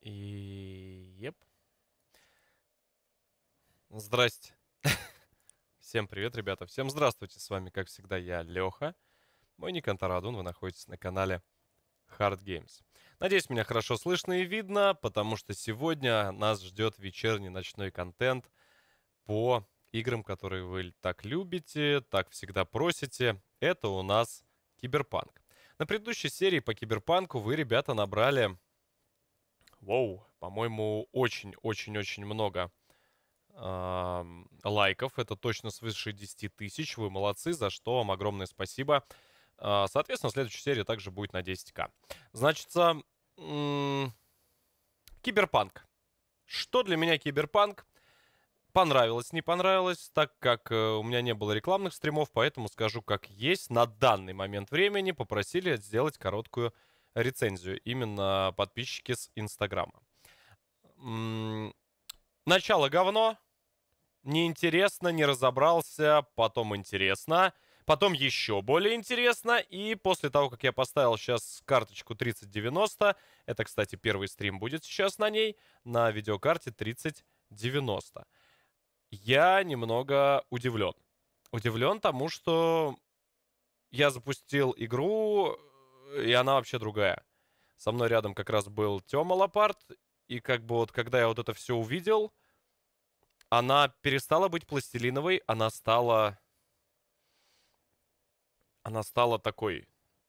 И... Здрасте. Всем привет, ребята. Всем здравствуйте. С вами, как всегда, я, Леха. Мой ник Антарадун. Вы находитесь на канале Hard Games. Надеюсь, меня хорошо слышно и видно, потому что сегодня нас ждет вечерний ночной контент по играм, которые вы так любите, так всегда просите. Это у нас Киберпанк. На предыдущей серии по Киберпанку вы, ребята, набрали... по-моему, очень-очень-очень много лайков. Это точно свыше 10 тысяч. Вы молодцы, за что вам огромное спасибо. Соответственно, следующая серия также будет на 10к. Значит, Киберпанк. Что для меня Киберпанк? Понравилось, не понравилось, так как у меня не было рекламных стримов, поэтому скажу как есть. На данный момент времени попросили сделать короткую рецензию. Именно подписчики с Инстаграма. Начало говно. Неинтересно, не разобрался, потом интересно, потом еще более интересно, и после того, как я поставил сейчас карточку 3090, это, кстати, первый стрим будет сейчас на ней, на видеокарте 3090, я немного удивлен. Удивлен тому, что я запустил игру, и она вообще другая. Со мной рядом как раз был Тёма Лопард, и как бы вот когда я вот это все увидел... Она перестала быть пластилиновой, она стала такой...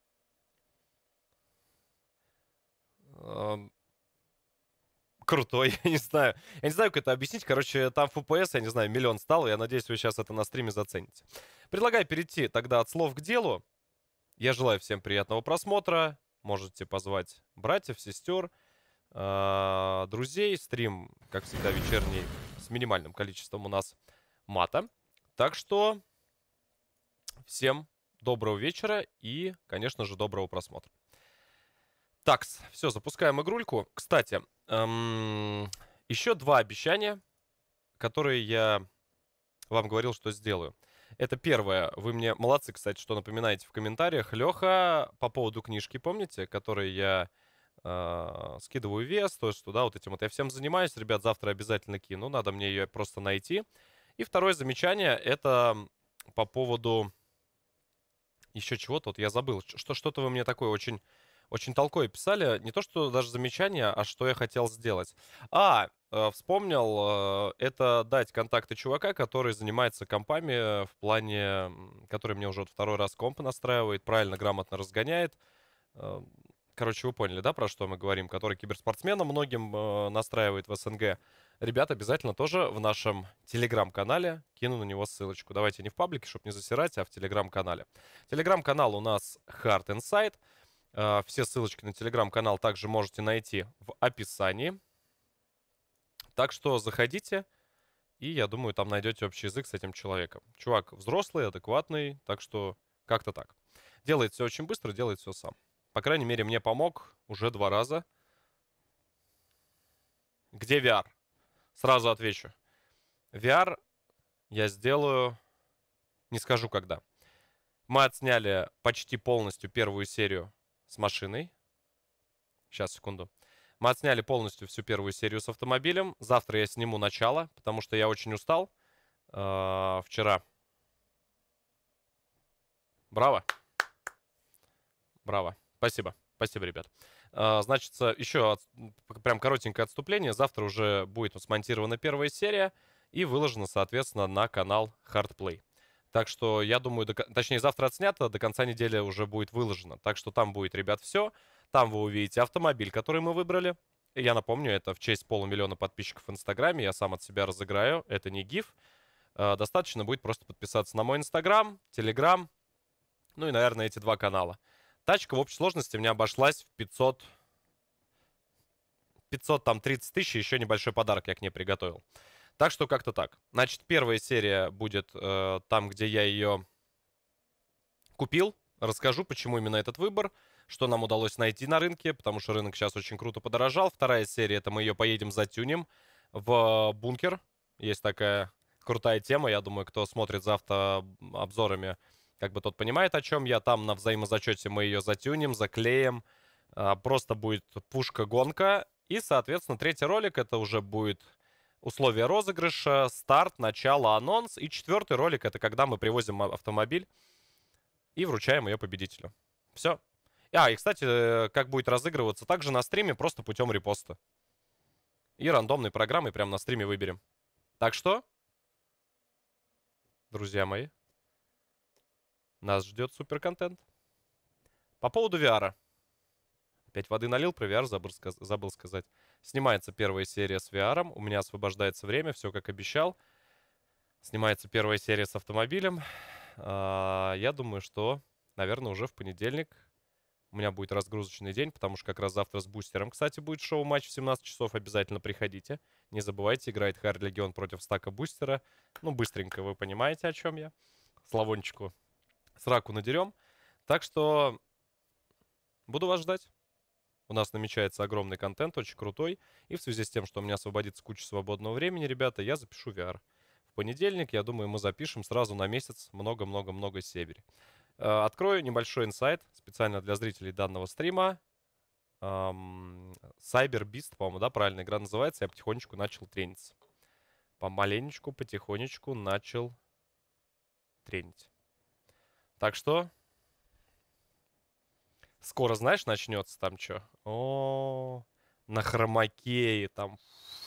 крутой, я не знаю. Я не знаю, как это объяснить. Короче, там FPS, я не знаю, 1 000 000 стало. Я надеюсь, вы сейчас это на стриме зацените. Предлагаю перейти тогда от слов к делу. Я желаю всем приятного просмотра. Можете позвать братьев, сестер, друзей. Стрим, как всегда, вечерний, с минимальным количеством у нас мата. Так что всем доброго вечера и, конечно же, доброго просмотра. Такс, все, запускаем игрульку. Кстати, еще 2 обещания, которые я вам говорил, что сделаю. Это первое. Вы мне молодцы, кстати, что напоминаете в комментариях. Леха, по поводу книжки, помните, которой я скидываю вес, то, что, да, вот этим вот я всем занимаюсь. Ребят, завтра обязательно кину. Надо мне ее просто найти. И второе замечание, это по поводу еще чего-то. Вот я забыл. Что-то вы мне такое очень... Очень толково писали. Не то, что даже замечание, а что я хотел сделать. Вспомнил. Это дать контакты чувака, который занимается компами в плане... Который мне уже вот 2-й раз комп настраивает, правильно, грамотно разгоняет. Короче, вы поняли, да, про что мы говорим? Который киберспортсменам многим настраивает в СНГ. Ребят, обязательно тоже в нашем телеграм-канале кину на него ссылочку. Давайте не в паблике, чтобы не засирать, а в телеграм-канале. Телеграм-канал у нас Hard Insight. Все ссылочки на телеграм-канал также можете найти в описании. Так что заходите, и я думаю, там найдете общий язык с этим человеком. Чувак взрослый, адекватный, так что как-то так. Делает все очень быстро, делает все сам. По крайней мере, мне помог уже 2 раза. Где VR? Сразу отвечу. VR я сделаю, не скажу когда. Мы отсняли почти полностью первую серию с машиной. Сейчас, секунду. Мы отсняли полностью всю первую серию с автомобилем. Завтра я сниму начало, потому что я очень устал. Вчера. Браво. Браво. Спасибо. Спасибо, ребят. Значит, еще прям коротенькое отступление. Завтра уже будет смонтирована первая серия и выложена, соответственно, на канал Hardplay. Так что, я думаю, точнее, завтра отснято, до конца недели уже будет выложено. Так что там будет, ребят, все. Там вы увидите автомобиль, который мы выбрали. И я напомню, это в честь 500 000 подписчиков в Инстаграме. Я сам от себя разыграю. Это не гиф. Достаточно будет просто подписаться на мой Инстаграм, Телеграм. Ну и, наверное, эти 2 канала. Тачка в общей сложности мне обошлась в 530 тысяч. Еще небольшой подарок я к ней приготовил. Так что как-то так. Значит, первая серия будет там, где я ее купил. Расскажу, почему именно этот выбор, что нам удалось найти на рынке, потому что рынок сейчас очень круто подорожал. Вторая серия, это мы ее поедем затюним в бункер. Есть такая крутая тема, я думаю, кто смотрит за автообзорами, как бы тот понимает, о чем я. Там на взаимозачете мы ее затюним, заклеим. Просто будет пушка-гонка. И, соответственно, третий ролик, это уже будет условия розыгрыша, старт, начало, анонс. И четвертый ролик, это когда мы привозим автомобиль и вручаем ее победителю. Все. И, кстати, как будет разыгрываться, также на стриме, просто путем репоста. И рандомной программой прямо на стриме выберем. Так что, друзья мои, нас ждет супер контент. По поводу VR. Опять воды налил, про VR забыл сказать. Снимается первая серия с VR. У меня освобождается время, все как обещал. Снимается первая серия с автомобилем. Я думаю, что, наверное, уже в понедельник у меня будет разгрузочный день, потому что как раз завтра с бустером, кстати, будет шоу-матч в 17 часов. Обязательно приходите. Не забывайте, играет Хард Легион против стака бустера. Ну, быстренько, вы понимаете, о чем я. Славончику сраку надерем. Так что буду вас ждать. У нас намечается огромный контент, очень крутой. И в связи с тем, что у меня освободится куча свободного времени, ребята, я запишу VR. В понедельник, я думаю, мы запишем сразу на месяц много-много-много серий. Открою небольшой инсайт специально для зрителей данного стрима. Cyber Beast, по-моему, да, правильно игра называется. Я потихонечку начал трениться. Помаленечку, потихонечку начал тренить. Так что... Скоро, знаешь, начнется там что? О, на хромакее там.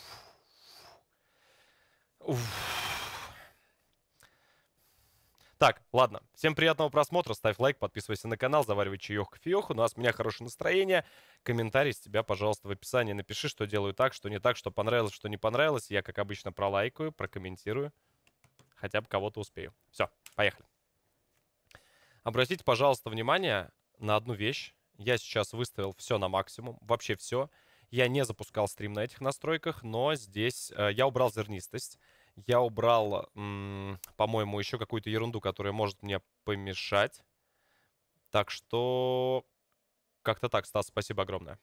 Так, ладно. Всем приятного просмотра. Ставь лайк, подписывайся на канал, заваривай чаек, кофеек. У нас у меня хорошее настроение. Комментарий с тебя, пожалуйста, в описании. Напиши, что делаю так, что не так, что понравилось, что не понравилось. Я, как обычно, пролайкаю, прокомментирую. Хотя бы кого-то успею. Все, поехали. Обратите, пожалуйста, внимание на одну вещь. Я сейчас выставил все на максимум, вообще все. Я не запускал стрим на этих настройках, но здесь я убрал зернистость. Я убрал, по-моему, еще какую-то ерунду, которая может мне помешать. Так что как-то так, Стас, спасибо огромное.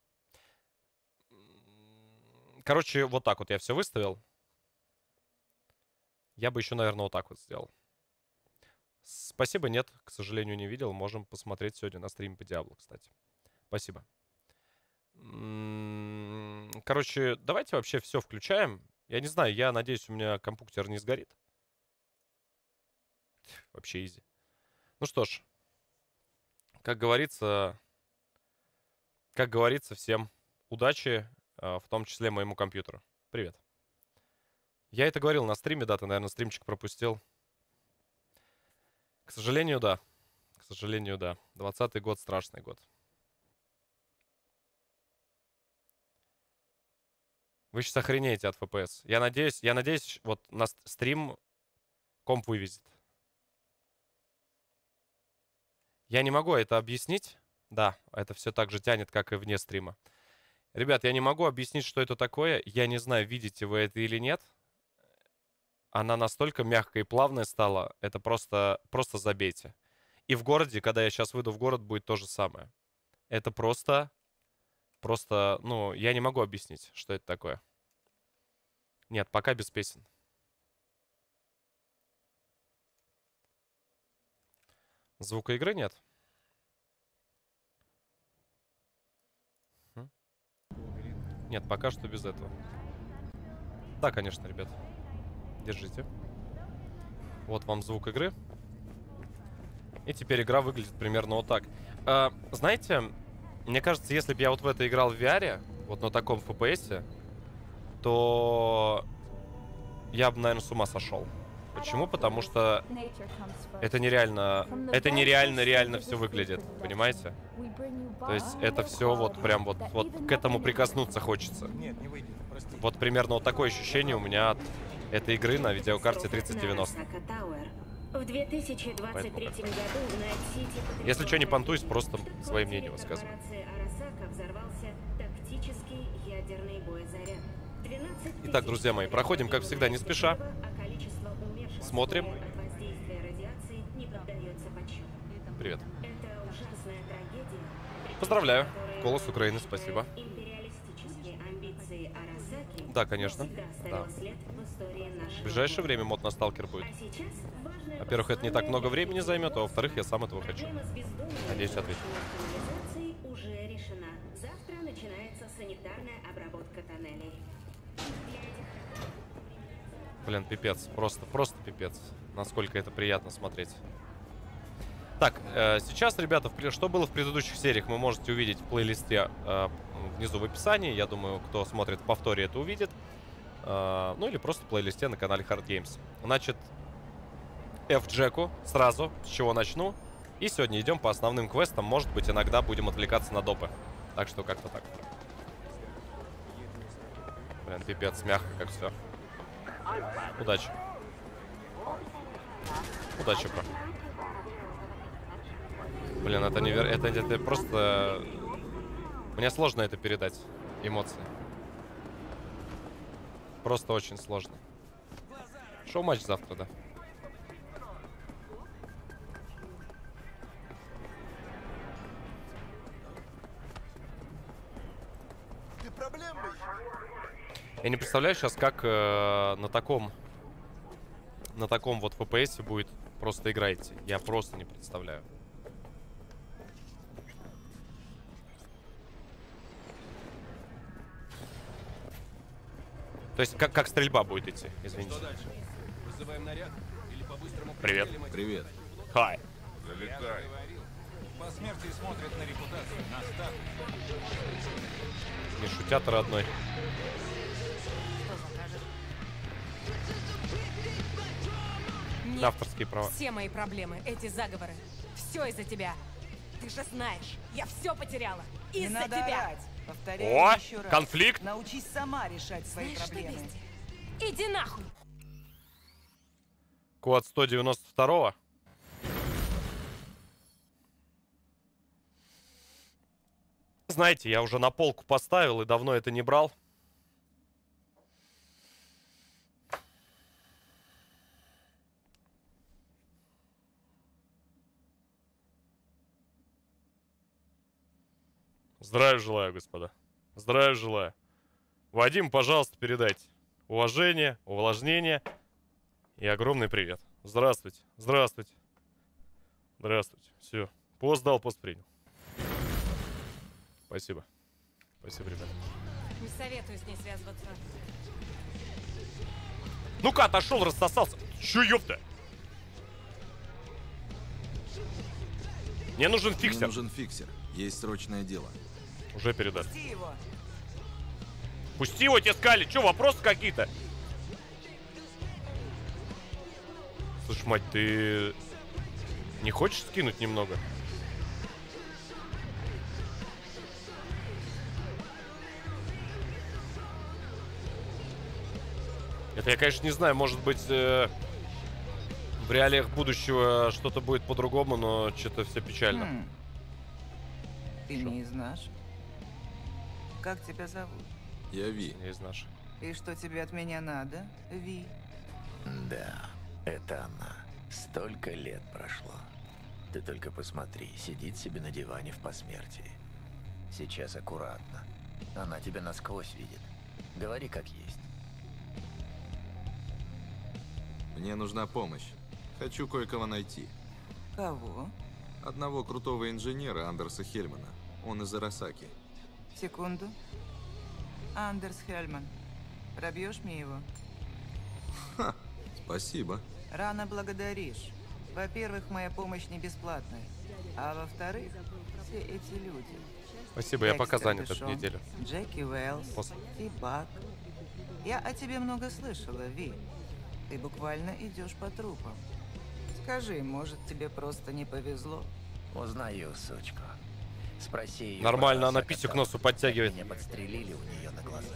Короче, вот так вот я все выставил. Я бы еще, наверное, вот так вот сделал. Спасибо, нет, к сожалению, не видел. Можем посмотреть сегодня на стриме по Диаблу, кстати. Спасибо. Короче, давайте вообще все включаем. Я не знаю, я надеюсь, у меня компьютер не сгорит. Вообще изи. Ну что ж, как говорится, всем удачи, в том числе моему компьютеру. Привет. Я это говорил на стриме, да, ты, наверное, стримчик пропустил. К сожалению, да. К сожалению, да. 20-й год страшный год. Вы сейчас охренеете от FPS. Я надеюсь, вот на стрим комп вывезет. Я не могу это объяснить. Да, это все так же тянет, как и вне стрима. Ребят, я не могу объяснить, что это такое. Я не знаю, видите вы это или нет. Она настолько мягкая и плавная стала. Это просто забейте. И в городе, когда я сейчас выйду в город, будет то же самое. Это просто, ну, я не могу объяснить, что это такое. Нет, пока без песен. Звука игры нет? Нет, пока что без этого. Да, конечно, ребят. Держите. Вот вам звук игры. И теперь игра выглядит примерно вот так. Знаете, мне кажется, если бы я вот в это играл в VR, вот на таком FPS, то я бы, наверное, с ума сошел. Почему? Потому что это нереально все выглядит, понимаете? То есть это все вот прям вот к этому прикоснуться хочется. Вот примерно вот такое ощущение у меня от этой игры на видеокарте 3090. В 2023 году на Сити... Если что, не понтуюсь, просто свое мнение высказываю. Итак, друзья мои, проходим, как всегда, не спеша. Смотрим. Привет. Поздравляю. Голос Украины, спасибо. Да, конечно. Да. В ближайшее время мод на сталкер будет. Во-первых, это не так много времени займет, а во-вторых, я сам этого хочу. Надеюсь, ответил. тоннелей. Блин, пипец. Просто пипец. Насколько это приятно смотреть. Так, сейчас, ребята, что было в предыдущих сериях, вы можете увидеть в плейлисте внизу в описании. Я думаю, кто смотрит в повторе, это увидит. Ну или просто в плейлисте на канале Hard Games. Значит, F-Джеку сразу, с чего начну. И сегодня идем по основным квестам. Может быть, иногда будем отвлекаться на допы. Так что как-то так. Блин, пипец, мягко как все. Удачи. Удачи, бро. Блин, это невероятно. Это просто... Мне сложно это передать. Эмоции. Просто очень сложно. Шоу-матч завтра, да. Ты проблемный. Я не представляю сейчас, как на таком вот FPS будет просто игра идти. Я просто не представляю. То есть, как стрельба будет идти, извините. Что дальше? Вызываем наряд? Или по-быстрому Привет. пристрелим? Привет. Хай. Залетай. По смерти смотрят на репутацию, на статус. Не шутят, родной. Нет, Авторские права. все мои проблемы, эти заговоры, все из-за тебя. Ты же знаешь, я все потеряла. Не Из-за надо тебя. орать. Повторяю О, еще раз. конфликт. Научись сама решать свои Знаешь что, проблемы. Бести? Иди нахуй. Код 192-го. Знаете, я уже на полку поставил и давно это не брал. Здравия желаю, господа. Здравия желаю. Вадим, пожалуйста, передайте уважение, увлажнение и огромный привет. Здравствуйте, здравствуйте. Здравствуйте. Все. Пост дал, пост принял. Спасибо. Спасибо, ребята. Не советую с ней связываться. Ну-ка, отошел, рассосался. Че, ёпта? Мне нужен Мне фиксер. нужен фиксер. Есть срочное дело. Уже передаст. Пусти его. Пусти его, тебе сказали. Че, вопросы какие-то? Слушай, мать, ты не хочешь скинуть немного? Это я, конечно, не знаю, может быть, в реалиях будущего что-то будет по-другому, но что-то все печально. Хм. Ты не из наших? Как тебя зовут? Я Ви. Не из наших. И что тебе от меня надо, Ви? Да, это она. Столько лет прошло. Ты только посмотри, сидит себе на диване в посмертии. Сейчас аккуратно. Она тебя насквозь видит. Говори как есть. Мне нужна помощь. Хочу кое-кого найти. Кого? Одного крутого инженера Андерса Хельмана. Он из Арасаки. Секунду. Андерс Хельман. Пробьешь мне его? Спасибо. Рано благодаришь. Во-первых, моя помощь не бесплатная. А во-вторых, все эти люди. Спасибо, я пока Декстер занят эту Дэшон, неделю. Джеки Уэллс После. и Бак. Я о тебе много слышала, Ви. Ты буквально идешь по трупам. Скажи, может, тебе просто не повезло? Узнаю, сучку. Спроси ее. Нормально, про она Арасака писю к Таун. носу подтягивает. Меня подстрелили у нее на глазах.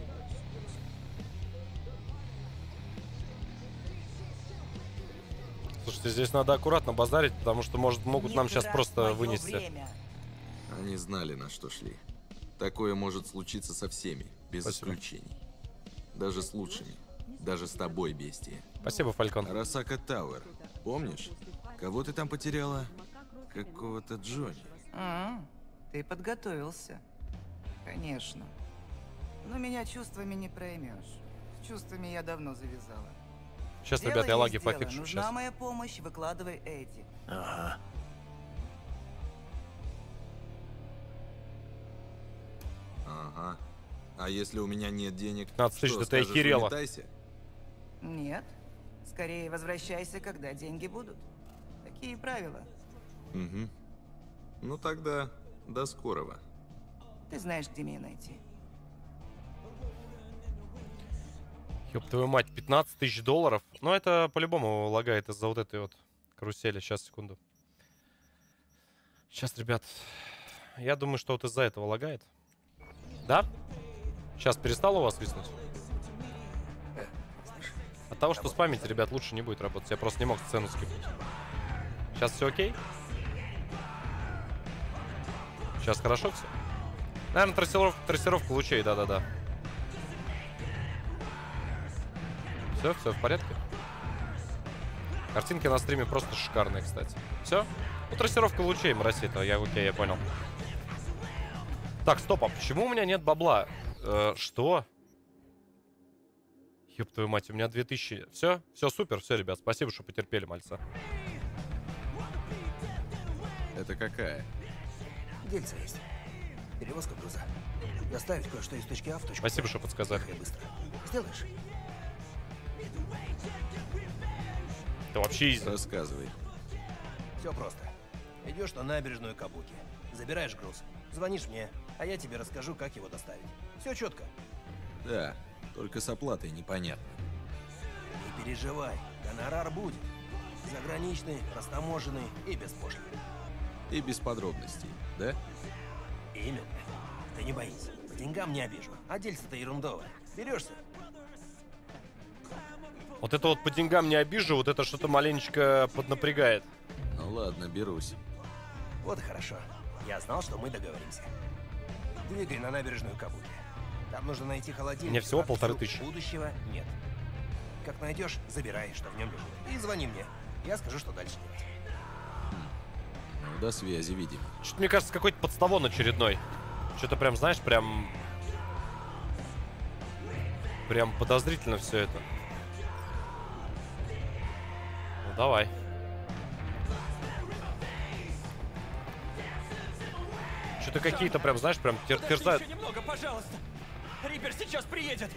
Слушайте, здесь надо аккуратно базарить, потому что могут Не нам сейчас трать просто моё вынести. время. Они знали, на что шли. Такое может случиться со всеми, без Спасибо. исключений. Даже с лучшими. Даже с тобой, бестия. Спасибо, Фалькон. Арасака Тауэр. Помнишь? Кого ты там потеряла? Какого-то Джонни. Ты подготовился. Конечно. Но меня чувствами не проймешь. С чувствами я давно завязала. Сейчас, Дело ребята, я лаги есть дело. пофикшу Нужна сейчас. моя помощь, выкладывай эти. Ага. Ага. А если у меня нет денег, 15 тысяч, что, да ты скажешь, охерела. уметайся? Нет. Скорее возвращайся, когда деньги будут. Такие правила. Угу. Ну тогда до скорого. Ты знаешь, где меня найти. Ёб твою мать, 15 тысяч долларов. Ну, это по-любому лагает из-за вот этой вот карусели. Сейчас, секунду. Сейчас, ребят. Я думаю, что вот из-за этого лагает. Да? Сейчас перестало у вас виснуть? От того, что спамите, ребят, лучше не будет работать. Я просто не мог сцену скипнуть. Сейчас все окей? Сейчас хорошо все? Наверное, трассировка лучей, да-да-да. Все в порядке. Картинки на стриме просто шикарные, кстати. Все? Ну, трассировка лучей, мразит-то. Окей, я понял. Так, стоп, а почему у меня нет бабла? Что? Ёб твою мать, у меня 2000. Все? Все супер, все, ребят. Спасибо, что потерпели, мальца. Это какая? Дельца есть. Перевозка груза. Доставить кое-что из точки А в точку Спасибо, Б. что подсказали. Тихо и быстро. Сделаешь? Это вообще изи. Рассказывай. Все просто. Идешь на набережную Кабуки. Забираешь груз. Звонишь мне, а я тебе расскажу, как его доставить. Все четко. Да, только с оплатой непонятно. Не переживай. Гонорар будет. Заграничный, растаможенный и без пошлин. И без подробностей, да? Именно. Ты не боись. По деньгам не обижу. А дельце-то ерундовое. Берешься? Вот это вот по деньгам не обижу, вот это что-то маленечко поднапрягает. Ну ладно, берусь. Вот и хорошо. Я знал, что мы договоримся. Двигай на набережную Кабуки. Там нужно найти холодильник. Мне всего а всю 1500. Будущего нет. Как найдешь, забирай, что в нем лежит. И звони мне. Я скажу, что дальше делать. Ну, до связи, видимо. Что-то, мне кажется, какой-то подставон очередной. Что-то прям, знаешь, прям подозрительно все это. Ну, давай. Что-то какие-то прям, знаешь, прям терзают. Еще немного, пожалуйста. Риппер сейчас приедет.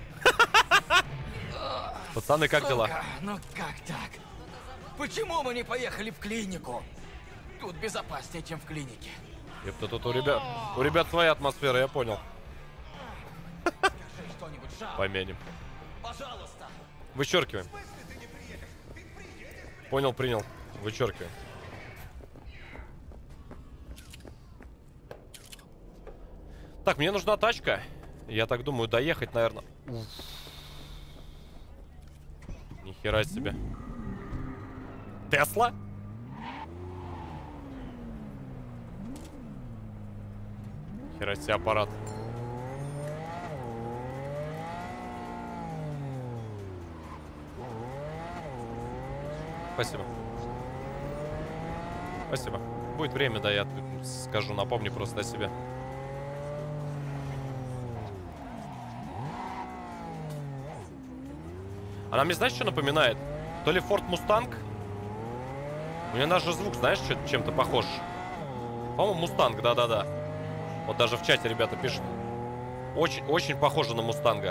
Пацаны, как дела? Ну как так? Почему мы не поехали в клинику? Тут безопаснее, чем в клинике. Ёпта, тут у ребят своя атмосфера, я понял. Скажи что-нибудь, Жан. Помянем. Пожалуйста. Вычеркиваем. Понял, принял. Вычеркиваем. Так, мне нужна тачка. Я так думаю, доехать, наверное. Нихера себе. Тесла? Нихера себе аппарат. Спасибо. Спасибо. Будет время, да, я скажу, напомню просто о себе. Она мне, знаешь, что напоминает? То ли Ford Mustang. У меня даже звук, знаешь, чем-то похож. По-моему, Mustang, да-да-да. Вот даже в чате ребята пишут. Очень похоже на Мустанга.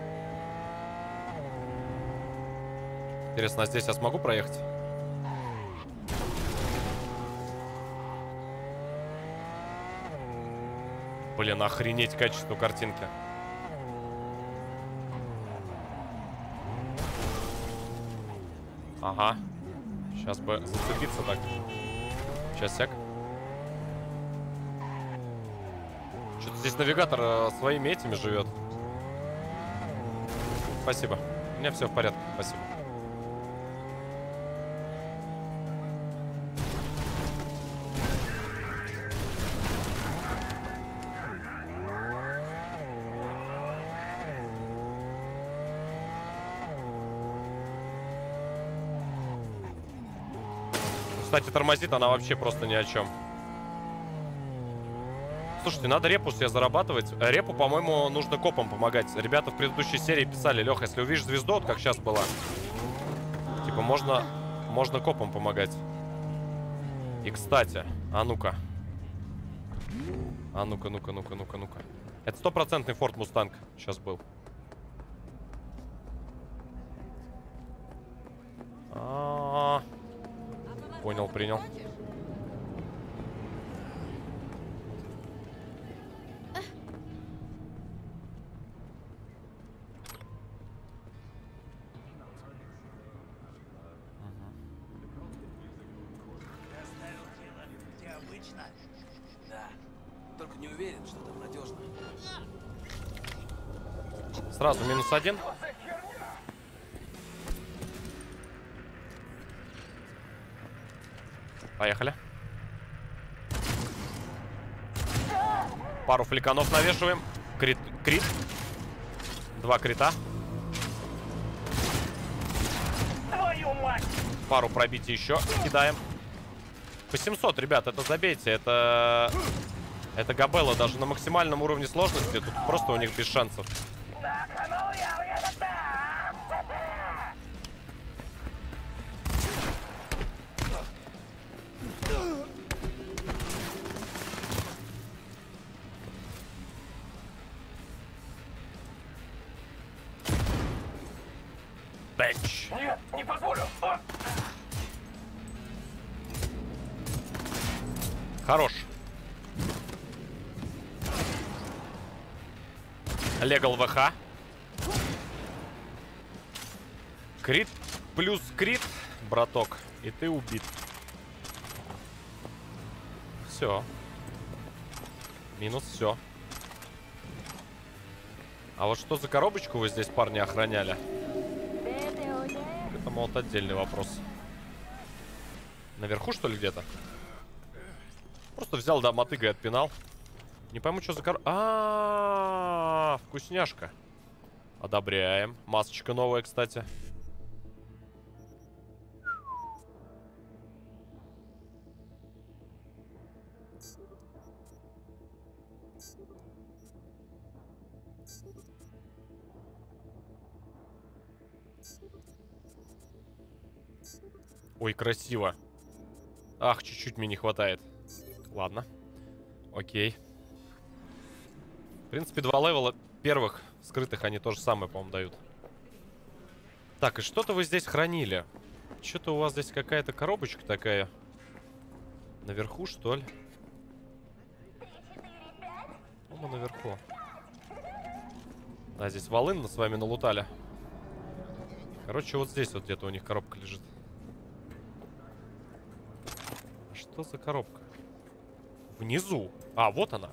Интересно, а здесь я смогу проехать? Блин, охренеть качество картинки. Ага. Сейчас бы зацепиться так. Сейчас, сяк. Что-то здесь навигатор своими этими живет. Спасибо. У меня все в порядке. Спасибо. Кстати, тормозит она вообще просто ни о чем. Слушайте, надо репу себе зарабатывать. Репу, по-моему, нужно копам помогать. Ребята в предыдущей серии писали: Леха, если увидишь звезду, вот как сейчас была, типа можно копам помогать. И, кстати, а ну-ка. А ну-ка, ну-ка. Это 100% Форд Мустанг сейчас был. Понял, принял. Только не уверен, что там надежно. Сразу -1. Поехали. Пару фликанов навешиваем. Крит. 2 крита. Твою мать! Пару пробитий еще кидаем. По 700, ребят, это забейте. Это Габелла даже на максимальном уровне сложности. Тут просто у них без шансов. Бенч. Нет, не позволю. Хорош. Легал ВХ. Крит плюс крит, браток. И ты убит. Все. Минус все. А вот что за коробочку вы здесь, парни, охраняли? Это, вот отдельный вопрос. Наверху, что ли, где-то? Просто взял, да, мотыгой отпинал. Не пойму, что за вкусняшка. Одобряем. Масочка новая, кстати. Ой, красиво. Ах, чуть-чуть мне не хватает. Ладно. Окей. В принципе, 2 левела первых скрытых они то же самое, по-моему, дают. Так, и что-то вы здесь хранили. Что-то у вас здесь какая-то коробочка такая. Наверху, что ли? Мы наверху. А, здесь волын с вами налутали. Короче, вот здесь вот где-то у них коробка лежит. Что за коробка? Внизу. А, вот она.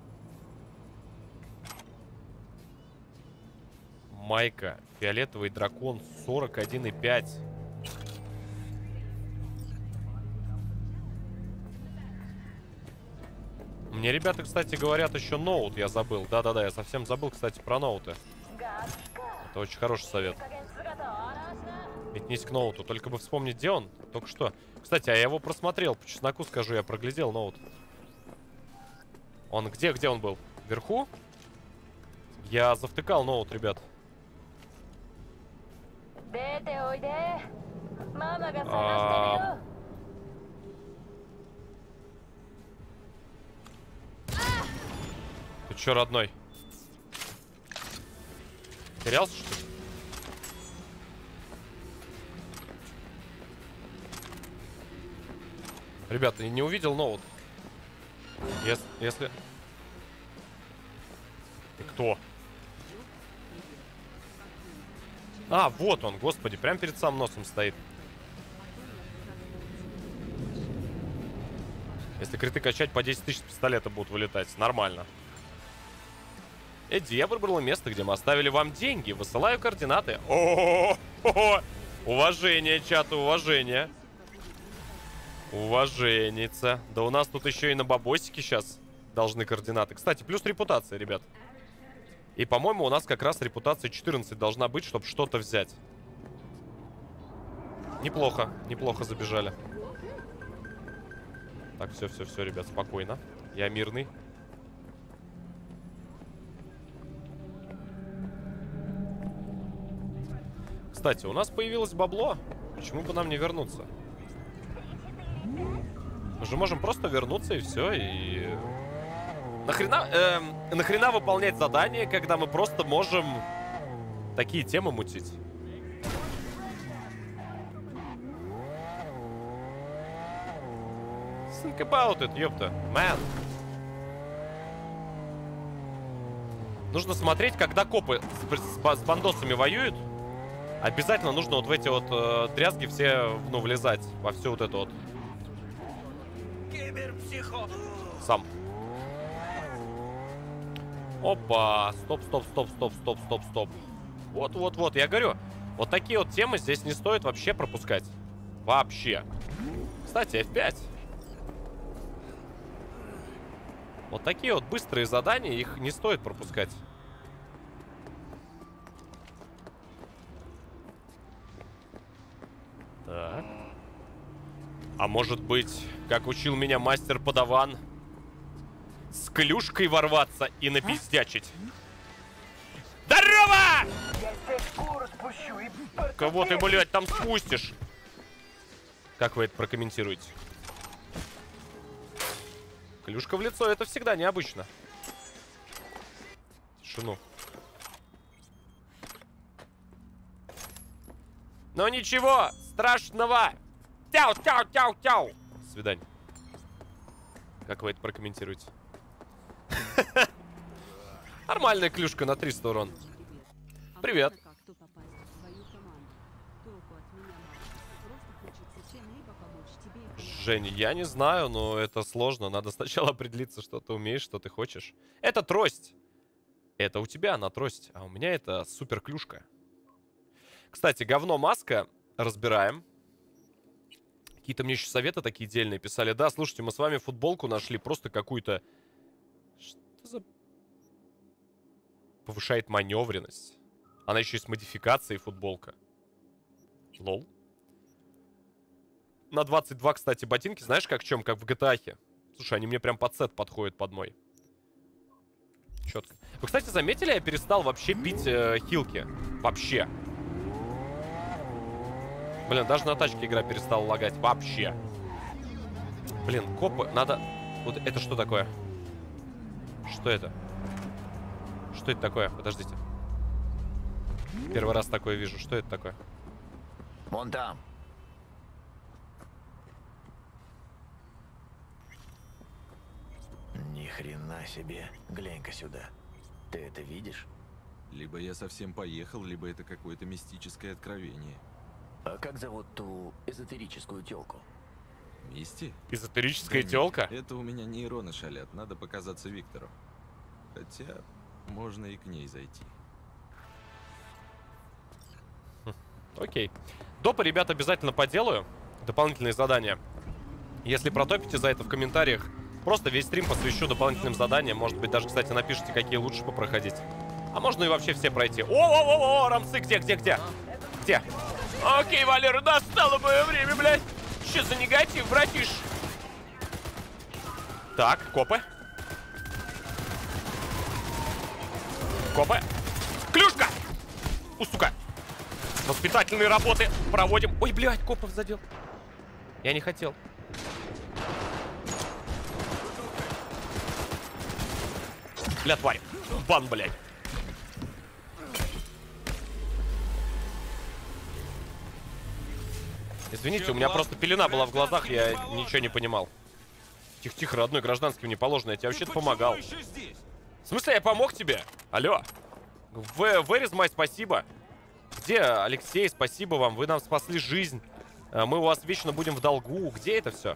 Майка. Фиолетовый дракон. 41,5. Мне ребята, кстати, говорят еще ноут. Я забыл. Да-да-да, я совсем забыл, кстати, про ноуты. Это очень хороший совет. Метнись к ноуту. Только бы вспомнить, где он. Только что. Кстати, а я его просмотрел. По чесноку скажу, я проглядел ноут. Он где? Где он был? Вверху? Я завтыкал ноут, ребят. Ты чё, родной? Терялся, что ли? Ребята, не увидел ноут. Если... Ты кто? А, вот он, господи, прям перед самым носом стоит. Если криты качать, по 10 тысяч пистолета будут вылетать. Нормально. Эдди, я выбрала место, где мы оставили вам деньги. Высылаю координаты. О-о-о-о! Уважение, чат, уважение. Уваженица. Да у нас тут еще и на бабосике сейчас должны координаты. Кстати, плюс репутация, ребят. И, по-моему, у нас как раз репутация 14 должна быть, чтобы что-то взять. Неплохо, неплохо забежали. Так, все, ребят, спокойно. Я мирный. Кстати, у нас появилось бабло. Почему бы нам не вернуться? Мы же можем просто вернуться и все, и... Нахрена выполнять задание, когда мы просто можем такие темы мутить? Think about it, ёпта. Man. Нужно смотреть, когда копы с бандосами воюют. Обязательно нужно вот в эти вот дрязги все, ну, влезать. Во всю вот эту вот. Сам. Опа. Стоп. Вот. Я говорю, вот такие вот темы здесь не стоит вообще пропускать. Вообще. Кстати, F5. Вот такие вот быстрые задания, их не стоит пропускать. Так. А может быть, как учил меня мастер Падаван, с клюшкой ворваться и напиздячить? Здорово! Кого ты, блядь, там спустишь? Как вы это прокомментируете? Клюшка в лицо — это всегда необычно. Тишину. Но ничего страшного. Тяу. До свидания. Как вы это прокомментируете? Нормальная клюшка на 300 урон. Привет. Жень, я не знаю, но это сложно. Надо сначала определиться, что ты умеешь, что ты хочешь. Это трость. Это у тебя она трость, а у меня это супер клюшка. Кстати, говно маска разбираем. Какие-то мне еще советы такие дельные писали. Да, слушайте, мы с вами футболку нашли, просто какую-то... Что за... Повышает маневренность. Она еще и с модификацией футболка. Лол. На 22, кстати, ботинки, знаешь, как в чем? Как в GTA. Слушай, они мне прям под сет подходят под мой. Четко. Вы, кстати, заметили, я перестал вообще пить хилки. Вообще. Блин, даже на тачке игра перестала лагать. Вообще. Блин, копы, надо... Вот это что такое? Что это? Что это такое? Подождите. Первый раз такое вижу. Что это такое? Вон там. Ни хрена себе. Глянь-ка сюда. Ты это видишь? Либо я совсем поехал, либо это какое-то мистическое откровение. А как зовут ту эзотерическую тёлку? Мисти? Эзотерическая тёлка? Это у меня нейроны шалят. Надо показаться Виктору. Хотя, можно и к ней зайти. Окей. Допы, ребят, обязательно поделаю. Дополнительные задания. Если протопите за это в комментариях, просто весь стрим посвящу дополнительным заданиям. Может быть, даже, кстати, напишите, какие лучше попроходить. А можно и вообще все пройти. О, рамсы, где? Где? Окей, Валера, настало мое время, блядь. Что за негатив, братиш? Так, копы. Клюшка! Сука! Воспитательные работы проводим. Ой, блядь, копов задел. Я не хотел. Бля, тварь. Бан, блядь. Извините, у меня просто пелена была в глазах, я ничего не понимал. Тихо, родной, гражданский мне положено, я тебе вообще-то помогал. В смысле, я помог тебе? Алло. Where is my спасибо? Где Алексей, спасибо вам, вы нам спасли жизнь. Мы у вас вечно будем в долгу. Где это все?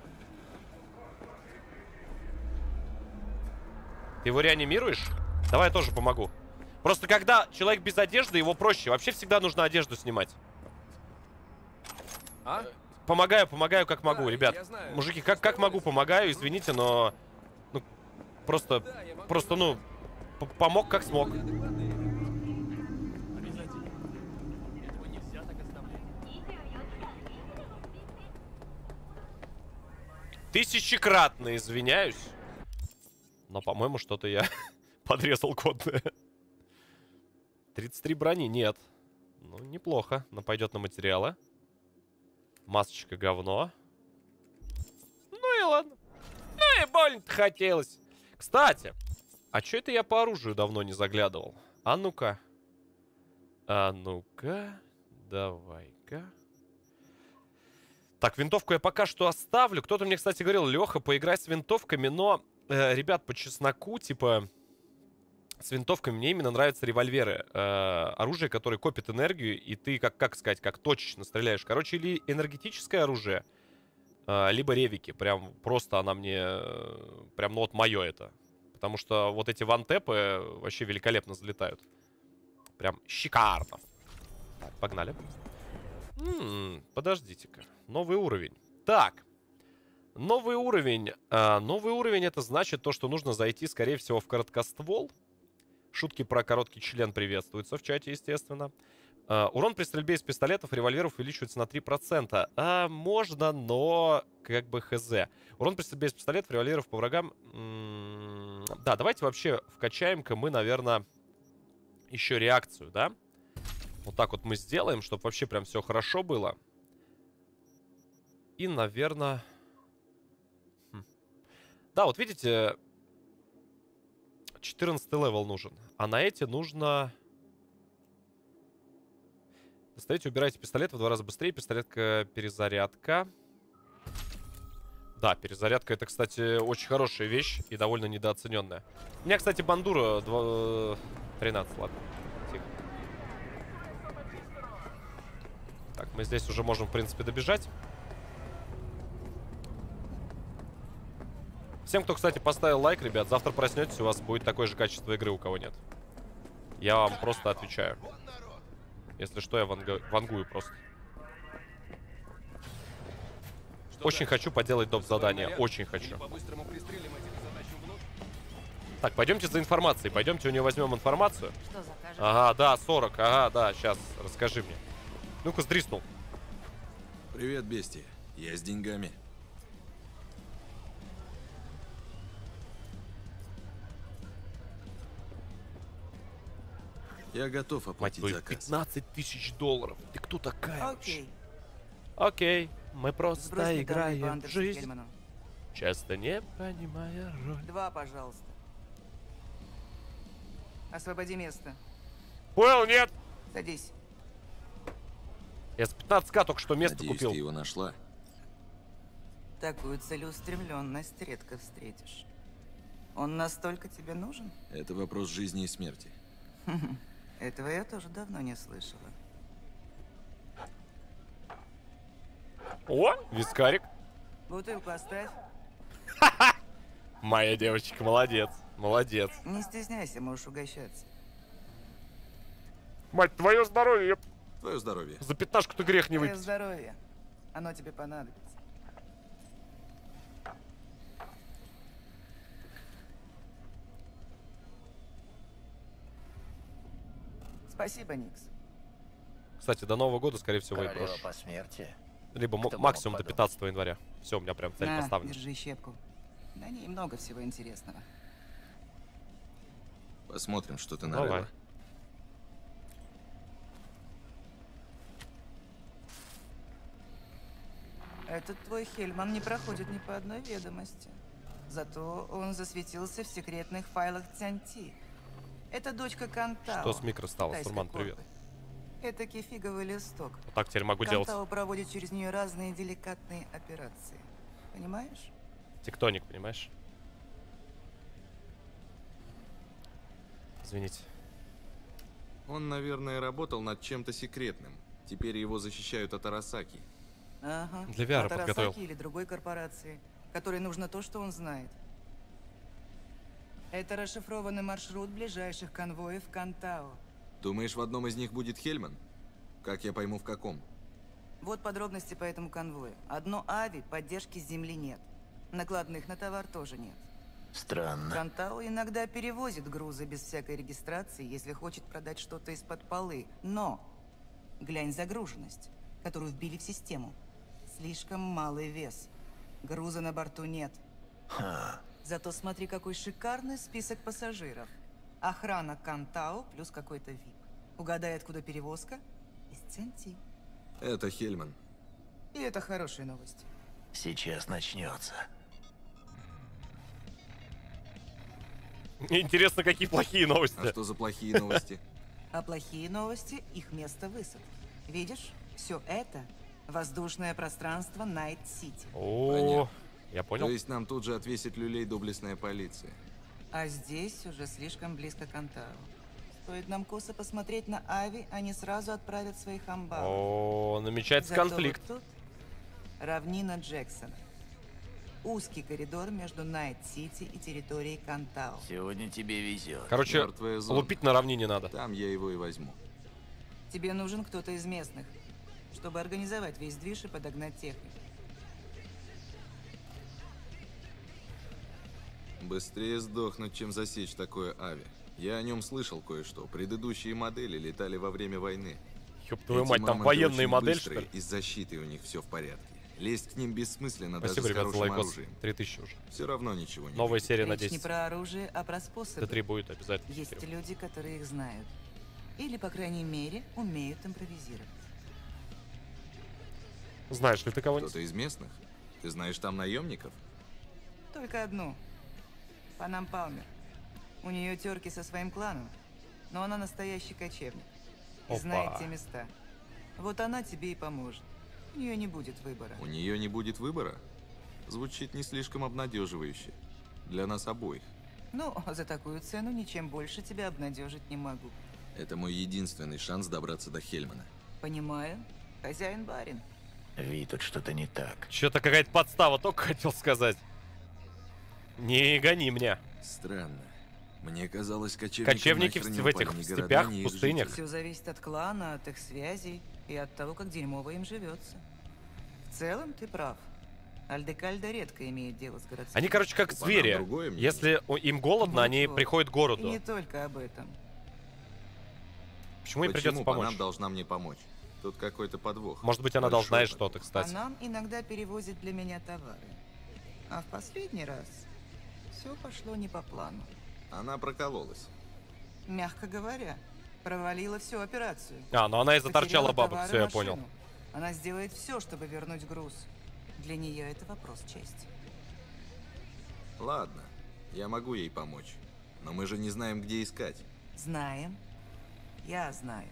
Ты его реанимируешь? Давай я тоже помогу. Просто когда человек без одежды, его проще. Вообще всегда нужно одежду снимать. Помогаю, как могу, ребят. Мужики, как могу, помогаю, извините, но... Ну, просто, ну, помог как смог. Тысячекратно извиняюсь. Но, по-моему, что-то я подрезал кодное. 33 брони нет. Ну, неплохо. Но пойдет на материалы. Масочка говно. Ну и ладно. Ну и больно-то хотелось. Кстати, А что это я по оружию давно не заглядывал? А ну-ка. А ну-ка. Давай-ка. Так, винтовку я пока что оставлю. Кто-то мне, кстати, говорил, Леха, поиграй с винтовками, но, ребят, по чесноку, типа, с винтовками мне именно нравятся револьверы. Оружие, которое копит энергию, и ты, как сказать, как точечно стреляешь. Короче, или энергетическое оружие, либо ревики. Прям просто она мне, прям, ну вот мое это. Потому что вот эти вантэпы вообще великолепно залетают. Прям шикарно. Так, погнали. Подождите-ка. Новый уровень. Так. Новый уровень. Новый уровень это значит то, что нужно зайти, скорее всего, в короткоствол. Шутки про короткий член приветствуются в чате, естественно. Урон при стрельбе из пистолетов и револьверов увеличивается на 3%. Можно, но как бы хз. Урон при стрельбе из пистолетов и револьверов по врагам... Да, давайте вообще вкачаем-ка мы, наверное, еще реакцию, да? Вот так вот мы сделаем, чтобы вообще прям все хорошо было. И, наверное... Да, вот видите, 14 левел нужен. А на эти нужно... Достаете, убираете пистолет в 2 раза быстрее. Пистолетка, перезарядка. Да, перезарядка это, кстати, очень хорошая вещь и довольно недооцененная. У меня, кстати, бандура 13, ладно. Тихо. Так, мы здесь уже можем, в принципе, добежать. Всем, кто, кстати, поставил лайк, ребят, завтра проснетесь, у вас будет такое же качество игры, у кого нет. Я вам просто отвечаю. Если что, я вангую просто. Очень хочу поделать доп. Задание. Очень хочу. Так, пойдемте за информацией. Пойдемте у нее возьмем информацию. Ага, да, 40. Ага, да, сейчас. Расскажи мне. Ну-ка, сдриснул. Привет, бестия. Я с деньгами. Я готов оплатить заказ. 15 тысяч долларов. Ты кто такая? Окей. Окей. Мы просто Сбрось играем в жизнь. Часто не понимая роль. 2, пожалуйста. Освободи место. Понял, нет? Садись. Я с 15к только что место Надеюсь, купил. ты его нашла. Такую целеустремленность редко встретишь. Он настолько тебе нужен? Это вопрос жизни и смерти. Этого я тоже давно не слышала. О, вискарик. Бутылку оставь. Моя девочка, молодец. Молодец. Не стесняйся, можешь угощаться. Мать, твое здоровье. Твое здоровье. За 15 ты грех не Твое выпить. здоровье. Оно тебе понадобится. Спасибо, Никс. Кстати, до Нового года, скорее всего, я Королева брошу. посмертия. Либо Кто бы максимум мог до подумать. 15 января. Все, у меня прям цель На, поставлена. держи щепку. На ней много всего интересного. Посмотрим, что ты Давай. нарыла. Этот твой Хельман не проходит ни по одной ведомости. Зато он засветился в секретных файлах Цянти. Это дочка Кантао. Что с микро стало? тайской Сурман, привет. корпы. Это фиговый листок. Вот так теперь могу делать. Кантао проводит через нее разные деликатные операции. Понимаешь? Тектоник, понимаешь? Извините. Он, наверное, работал над чем-то секретным. Теперь его защищают от Арасаки. Ага. Для VR От подготовил. Арасаки или другой корпорации, которой нужно то, что он знает. Это расшифрованный маршрут ближайших конвоев в Кантао. Думаешь, в одном из них будет Хельман? Как я пойму, в каком? Вот подробности по этому конвою. Одно ави, поддержки с земли нет. Накладных на товар тоже нет. Странно. Кантао иногда перевозит грузы без всякой регистрации, если хочет продать что-то из-под полы. Но глянь загруженность, которую вбили в систему. Слишком малый вес. Груза на борту нет. Ха. Зато смотри, какой шикарный список пассажиров. Охрана Кантао плюс какой-то VIP. Угадай, откуда перевозка? Из Цянти. Это Хельман. И это хорошие новости. Сейчас начнется. Интересно, какие плохие новости. А что за плохие новости? А плохие новости — их место высадки. Видишь, все это воздушное пространство Найт-Сити. О, я понял. То есть нам тут же отвесит люлей доблестная полиция. А здесь уже слишком близко к Антару. Стоит нам косо посмотреть на Ави, они сразу отправят своих амбалов. О, намечается Зато конфликт. вот тут равнина Джексона. Узкий коридор между Найт-Сити и территорией Кантау. Сегодня тебе везет. Короче, Мертвая зона. лупить на равнине надо. Там я его и возьму. Тебе нужен кто-то из местных, чтобы организовать весь движ и подогнать технику. Быстрее сдохнуть, чем засечь такое Ави. Я о нем слышал кое-что. Предыдущие модели летали во время войны. Ёб твою Эти мать, там мамонты военные очень модель, быстрые, что ли? И с защитой у них все в порядке. Лезть к ним бессмысленно, Спасибо, даже с ребят, за хорошим лайкос. оружием. 3000 уже. Все равно ничего не Новая будет. серия на Речь не 10. про оружие, а про способы. Т3 будет обязательно. Есть теперь. люди, которые их знают. Или, по крайней мере, умеют импровизировать. Знаешь ли ты кого-нибудь? Кто-то из местных? Ты знаешь там наемников? Только одну. Панам Палмер. У нее терки со своим кланом, но она настоящий кочевник. И Опа. знает те места. Вот она тебе и поможет. У нее не будет выбора. У нее не будет выбора? Звучит не слишком обнадеживающе. Для нас обоих. Ну, за такую цену ничем больше тебя обнадежить не могу. Это мой единственный шанс добраться до Хельмана. Понимаю. Хозяин-барин. Ви, тут что-то не так. Что-то какая-то подстава, только хотел сказать. Не гони меня. Странно. Мне казалось, Кочевники в этих степях, в пустынях. Все зависит от клана, от их связей и от того, как дерьмово им живется. В целом, ты прав. Альдекальда редко имеет дело с городскими. Они, короче, как звери. Если им голодно, они Вот-вот. приходят к И городу. не только об этом. Почему им придется помочь? Панам должна мне помочь? Тут какой-то подвох. Может быть, она Большой должна и подвох. что-то, кстати. Панам иногда перевозит для меня товары. А в последний раз все пошло не по плану. Она прокололась. Мягко говоря, провалила всю операцию. А, ну она и заторчала Потеряла бабок, товар и все, я машину. понял. Она сделает все, чтобы вернуть груз. Для нее это вопрос чести. Ладно, я могу ей помочь. Но мы же не знаем, где искать. Знаем. Я знаю.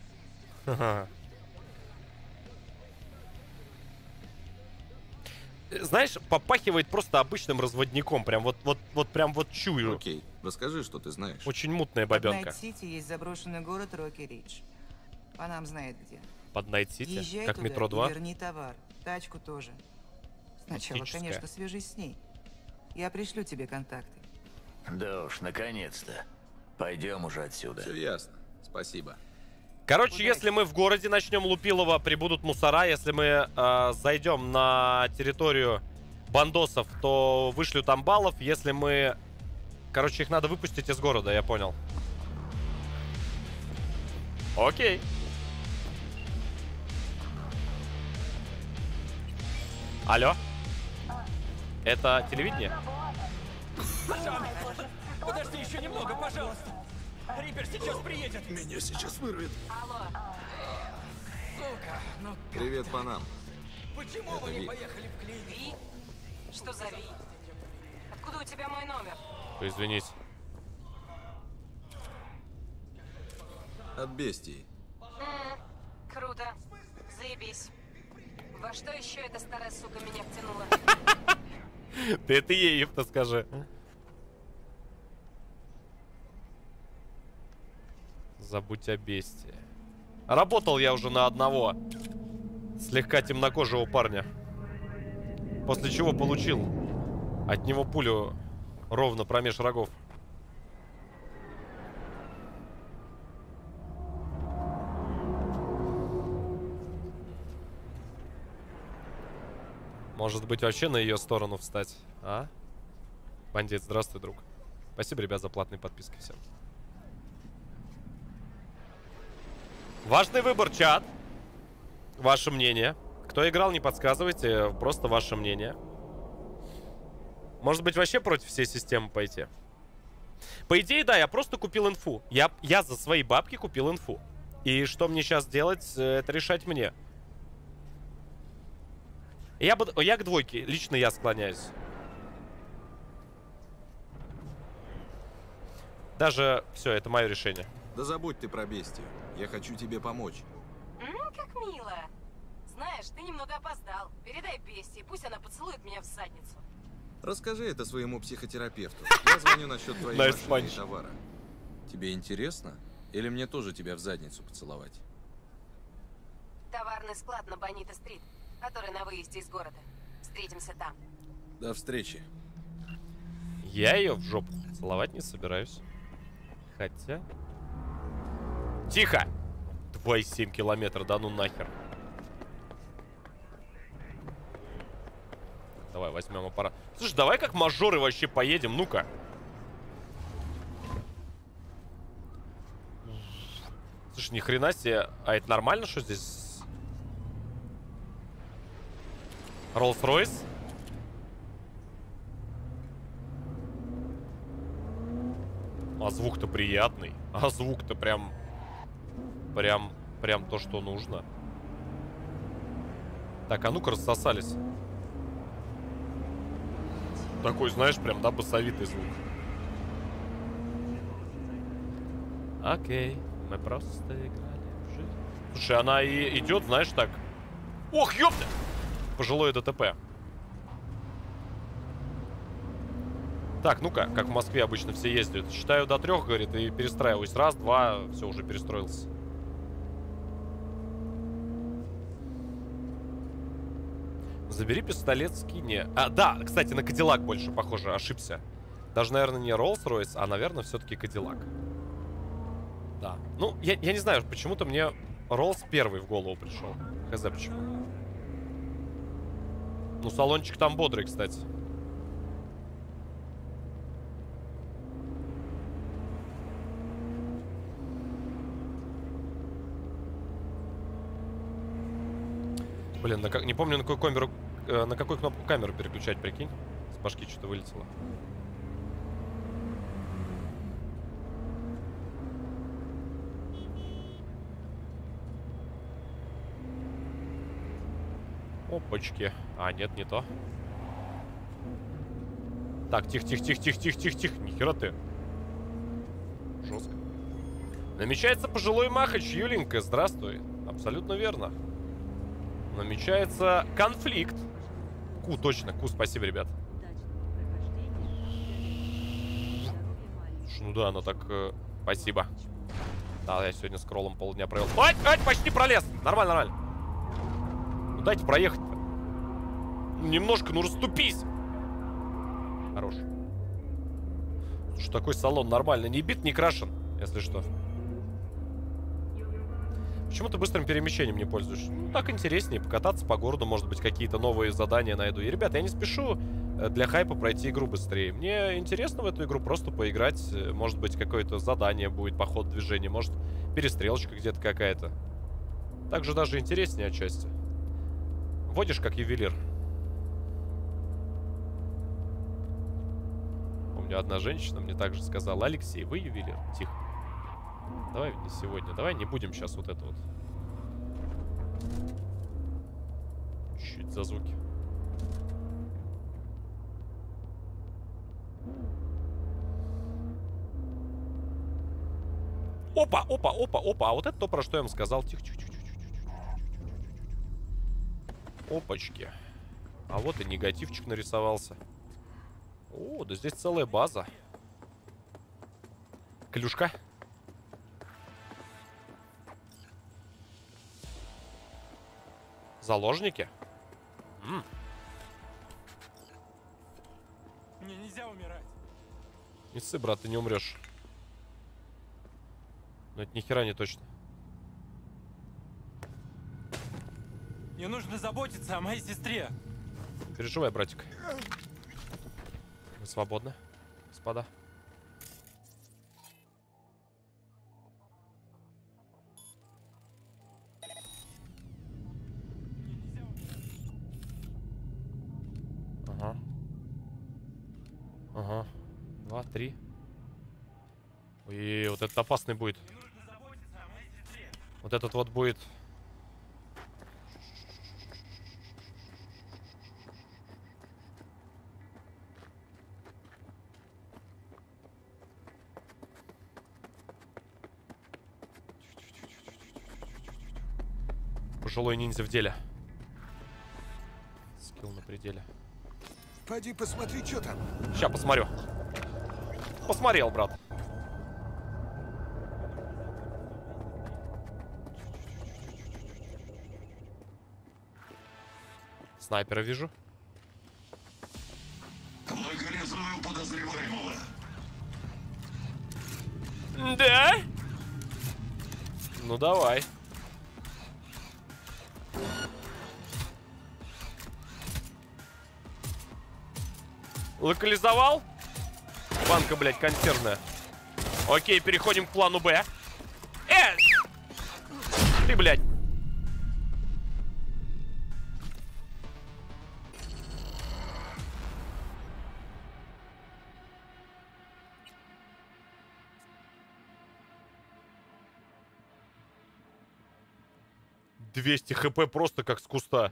Знаешь, попахивает просто обычным разводником. Прям вот прям вот чую. Окей, расскажи, что ты знаешь. Очень мутная В бабенка. Найт-Сити есть заброшенный город Рокки-Ридж. Панам знает где. Под Найт-Сити? Езжай Как туда метро и 2? верни товар. Тачку тоже. Сначала, Мистическая. конечно, свяжись с ней. Я пришлю тебе контакты. Да уж, наконец-то. Пойдем уже отсюда. Все ясно. Спасибо. Короче, если мы в городе начнем Лупилово, прибудут мусора. Если мы зайдем на территорию бандосов, то вышлют амбалов. Если мы... Короче, их надо выпустить из города, я понял. Окей. Алло? Это телевидение? Подожди еще немного, пожалуйста. Риппер сейчас приедет. Меня сейчас вырвет. Сука, ну Привет, Панам. почему Это вы не Ви. поехали в клинику? Ви? Что за Ви? Откуда у тебя мой номер? Извинись. От бестии. Круто. Заебись. Во что еще эта старая сука меня втянула? Ты это ей, ёпта, скажи. Забудь о бестии. Работал я уже на одного слегка темнокожего парня. После чего получил от него пулю ровно промеж рогов. Может быть, вообще на ее сторону встать, а? Бандит, здравствуй, друг. Спасибо, ребят, за платные подписки всем. Важный выбор, чат. Ваше мнение. Кто играл, не подсказывайте. Просто ваше мнение. Может быть, вообще против всей системы пойти? По идее, да, я просто купил инфу. Я за свои бабки купил инфу. И что мне сейчас делать, это решать мне. Я к двойке. Лично я склоняюсь. Даже все, это мое решение. Да забудь ты про бестию. Я хочу тебе помочь. Как мило. Знаешь, ты немного опоздал. Передай Бесси, пусть она поцелует меня в задницу. Расскажи это своему психотерапевту. Я звоню насчет твоей Nice машины и punch. товара. Тебе интересно? Или мне тоже тебя в задницу поцеловать? Товарный склад на Бонита-стрит, который на выезде из города. Встретимся там. До встречи. Я ее в жопу целовать не собираюсь. Хотя... Тихо! 2,7 километра, да ну нахер. Давай возьмем аппарат. Слушай, давай как мажоры вообще поедем, ну-ка. Слушай, ни хрена себе. А это нормально, что здесь? Роллс-Ройс? А звук-то приятный. А звук-то прям то, что нужно. Так, а ну-ка рассосались. Такой, знаешь, прям, да, басовитый звук. Окей, мы просто играли в жизнь. Слушай, она и идет, знаешь, так. Ох, ёпта! Пожилое ДТП. Так, ну-ка, как в Москве обычно все ездят. Считаю до 3, говорит, и перестраиваюсь. Раз, два, все, уже перестроился. Забери пистолет, скини. А, да, кстати, на Кадиллак больше похоже, ошибся. Даже, наверное, не Роллс-Ройс, а, наверное, все-таки Кадиллак. Да. Ну, я не знаю, почему-то мне Роллс первый в голову пришел. Хз, почему. Ну, салончик там бодрый, кстати. Блин, не помню, на какую кнопку камеру переключать, прикинь. С башки что-то вылетело. Опачки. А, нет, не то. Так, тихо. Нихера ты. Жестко. Намечается пожилой махач, Юленька. Здравствуй. Абсолютно верно. Намечается конфликт. Ку, точно. Ку, спасибо, ребят. Ну да, оно так... спасибо. Да, я сегодня скроллом полдня провел. Ай, почти пролез. Нормально. Ну дайте проехать-то. Немножко, ну расступись. Хорош. Слушай, такой салон нормально. Не бит, не крашен, если что. Почему ты быстрым перемещением не пользуешься? Ну, так интереснее, покататься по городу, может быть, какие-то новые задания найду. И, ребята, я не спешу для хайпа пройти игру быстрее. Мне интересно в эту игру просто поиграть. Может быть, какое-то задание будет по ходу движения, может, перестрелочка где-то какая-то. Также даже интереснее отчасти. Водишь как ювелир. Помню, одна женщина мне также сказала: Алексей, вы ювелир? Тихо. Давай не сегодня. Давай не будем сейчас вот это вот. Чуть за звуки. Опа. А вот это то, про что я вам сказал. Тихо. Опачки. А вот и негативчик нарисовался. О, да здесь целая база. Клюшка. Заложники? Мне нельзя умирать. Не ссы, брат, ты не умрешь. Но это ни хера не точно. Мне нужно заботиться о моей сестре. Не переживай, братик. Вы свободны, господа. Ага. 2, 3. Ой, вот этот опасный будет. Вот этот вот будет. Пожилой ниндзя в деле. Скилл на пределе. Пойди посмотри, что там. Сейчас посмотрю. Посмотрел, брат. Снайпера вижу. Локализую подозреваемого. Да? Ну давай. Локализовал? Банка, блядь, консервная. Окей, переходим к плану Б. Ты, блядь. «200 хп просто как с куста».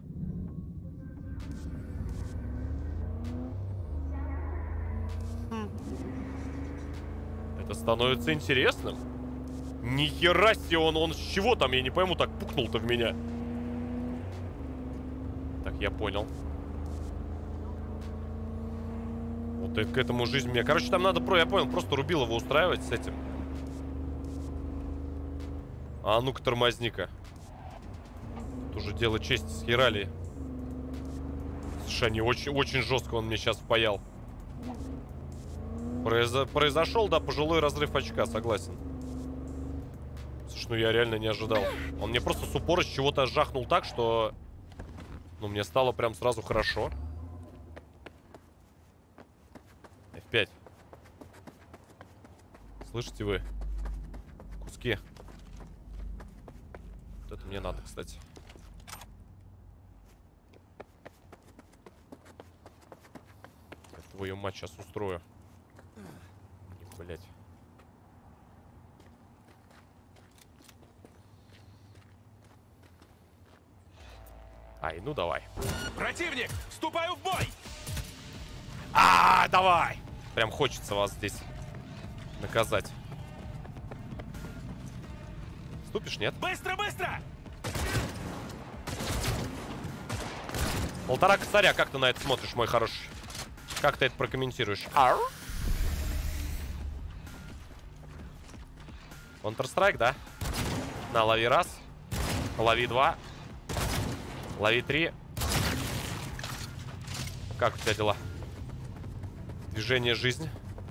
Это становится интересным. Ни хера себе, он с чего там, я не пойму, так пукнул-то в меня. Так, я понял. Вот и к этому жизнь мне... Короче, там надо, я понял, просто Рубилова устраивать с этим. А ну-ка, тормозни-ка. Уже дело чести с Хирали. Слушай, они очень жестко он мне сейчас впаял. Произошел, да, пожилой разрыв очка, согласен. Слушай, ну я реально не ожидал. Он мне просто с упора с чего-то жахнул так, что... Ну, мне стало прям сразу хорошо. F5. Слышите вы? Куски. Вот это мне надо, кстати. Твою мать, сейчас устрою. Блять. Ай, ну давай. Противник, вступаю в бой! Давай! Прям хочется вас здесь наказать. Ступишь, нет? Быстро, быстро! Полтора косаря, как ты на это смотришь, мой хороший? Как ты это прокомментируешь? Counter-Strike, да? На, лови раз. Лови два. Лови три. Как у тебя дела? Движение, жизнь.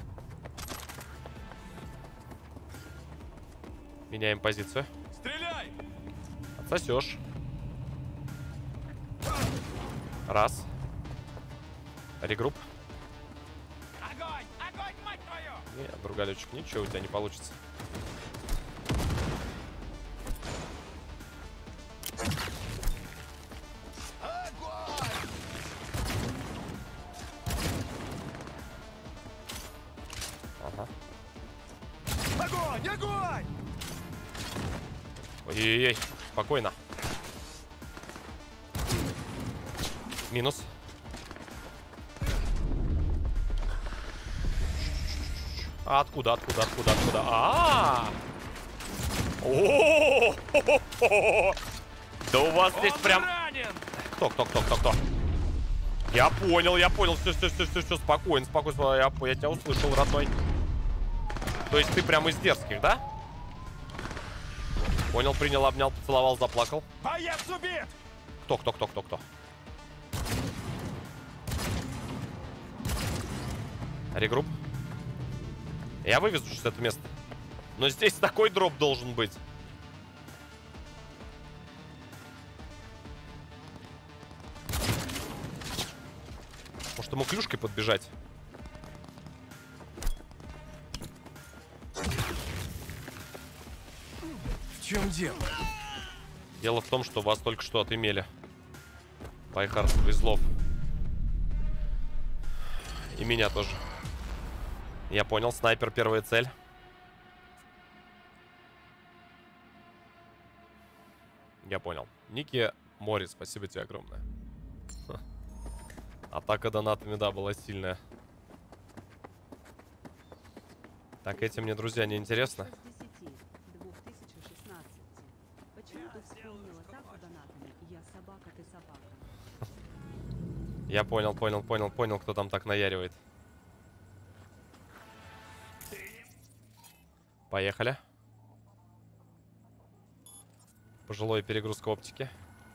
Меняем позицию. Стреляй! Отсосешь. Раз. Регрупп. Огонь! Огонь, мать твою! Нет, другалечек, ничего у тебя не получится. Ага. Огонь! Огонь! Ой-ой-ой, спокойно. Минус. А откуда? О-о-о-о-о! Да у вас здесь прям... Кто? Я понял. Все, спокойно. Я тебя услышал, родной. То есть ты прям из дерзких, да? Понял, принял, обнял, поцеловал, заплакал. Боец убит! Кто? Регрупп. Я вывезу сейчас это место. Но здесь такой дроп должен быть. Может, ему клюшкой подбежать? В чем дело? Дело в том, что вас только что отымели. Байхард, Везлов. И меня тоже. Я понял, снайпер, первая цель. Я понял. Ники Мори, спасибо тебе огромное. Атака донатами, да, была сильная. Так, эти мне, друзья, не интересно. Почему ты вспомнил атаку донатами? Я понял, кто там так наяривает. Поехали. Пожилой перегрузка оптики.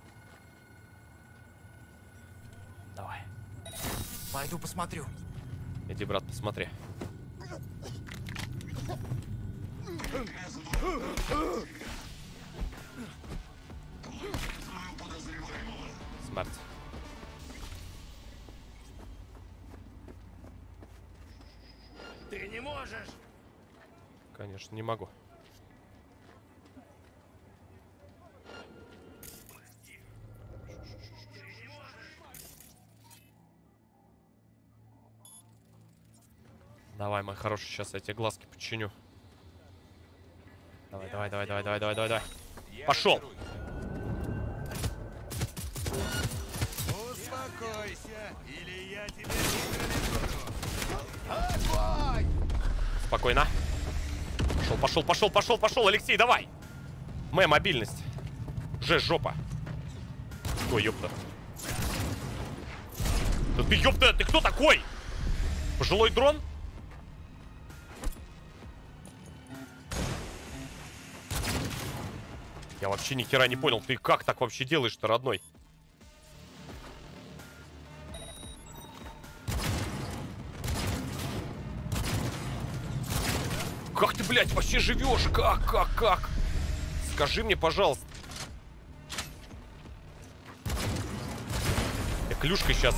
Давай. Пойду посмотрю. Иди, брат, посмотри. Смерть. Ты не можешь! Конечно, не могу. Давай, мой хороший, сейчас я тебе глазки подчиню. Давай. Пошел! Успокойся, или я тебе огонь! Спокойно. Пошел, Алексей, давай! Моя мобильность. Жопа. Ой, ёпта. Да ты, ёпта, ты кто такой? Пожилой дрон? Я вообще ни хера не понял. Ты как так вообще делаешь-то, родной? Как ты, блядь, вообще живешь? Как? Скажи мне, пожалуйста. Я клюшкой сейчас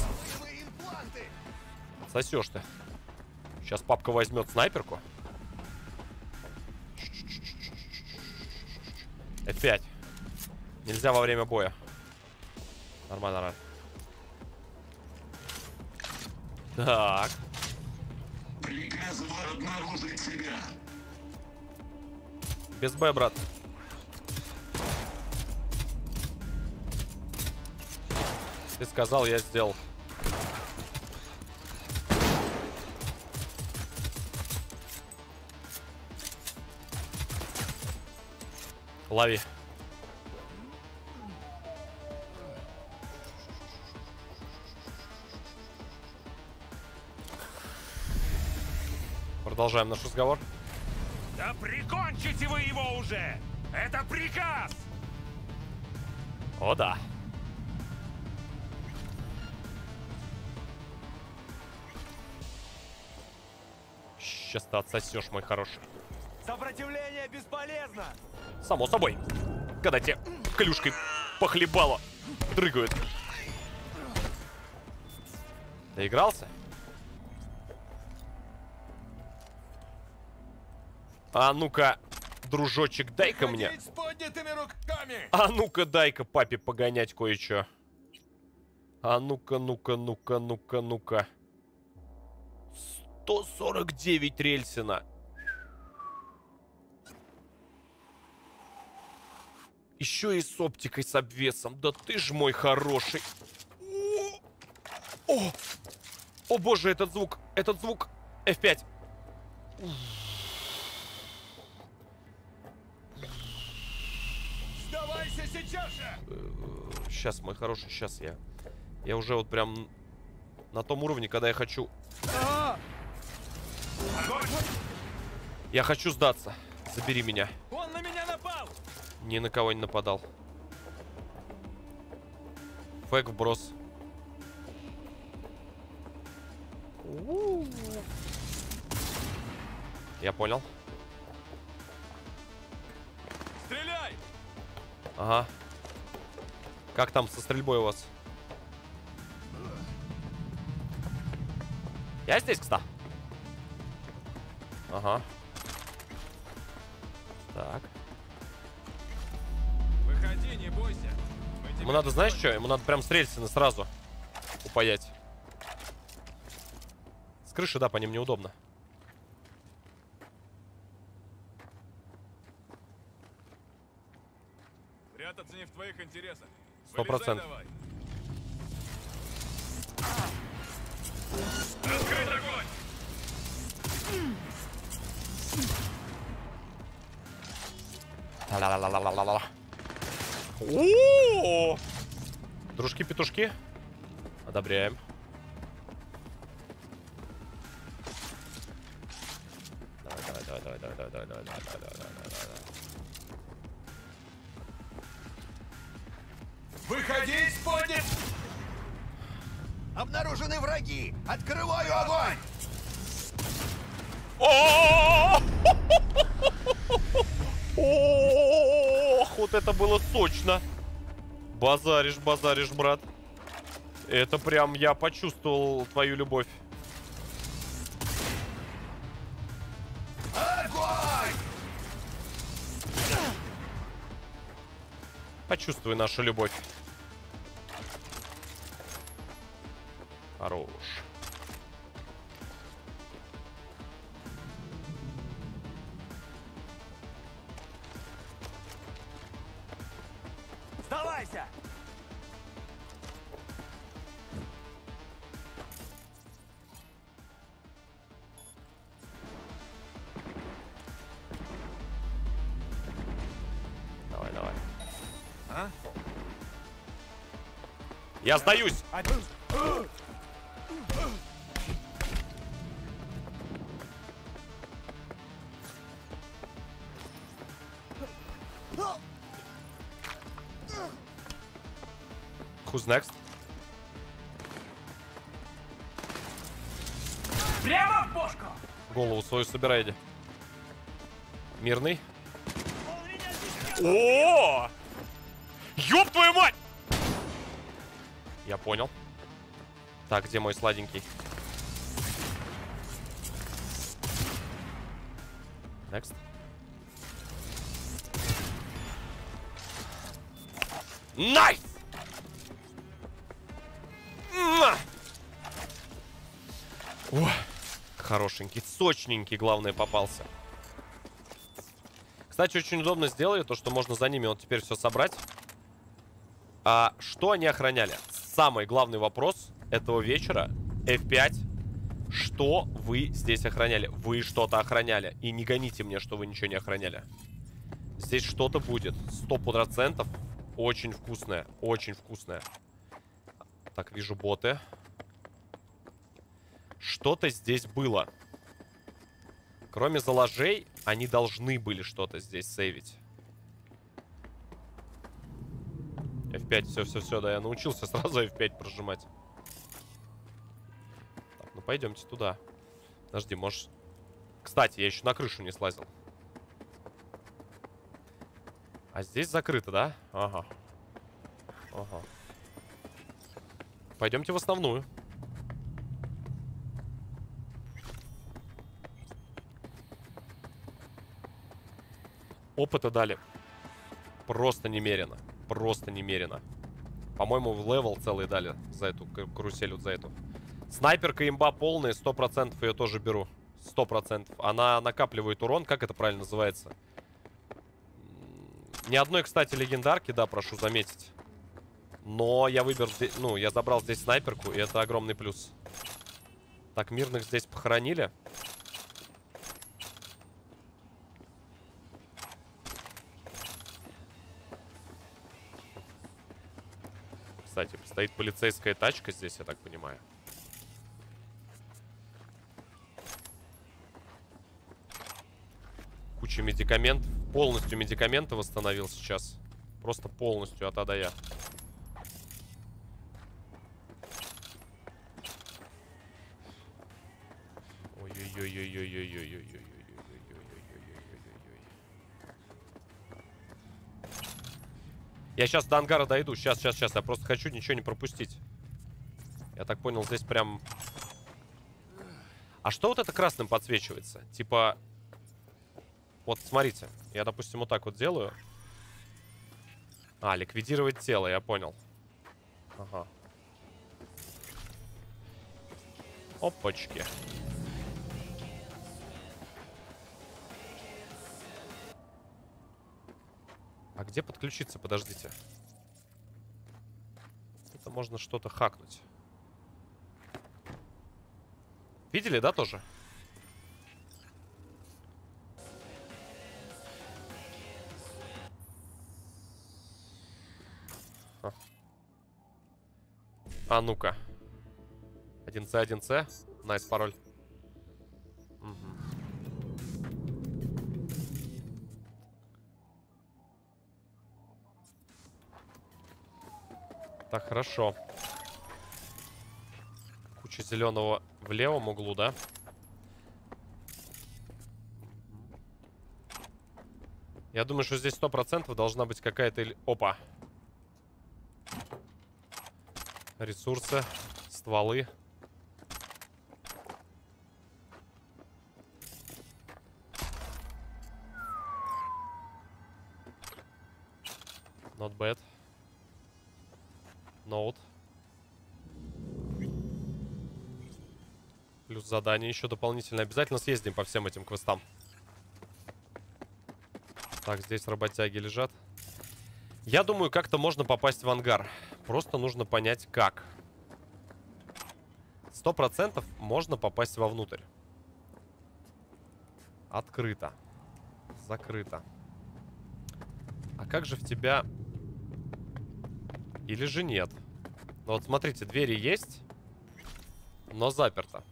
сосешь ты. Сейчас папка возьмет снайперку. F5. Нельзя во время боя. Нормально. Так. Приказываю обнаружить себя. Без Б, брат. Ты сказал, я сделал. Лови. Продолжаем наш разговор. Да прикончите вы его уже! Это приказ! О, да. Сейчас ты отсосешь, мой хороший. Сопротивление бесполезно! Само собой. Когда тебе клюшкой похлебало, дрыгают. Доигрался? А ну-ка, дружочек, дай-ка мне. С поднятыми руками! А ну-ка, дай-ка папе погонять кое-что. А ну-ка. 149 рельсина. Еще и с оптикой с обвесом. Да ты ж мой хороший. О боже, этот звук. F5. Сдавайся сейчас же! Сейчас, мой хороший, сейчас я уже вот прям на том уровне, когда я хочу... Я хочу сдаться. Забери меня. Он на меня напал! Ни на кого не нападал. Фэк вброс. Я понял. Стреляй! Ага. Как там со стрельбой у вас? Я здесь, кстати. Ага. Так. Выходи, не бойся. Ему надо, знаешь что? Ему надо прям с рельсины сразу упаять. С крыши, да, по ним неудобно. Прятаться не в твоих интересах. 100%. Открыть огонь! Ла-ла-ла-ла-ла-ла-ла. О-о-о! Дружки-петушки. Одобряем. Давай. Выходить, поднять! Обнаружены враги! Открываю огонь! Ох, вот это было сочно. Базаришь, брат. Это прям я почувствовал твою любовь. Огонь! Почувствуй нашу любовь. Хорош. Сдавайся! Давай. А? Я сдаюсь! Who's next? Прямо в бошку! Голову свою собирай, иди. Мирный. О! Ёб твою мать! Я понял. Так, где мой сладенький? Next. Найс! О, хорошенький, сочненький, главное, попался. Кстати, очень удобно сделали то, что можно за ними вот теперь все собрать. А что они охраняли? Самый главный вопрос этого вечера. F5. Что вы здесь охраняли? Вы что-то охраняли. И не гоните мне, что вы ничего не охраняли. Здесь что-то будет. 100%. Очень вкусное. Очень вкусное. Так, вижу боты. Что-то здесь было. Кроме заложей, они должны были что-то здесь сейвить. F5, все, да, я научился сразу F5 прожимать. Так, ну пойдемте туда. Подожди, может... Кстати, я еще на крышу не слазил. А здесь закрыто, да? Ага. Пойдемте в основную. Опыта дали. Просто немерено. Просто немерено. По-моему, в левел целый дали за эту карусель, вот за эту. Снайперка имба полная, 100% ее тоже беру. 100%. Она накапливает урон, как это правильно называется? Ни одной, кстати, легендарки, да, прошу заметить. Но я выбрал, ну, я забрал здесь снайперку, и это огромный плюс. Так, мирных здесь похоронили. Кстати, стоит полицейская тачка здесь, я так понимаю. Куча медикаментов. Полностью медикаменты восстановил сейчас. Просто полностью от А до Я. Ой-ой-ой-ой-ой-ой-ой-ой-ой-ой-ой-ой-ой-ой-ой-ой-ой. Я сейчас до ангара дойду. Сейчас. Я просто хочу ничего не пропустить. Я так понял, здесь прям... А что вот это красным подсвечивается? Типа... Вот, смотрите. Я, допустим, вот так вот делаю. А, ликвидировать тело, я понял. Ага. Опачки. А где подключиться? Подождите. Это можно что-то хакнуть. Видели, да, тоже? А ну-ка. 1С, 1С. Найс, пароль. Угу. Так, хорошо. Куча зеленого в левом углу, да? Я думаю, что здесь 100% должна быть какая-то... Опа. Ресурсы, стволы. Not bad. Ноут. Плюс задание еще дополнительно. Обязательно съездим по всем этим квестам. Так, здесь работяги лежат. Я думаю, как-то можно попасть в ангар. Просто нужно понять, как. 100% можно попасть вовнутрь. Открыто. Закрыто. А как же в тебя... Или же нет? Ну вот смотрите, двери есть, но заперто.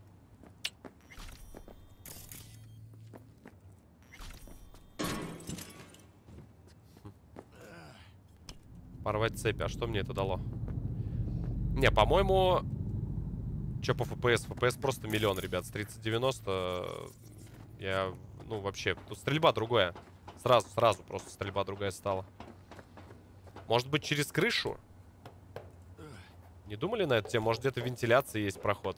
Порвать цепи. А что мне это дало? Не, по-моему... Че по FPS? FPS просто миллион, ребят. С 3090 я... Ну, вообще... Тут стрельба другая. Сразу просто стрельба другая стала. Может быть, через крышу? Не думали на эту тему? Может, где-то вентиляция есть, проход?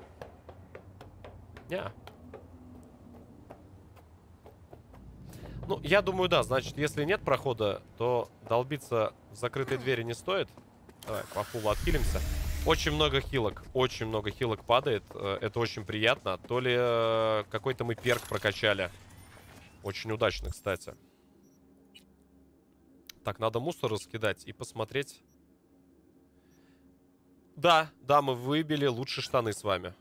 Не. Ну, я думаю, да. Значит, если нет прохода, то долбиться в закрытые двери не стоит. Давай, по фулу отхилимся. Очень много хилок. Очень много хилок падает. Это очень приятно. То ли какой-то мы перк прокачали. Очень удачно, кстати. Так, надо мусор раскидать и посмотреть. Да, мы выбили лучшие штаны с вами.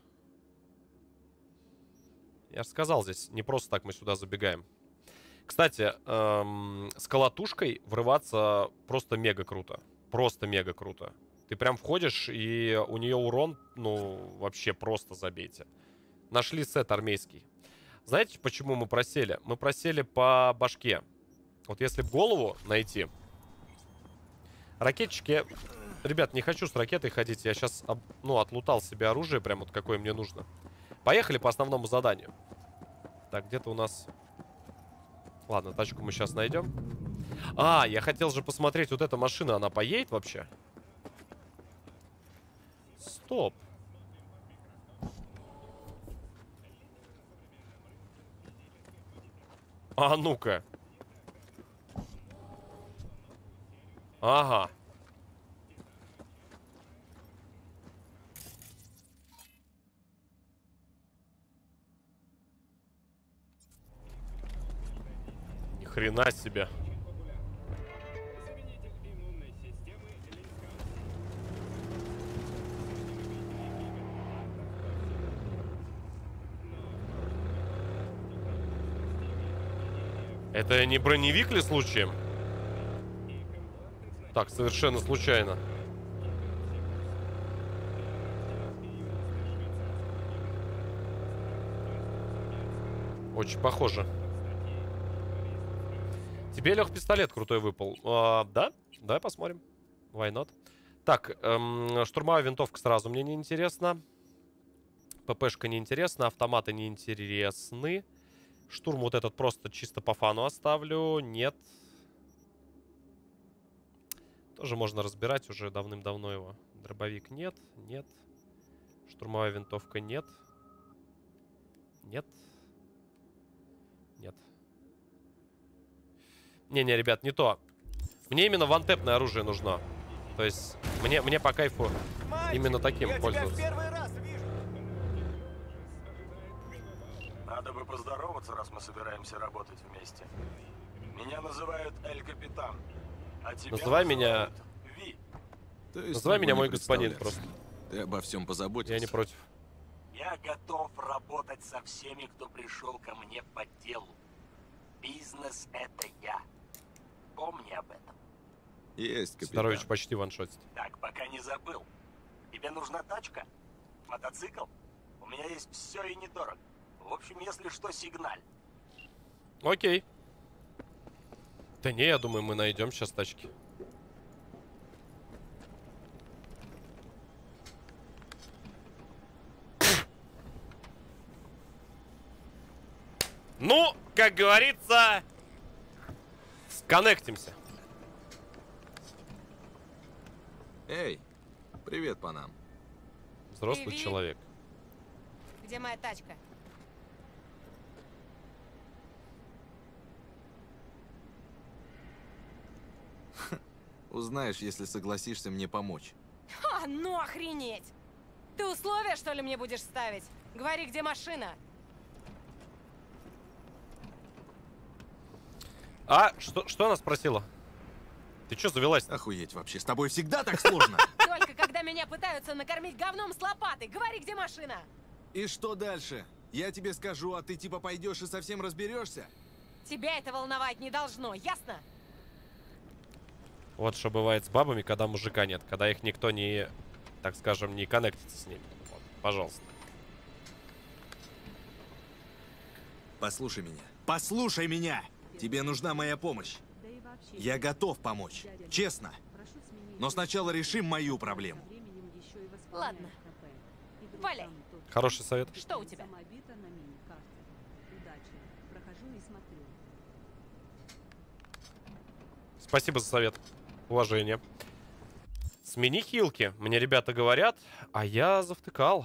Я же сказал, здесь не просто так мы сюда забегаем. Кстати, с колотушкой врываться просто мега круто. Просто мега круто. Ты прям входишь, и у нее урон, ну, вообще просто забейте. Нашли сет армейский. Знаете, почему мы просели? Мы просели по башке. Вот если в голову найти... Ракетчики... Ребят, не хочу с ракетой ходить. Я сейчас, ну, отлутал себе оружие, прям вот какое мне нужно. Поехали по основному заданию. Так, где-то у нас... Ладно, тачку мы сейчас найдем. А, я хотел же посмотреть, вот эта машина, она поедет вообще? Стоп. А ну-ка. Ага. Ни хрена себе. Это не броневик ли случаем? Так, совершенно случайно. Очень похоже. Тебе, Лех, пистолет крутой выпал. Да? Давай посмотрим. Why not? Так, штурмовая винтовка сразу мне не интересна. ППшка не интересна. Автоматы не интересны. Штурм вот этот просто чисто по фану оставлю. Нет. Тоже можно разбирать уже давным-давно его. Дробовик нет. Нет. Штурмовая винтовка нет. Нет. Нет. Не-не, ребят, не то. Мне именно вантепное оружие нужно. То есть мне по кайфу именно таким пользоваться. Надо бы поздороваться, раз мы собираемся работать вместе. Меня называют Эль Капитан. А тебя называй меня... Ви. Называй меня мой господин просто. Ты обо всем позаботился. Я не против. Я готов работать со всеми, кто пришел ко мне по делу. Бизнес — это я. Помни об этом. Есть, капитан. Здорович почти ваншотит. Так, пока не забыл. Тебе нужна тачка? Мотоцикл? У меня есть все и недорого. В общем, если что, сигналь. Окей. Да не, я думаю, мы найдем сейчас тачки. Ну, как говорится, сконнектимся. Эй, привет, Панам. Взрослый Привет. человек. Где моя тачка? Узнаешь, если согласишься мне помочь. Ха, ну охренеть! Ты условия, что ли, мне будешь ставить? Говори, где машина? А, что она спросила? Ты что завелась? Охуеть вообще, с тобой всегда так сложно. Только когда меня пытаются накормить говном с лопатой. Говори, где машина? И что дальше? Я тебе скажу, а ты типа пойдешь и совсем разберешься? Тебя это волновать не должно, ясно? Вот что бывает с бабами, когда мужика нет. Когда их никто не, так скажем, не коннектится с ними. Вот, пожалуйста. Послушай меня. Послушай меня! Тебе нужна моя помощь. Я готов помочь. Честно. Но сначала решим мою проблему. Ладно. Валяй. Хороший совет. Что у тебя? Спасибо за совет. Уважение. Смени хилки. Мне ребята говорят, а я завтыкал.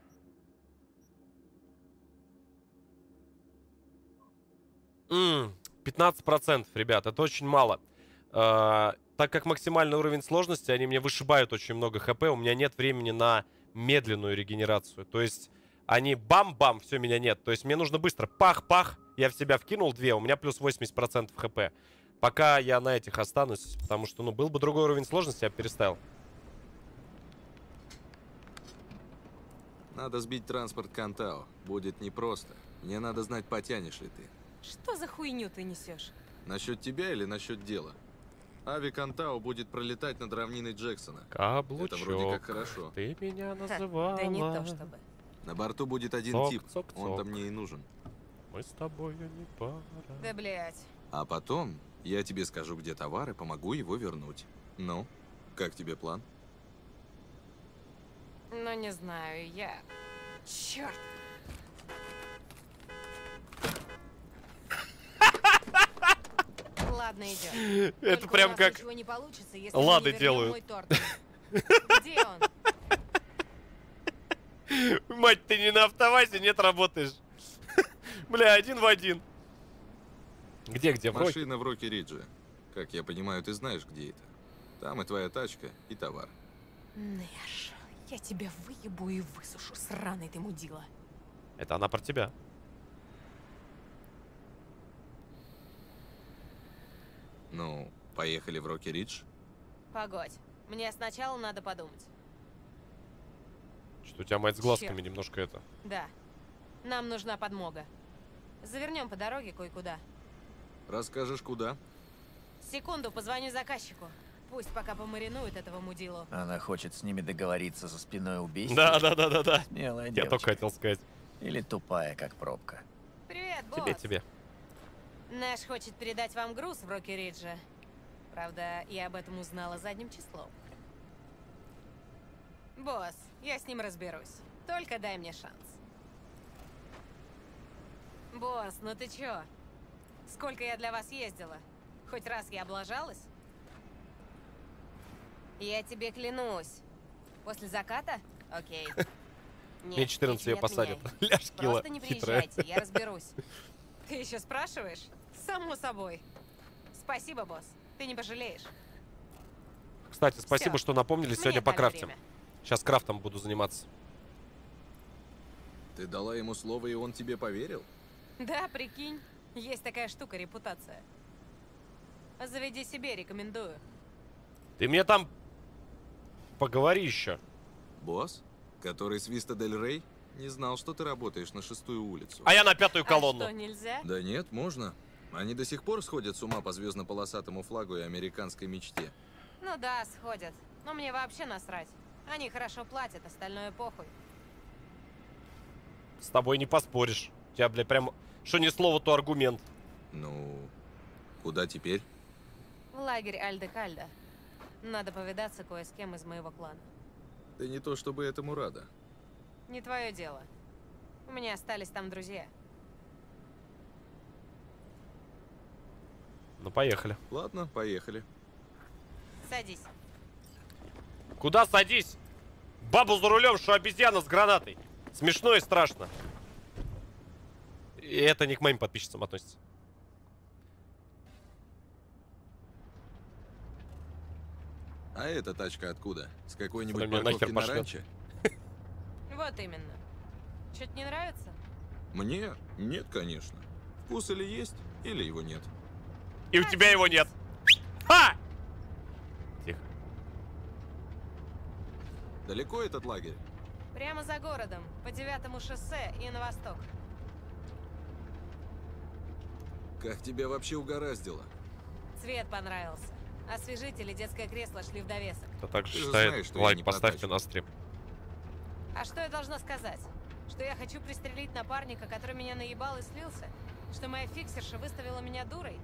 М, 15%, ребят, это очень мало. Так как максимальный уровень сложности, они мне вышибают очень много хп, у меня нет времени на медленную регенерацию. То есть они бам-бам, все, меня нет. То есть мне нужно быстро пах-пах, я в себя вкинул 2, у меня плюс 80% хп. Пока я на этих останусь, потому что, ну, был бы другой уровень сложности, я бы переставил. Надо сбить транспорт Кантао. Будет непросто. Мне надо знать, потянешь ли ты. Что за хуйню ты несешь? Насчет тебя или насчет дела? Ави Кантао будет пролетать над равниной Джексона. Каблучок. Это вроде как хорошо. Ты меня называла. Да не то чтобы. На борту будет один Цок, тип. цок, цок. Он-то мне и нужен. Мы с тобой не пара. Да блять. А потом я тебе скажу, где товар, и помогу его вернуть. Ну, как тебе план? Ну не знаю, я... Черт. Ладно, идем. Это Только прям у нас как ничего не получится, если Лады мы не вернем делают. мой торт. Где он? Мать, ты не на автовазе, нет, работаешь. Бля, один в один. Где? В Роке? Машина в Роки-Ридже. Как я понимаю, ты знаешь, где это. Там и твоя тачка, и товар. Нэш, я тебя выебу и высушу, сраный ты мудила. Это она про тебя. Ну, поехали в Роки-Ридж? Погодь, мне сначала надо подумать. Что у тебя мать с глазками Черт. немножко это. Да, нам нужна подмога. Завернем по дороге кое-куда. Расскажешь, куда? Секунду, позвоню заказчику. Пусть пока помаринует этого мудилу. Она хочет с ними договориться за спиной убийства. Да. Смелая Я девочка. только хотел сказать. Или тупая, как пробка. Привет, босс. Тебе. Нэш хочет передать вам груз в Роки-Ридже. Правда, я об этом узнала задним числом. Босс, я с ним разберусь. Только дай мне шанс. Босс, ну ты чё? Сколько я для вас ездила? Хоть раз я облажалась? Я тебе клянусь. После заката? Окей. Мне 14 ее не посадят. отменяй. Ляшкила Просто не хитрая. приезжайте, я разберусь. Ты еще спрашиваешь? Само собой. Спасибо, босс. Ты не пожалеешь. Кстати, спасибо, Всё. что напомнили, Мне сегодня дали покрафтим. время. Сейчас крафтом буду заниматься. Ты дала ему слово, и он тебе поверил? Да, прикинь. Есть такая штука, репутация. Заведи себе, рекомендую. Ты мне там поговори еще. Босс? Который с Виста Дель Рей? Не знал, что ты работаешь на 6-ю улицу. А я на 5-ю колонну. А что, нельзя? Да нет, можно. Они до сих пор сходят с ума по звездно-полосатому флагу и американской мечте. Ну да, сходят. Но мне вообще насрать. Они хорошо платят, остальное похуй. С тобой не поспоришь. У тебя, бля, прям... Что ни слово, то аргумент. Ну, куда теперь? В лагерь Альдекальда. Надо повидаться кое с кем из моего клана. Ты не то чтобы этому рада. Не твое дело. У меня остались там друзья. Ну, поехали. Ладно, поехали. Садись. Куда садись? Бабу за рулем, что обезьяна с гранатой. Смешно и страшно. И это не к моим подписчикам относится. А эта тачка откуда? С какой-нибудь Она меня парковки нахер на пошлет. ранче? Вот именно. Что-то не нравится? Мне? Нет, конечно. Вкус или есть, или его нет. И у тебя его нет. Ха! Тихо. Далеко этот лагерь? Прямо за городом, по 9-му шоссе и на восток. Как тебя вообще угораздило? Цвет понравился. Освежитель и детское кресло шли в довесок. Кто также Ты же считает, знаешь, что я лайк не поставьте протачу. на стрим. А что я должна сказать? Что я хочу пристрелить напарника, который меня наебал и слился? Что моя фиксерша выставила меня дурой?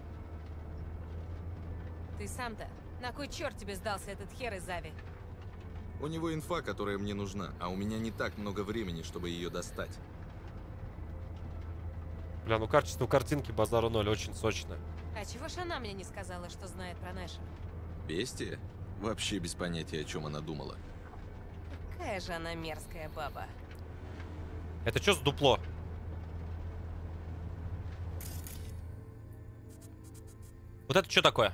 Ты сам-то? На кой черт тебе сдался этот хер из Ави? У него инфа, которая мне нужна, а у меня не так много времени, чтобы ее достать. Бля, ну качество картинки базару 0 очень сочное. А чего ж она мне не сказала, что знает про Нэша? Бестия? Вообще без понятия, о чем она думала. Какая же она мерзкая баба. Это что за дупло? Вот это что такое?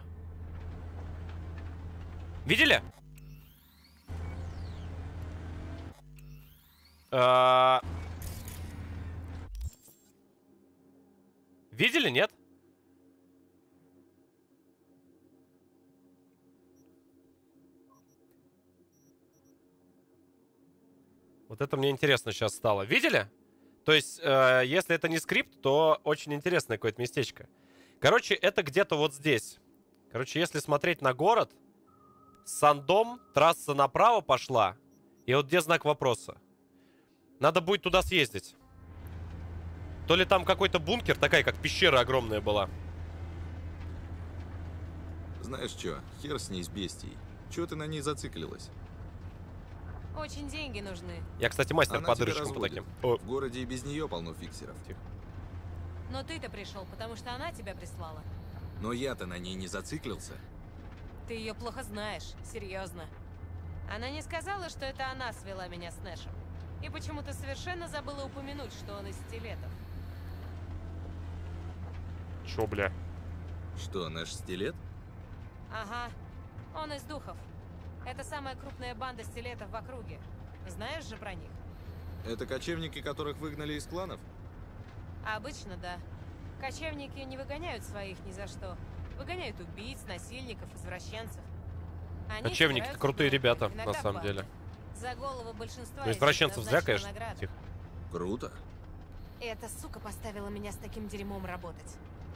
Видели? Видели, нет? Вот это мне интересно сейчас стало. Видели? То есть, если это не скрипт, то очень интересное какое-то местечко. Короче, это где-то вот здесь. Короче, если смотреть на город, Сандом, трасса направо пошла. И вот где знак вопроса? Надо будет туда съездить. То ли там какой-то бункер, такая как пещера огромная была. Знаешь что, хер с ней, с бестией. Чего ты на ней зациклилась? Очень деньги нужны. Я, кстати, мастер Она по тебя дырочкам по разводит. таким. В городе и без нее полно фиксеров. Тихо. Но ты-то пришел, потому что она тебя прислала. Но я-то на ней не зациклился. Ты ее плохо знаешь, серьезно. Она не сказала, что это она свела меня с Нэшем. И почему-то совершенно забыла упомянуть, что он из стилетов. Чё, бля? Что, наш стилет? Ага, он из духов. Это самая крупная банда стилетов в округе. Знаешь же про них? Это кочевники, которых выгнали из кланов? Обычно, да. Кочевники не выгоняют своих ни за что. Выгоняют убийц, насильников, извращенцев. Они Кочевники собираются крутые в группы, ребята, иногда на самом в банды. деле. За голову большинства Ну, из них извращенцев зря, назначена конечно. награда. Тихо. Круто. Эта сука поставила меня с таким дерьмом работать.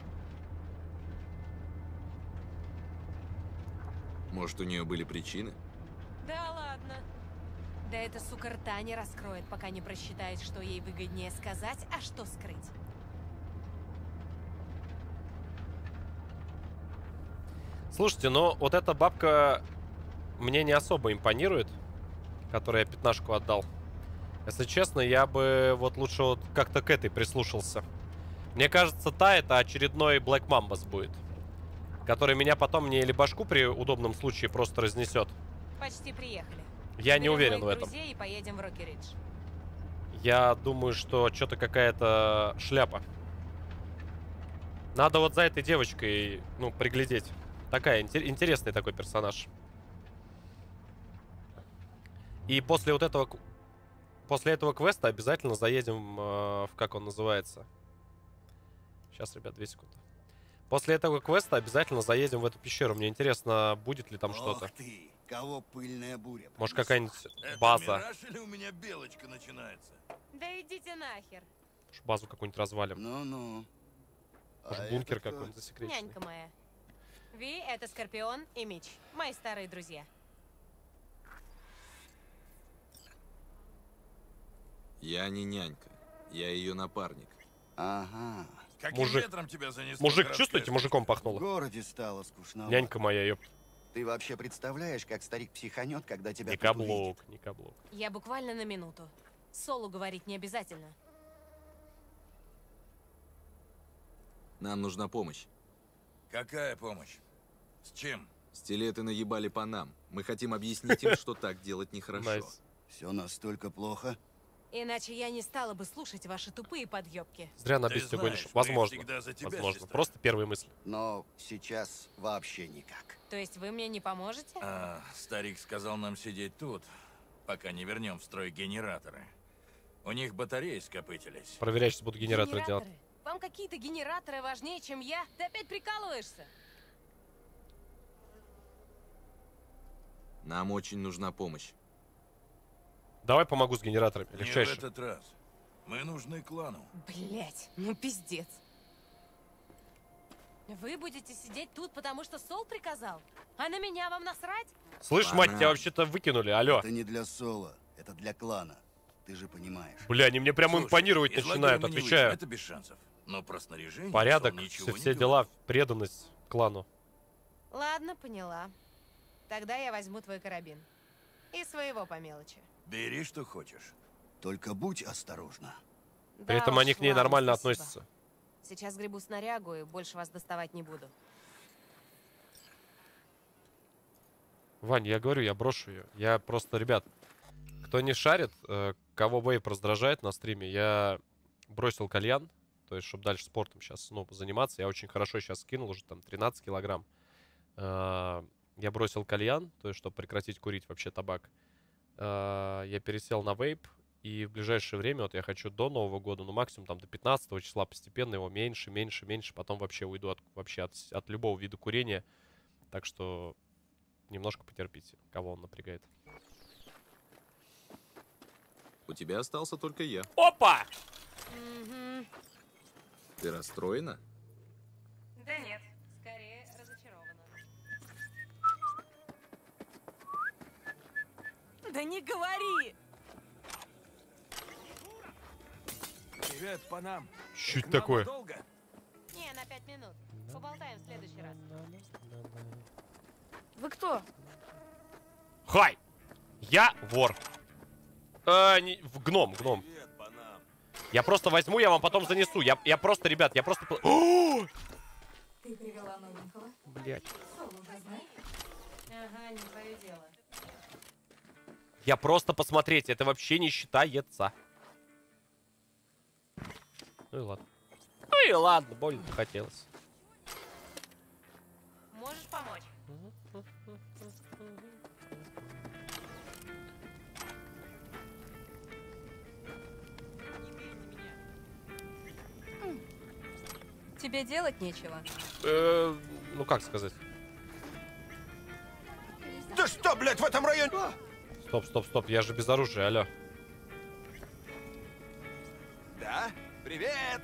Может, у нее были причины? Да ладно. Да эта сука рта не раскроет, пока не просчитает, что ей выгоднее сказать, а что скрыть. Слушайте, ну вот эта бабка мне не особо импонирует, которой я 15-ку отдал. Если честно, я бы вот лучше вот как-то к этой прислушался. Мне кажется, та это очередной Black Mambas будет, который меня потом мне или башку при удобном случае просто разнесет. Почти приехали. Я не Берем уверен в моих этом. друзей и поедем в Рокки-Ридж. Я думаю, что что-то какая-то шляпа. Надо вот за этой девочкой, ну, приглядеть. Такая, интересный такой персонаж. И после вот этого... После этого квеста обязательно заедем в... Как он называется? Сейчас, ребят, 2 секунды. После этого квеста обязательно заедем в эту пещеру. Мне интересно, будет ли там что-то. Ты, кого пыльная буря. Может, какая-нибудь база. Мираж или у меня белочка начинается? Да идите нахер. Базу какую-нибудь развалим. Ну-ну. Может, бункер какой-нибудь засекреченный. Нянька моя. Ви — это Скорпион и Мич. Мои старые друзья. Я не нянька. Я ее напарник. Ага. Каким Мужик. ветром тебя занесло? Мужик, городская чувствуете, столица? мужиком В пахнуло? городе стало скучно. Нянька моя, ёп. Ты вообще представляешь, как старик психанет, когда тебя Не тут увидит? каблук, не каблук. Я буквально на минуту. Солу говорить не обязательно. Нам нужна помощь. Какая помощь? С чем? Стилеты наебали по нам. Мы хотим объяснить им, что так делать нехорошо. Найс. Все настолько плохо? Иначе я не стала бы слушать ваши тупые подъебки. Зря на Ты бесте знаешь, гонишь. мы Возможно. всегда за тебя, Возможно. сестра. Просто первые мысли. Но сейчас вообще никак. То есть вы мне не поможете? Старик сказал нам сидеть тут, пока не вернем в строй генераторы. У них батареи скопытились. Проверять, что будут генераторы делать. Вам какие-то генераторы важнее, чем я? Ты опять прикалываешься? Нам очень нужна помощь. Давай помогу с генераторами. Не в Легчайше. этот раз. Мы нужны клану. Блять, ну пиздец. Вы будете сидеть тут, потому что Сол приказал? А на меня вам насрать? Слышь, мать, тебя вообще-то выкинули. Алло. Это не для Соло, это для клана. Ты же понимаешь. Бля, они мне прям Слушай, импонировать из начинают, лагеря мы не выйдем, отвечаю. это без шансов. Но про снаряжение Порядок, Сол ничего все не дела, преданность клану. Ладно, поняла. Тогда я возьму твой карабин. И своего по мелочи. Бери, что хочешь. Только будь осторожна. При Да этом они уж, к ней ладно, нормально спасибо. относятся. Сейчас гребу снарягу и больше вас доставать не буду. Вань, я говорю, я брошу ее. Я просто, ребят, кто не шарит, кого вейп раздражает на стриме, я бросил кальян. То есть, чтобы дальше спортом сейчас, ну, заниматься. Я очень хорошо сейчас скинул, уже там 13 килограмм. Я бросил кальян, то есть, чтобы прекратить курить вообще табак. Я пересел на вейп. И в ближайшее время, вот я хочу до Нового года, ну, максимум там до 15 числа постепенно его меньше, меньше, меньше. Потом вообще уйду от любого вида курения. Так что немножко потерпите, кого он напрягает. У тебя остался только я. Опа! Ты расстроена? Да нет, скорее разочарована. Да не говори! Привет, Панам. Чуть такое. Долго? Не, на 5 минут. Поболтаем в следующий раз. Вы кто? Хай! Я вор. Гном. Я просто возьму, я вам потом занесу. Я просто, ребят, я просто... Ты привела новенького? Блять. Сол уже знаешь? Ага, не твое дело. Я просто посмотреть, это вообще не считается. Ну и ладно. Ну и ладно, больно хотелось. Можешь помочь? Тебе делать нечего. Ну как сказать? Да что, блядь, в этом районе? Стоп, я же без оружия, алло. Да? Привет!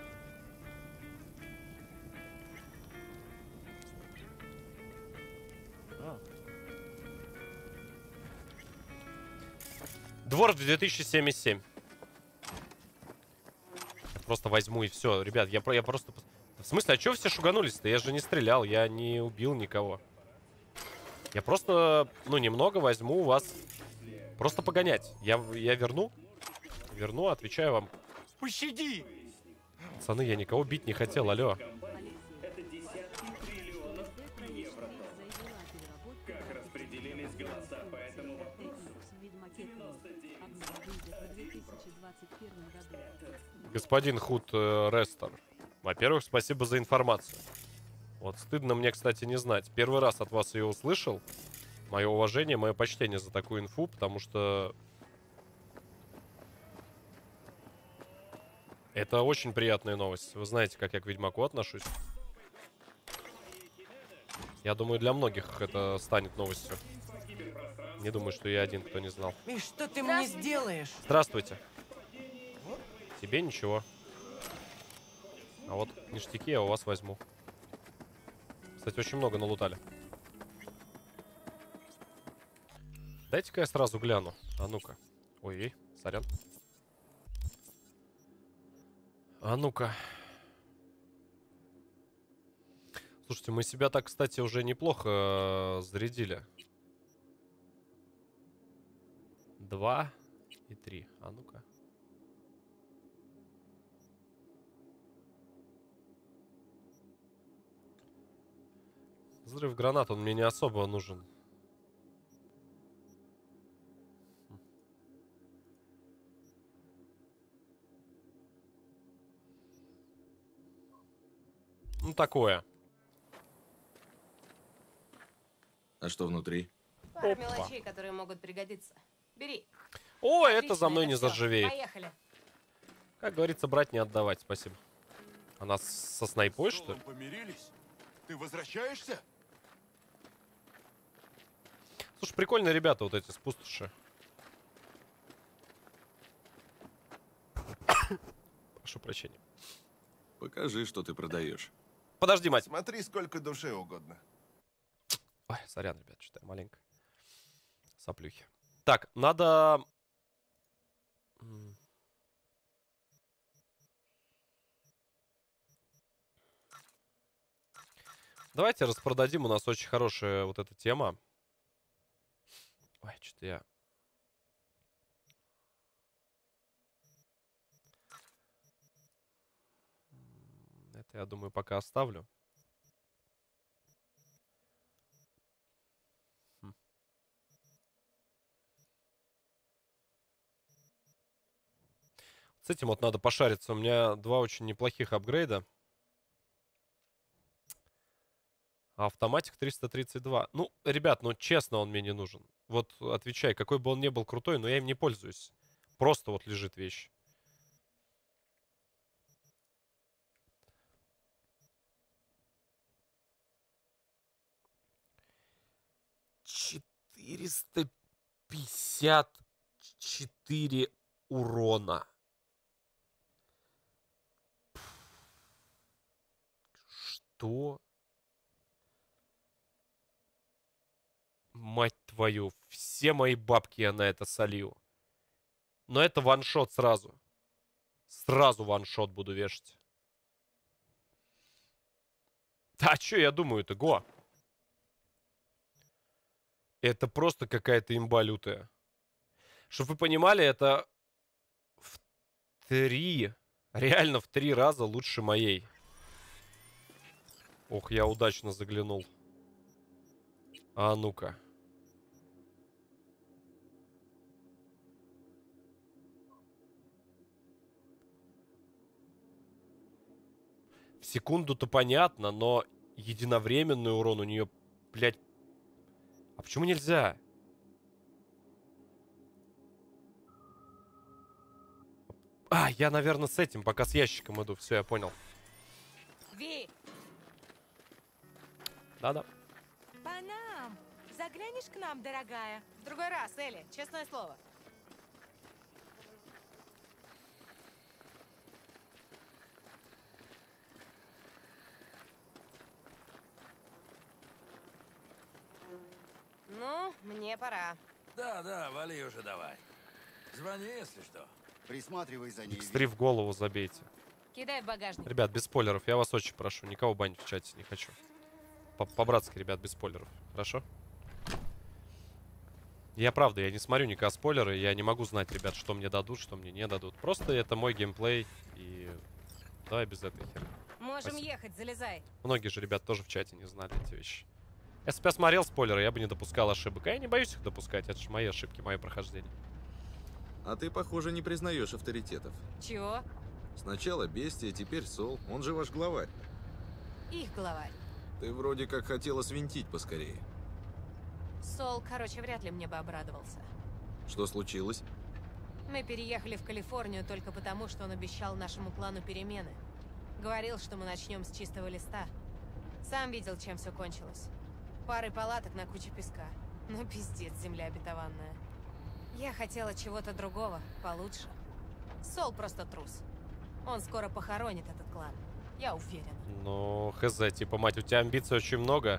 Дворф 2077. Я просто возьму и все. Ребят, я просто... В смысле, а чё все шуганулись-то? Я же не стрелял, я не убил никого. Я просто, ну, немного возьму у вас. Просто погонять. Я верну, отвечаю вам. Пощади! Пацаны, я никого бить не хотел, алло. Господин Худ Рестор, во-первых, спасибо за информацию. Вот стыдно мне, кстати, не знать. Первый раз от вас ее услышал. Мое уважение, мое почтение за такую инфу, потому что... Это очень приятная новость. Вы знаете, как я к Ведьмаку отношусь. Я думаю, для многих это станет новостью. Не думаю, что я один, кто не знал. И что ты мне сделаешь? Здравствуйте. Тебе ничего. А вот ништяки я у вас возьму. Кстати, очень много налутали. Дайте-ка я сразу гляну. А ну-ка. Ой, сорян. А ну-ка. Слушайте, мы себя так, кстати, уже неплохо зарядили. 2 и 3. А ну-ка. Взрыв гранат, он мне не особо нужен. Ну, такое. А что внутри? Пара мелочей, которые могут пригодиться. Бери. О, Отлично, это за мной не всё. заржавеет. Поехали. Как говорится, брать не отдавать. Спасибо. Она со снайпой, что ли? Помирились? Ты возвращаешься? Слушай, прикольные ребята вот эти с пустоши. Прошу прощения. Покажи, что ты продаешь. Подожди, мать. Смотри, сколько душе угодно. Ой, сорян, ребят, что-то я маленько. Соплюхи. Так, надо... Давайте распродадим. У нас очень хорошая вот эта тема. Ой, что-то я... Это, я думаю, пока оставлю. С этим вот надо пошариться. У меня 2 очень неплохих апгрейда. А автоматик 332. Ну, ребят, ну честно, он мне не нужен. Вот отвечай, какой бы он ни был крутой, но я им не пользуюсь. Просто вот лежит вещь. $454 урона. Что? Мать твою, все мои бабки я на это солью. Но это ваншот сразу. Сразу ваншот буду вешать. А что я думаю-то, го? Это просто какая-то имба лютая. Чтоб вы понимали, это в 3, реально в 3 раза лучше моей. Ох, я удачно заглянул. А ну-ка. В секунду-то понятно, но единовременный урон у нее, блядь. А почему нельзя? А, я, наверное, с этим, пока с ящиком иду. Все, я понял. Ви! Да-да. Панам! Заглянешь к нам, дорогая? В другой раз, Элли, честное слово. Ну, мне пора. Да, вали уже давай. Звони, если что. Присматривай за ней. X3 в голову забейте. Кидай в багажник. Ребят, без спойлеров, я вас очень прошу. Никого банить в чате не хочу. По-братски, ребят, без спойлеров. Хорошо? Я правда, я не смотрю никакие спойлеры. Я не могу знать, ребят, что мне дадут, что мне не дадут. Просто это мой геймплей. И давай без этой херни. Можем Спасибо. ехать, залезай. Многие же ребят тоже в чате не знали эти вещи. Если бы я смотрел спойлеры, я бы не допускал ошибок. А я не боюсь их допускать. Это же мои ошибки, мое прохождение. А ты, похоже, не признаешь авторитетов. Чего? Сначала Бестия, теперь Сол. Он же ваш главарь. Их главарь. Ты вроде как хотела свинтить поскорее. Сол, короче, вряд ли мне бы обрадовался. Что случилось? Мы переехали в Калифорнию только потому, что он обещал нашему клану перемены. Говорил, что мы начнем с чистого листа. Сам видел, чем все кончилось. Парой палаток на куче песка. Ну, пиздец, земля обетованная. Я хотела чего-то другого, получше. Сол просто трус. Он скоро похоронит этот клан. Я уверена. Ну, хз, типа, мать, у тебя амбиций очень много.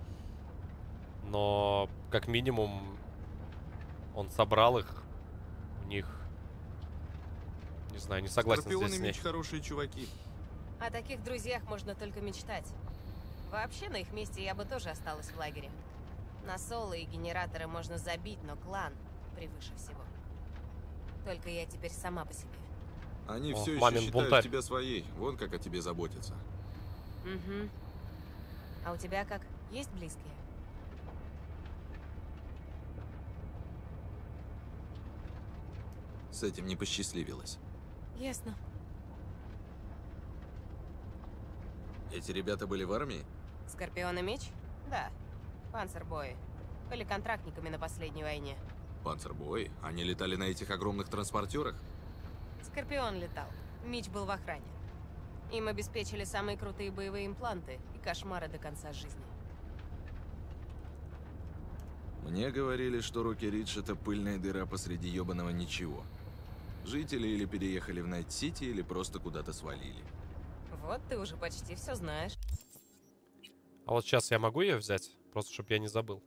Но, как минимум, он собрал их. У них, не Не знаю, не согласен Скорпион здесь и с ней. Меч хорошие чуваки. О таких друзьях можно только мечтать. Вообще, на их месте я бы тоже осталась в лагере. На Соло и генераторы можно забить, но клан превыше всего. Только я теперь сама по себе. Они О, все еще мамин считают бунтарь. тебя своей. Вон как о тебе заботятся. Угу. А у тебя как? Есть близкие? С этим не посчастливилось. Ясно. Эти ребята были в армии? Скорпион и Меч? Да. Панцербои. Были контрактниками на последней войне. Панцербои? Они летали на этих огромных транспортерах? Скорпион летал. Меч был в охране. Им обеспечили самые крутые боевые импланты и кошмары до конца жизни. Мне говорили, что Рокки Ридж — это пыльная дыра посреди ёбаного ничего. Жители или переехали в Найт-Сити, или просто куда-то свалили. Вот ты уже почти все знаешь. А вот сейчас я могу ее взять? Просто, чтобы я не забыл.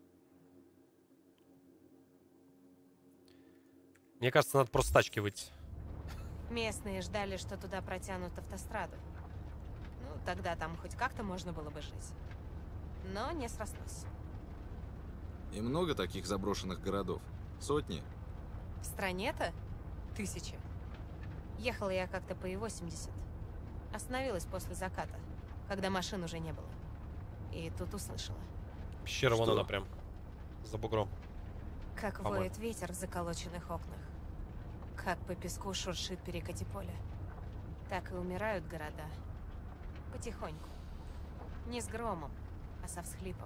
Мне кажется, надо просто с тачки выйти. Местные ждали, что туда протянут автостраду. Ну, тогда там хоть как-то можно было бы жить. Но не срослось. И много таких заброшенных городов? Сотни? В стране-то 1000. Ехала я как-то по И-80. Остановилась после заката, когда машин уже не было. И тут услышала. Пещера вон она прям. За бугром. Как По-моему. воет ветер в заколоченных окнах. Как по песку шуршит перекати поле. Так и умирают города. Потихоньку. Не с громом, а со всхлипом.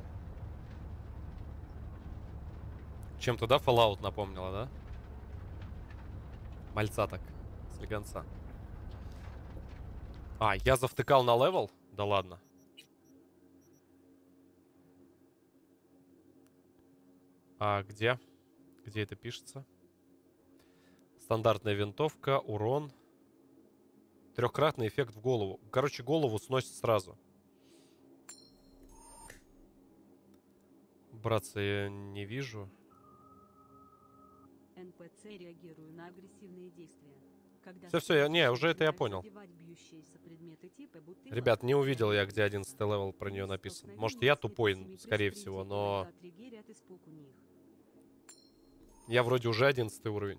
Чем-то, да, Fallout напомнила, да? Мальца так, слегонца. А, я завтыкал на левел? Да ладно. А где? Где это пишется? Стандартная винтовка, урон. Трехкратный эффект в голову. Короче, голову сносит сразу. Братца, я не вижу. НПЦ реагирую на агрессивные действия. Все, не, уже это я понял. Ребят, не увидел я, где 11 левел про нее написан. Может, я тупой, скорее всего, но... Я вроде уже 11 уровень.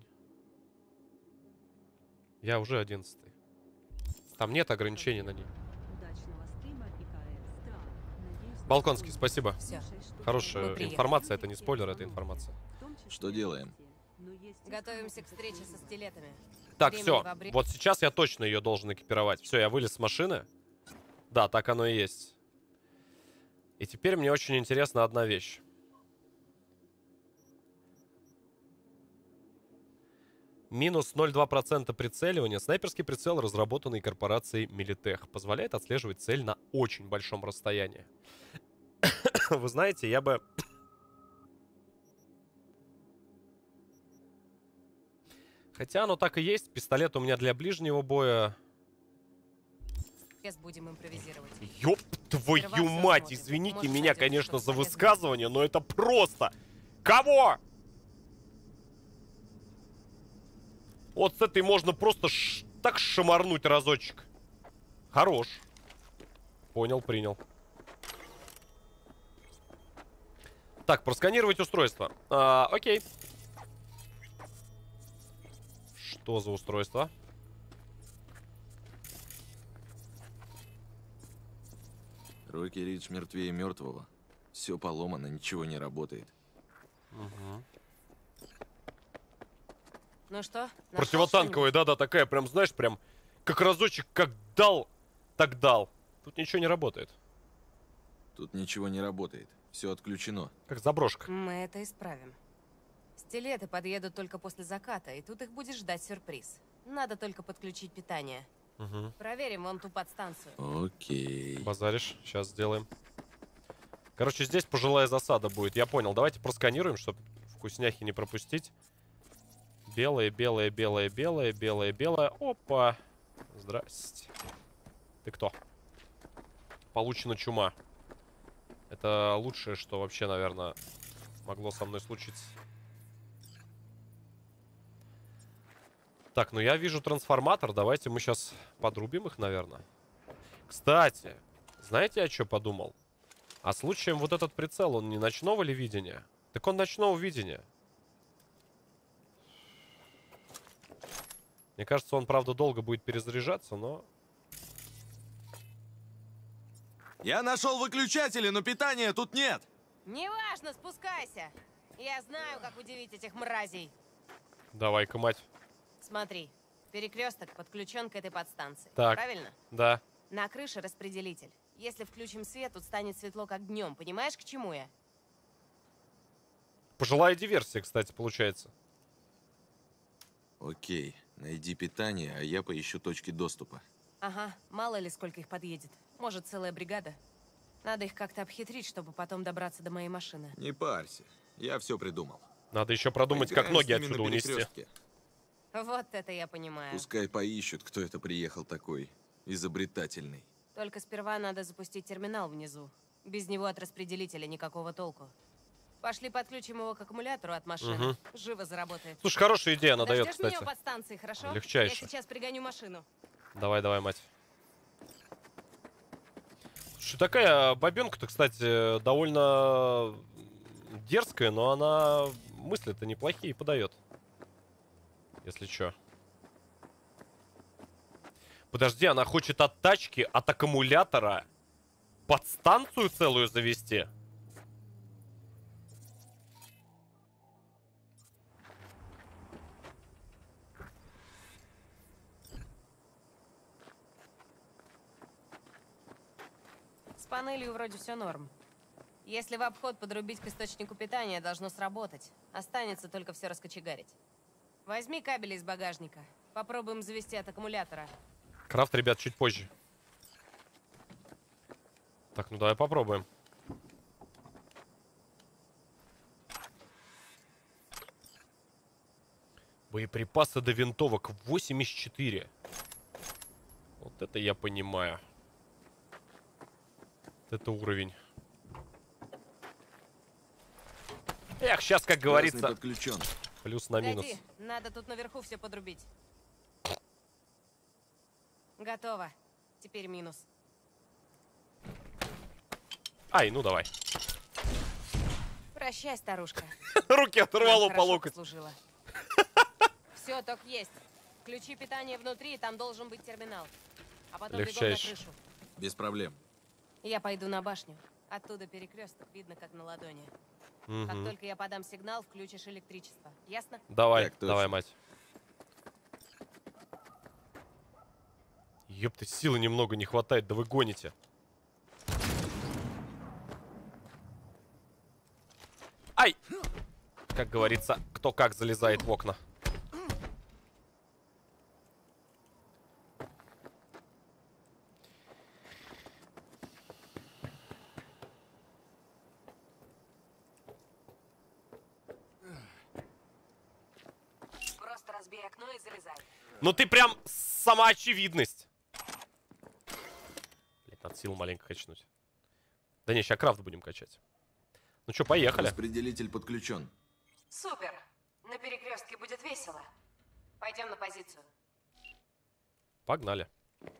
Я уже 11. Там нет ограничений на ней. Балконский, спасибо. Всё. Хорошая информация, это не спойлер, это информация. Что делаем? Готовимся к встрече со стилетами. Так, Времени все. в обрез- Вот сейчас я точно ее должен экипировать. Все, я вылез с машины. Да, так оно и есть. И теперь мне очень интересна одна вещь. Минус 0,2% прицеливания. Снайперский прицел, разработанный корпорацией Militech, позволяет отслеживать цель на очень большом расстоянии. Вы знаете, я бы... Хотя оно так и есть. Пистолет у меня для ближнего боя. Сейчас будем импровизировать. Ёб твою Сперва всё мать, смотрим. извините Может, меня, найдём конечно, что-то за полезное. высказывание, но это просто... Кого? Вот с этой можно просто так шамарнуть разочек. Хорош. Понял, принял. Так, просканировать устройство. Окей. Что за устройство? Рокки Ридж мертвее мертвого. Все поломано, ничего не работает. Угу. Ну что? нашёл Противотанковая, да-да, такая прям, знаешь, прям как разочек, как дал, так дал. Тут ничего не работает. Тут ничего не работает. Все отключено. Как заброшка. что-нибудь? Мы это исправим. Стилеты подъедут только после заката, и тут их будет ждать сюрприз. Надо только подключить питание. Угу. Проверим вон ту подстанцию. Окей. Базаришь, сейчас сделаем. Короче, здесь пожилая засада будет. Я понял. Давайте просканируем, чтобы вкусняхи не пропустить. Белое, белое, белое, белое, белое, белое. Опа. Здрасте. Ты кто? Получена чума. Это лучшее, что вообще, наверное, могло со мной случиться. Так, ну я вижу трансформатор. Давайте мы сейчас подрубим их, наверное. Кстати, знаете, я что подумал? А случаем вот этот прицел, он не ночного ли видения? Так он ночного видения. Мне кажется, он, правда, долго будет перезаряжаться, но... Я нашел выключатели, но питания тут нет. Неважно, спускайся. Я знаю, как удивить этих мразей. Давай-ка, мать. Смотри, перекресток подключен к этой подстанции. Так. Правильно? Да. На крыше распределитель. Если включим свет, тут станет светло, как днем. Понимаешь, к чему я? Пожилая диверсия, кстати, получается. Окей, найди питание, а я поищу точки доступа. Ага, мало ли сколько их подъедет. Может, целая бригада. Надо их как-то обхитрить, чтобы потом добраться до моей машины. Не парься, я все придумал. Надо еще продумать, как ноги отсюда унести. Вот это я понимаю. Пускай поищут, кто это приехал такой изобретательный. Только сперва надо запустить терминал внизу. Без него от распределителя никакого толку. Пошли подключим его к аккумулятору от машины. Угу. Живо заработает. Слушай, хорошая идея она дает, Подождешь кстати. меня у подстанции, хорошо? Легчайше. Я сейчас пригоню машину. Давай, давай, мать. Слушай, такая бабенка-то, кстати, довольно дерзкая, но она мысли-то неплохие подает. Если чё. Подожди, она хочет от тачки, от аккумулятора подстанцию целую завести? С панелью вроде все норм. Если в обход подрубить к источнику питания, должно сработать. Останется только все раскочегарить. Возьми кабели из багажника. Попробуем завести от аккумулятора. Крафт, ребят, чуть позже. Так, ну давай попробуем. Боеприпасы до винтовок 84. Вот это я понимаю. Это уровень. Эх, сейчас, как говорится, подключен. Плюс на минус. Погоди, надо тут наверху все подрубить. Готово. Теперь минус. Ай, ну давай. Прощай, старушка. Руки оторвало по локоть. Все, ток есть. Включи питание внутри, и там должен быть терминал. А потом бегом на Легчайше. крышу. Без проблем. Я пойду на башню. Оттуда перекресток видно, как на ладони. Как Мгм. только я подам сигнал, включишь электричество. Ясно? Давай, Так точно. давай, мать. Ёпты, силы немного не хватает, да вы гоните. Ай! Как говорится, кто как залезает в окна. Просто разбей окно и залезай. Ну ты прям самоочевидность. Блять, надо силу маленько качнуть. Да не, сейчас крафт будем качать. Ну что, поехали. Распределитель подключен. Супер. На перекрестке будет весело. Пойдем на позицию. Погнали.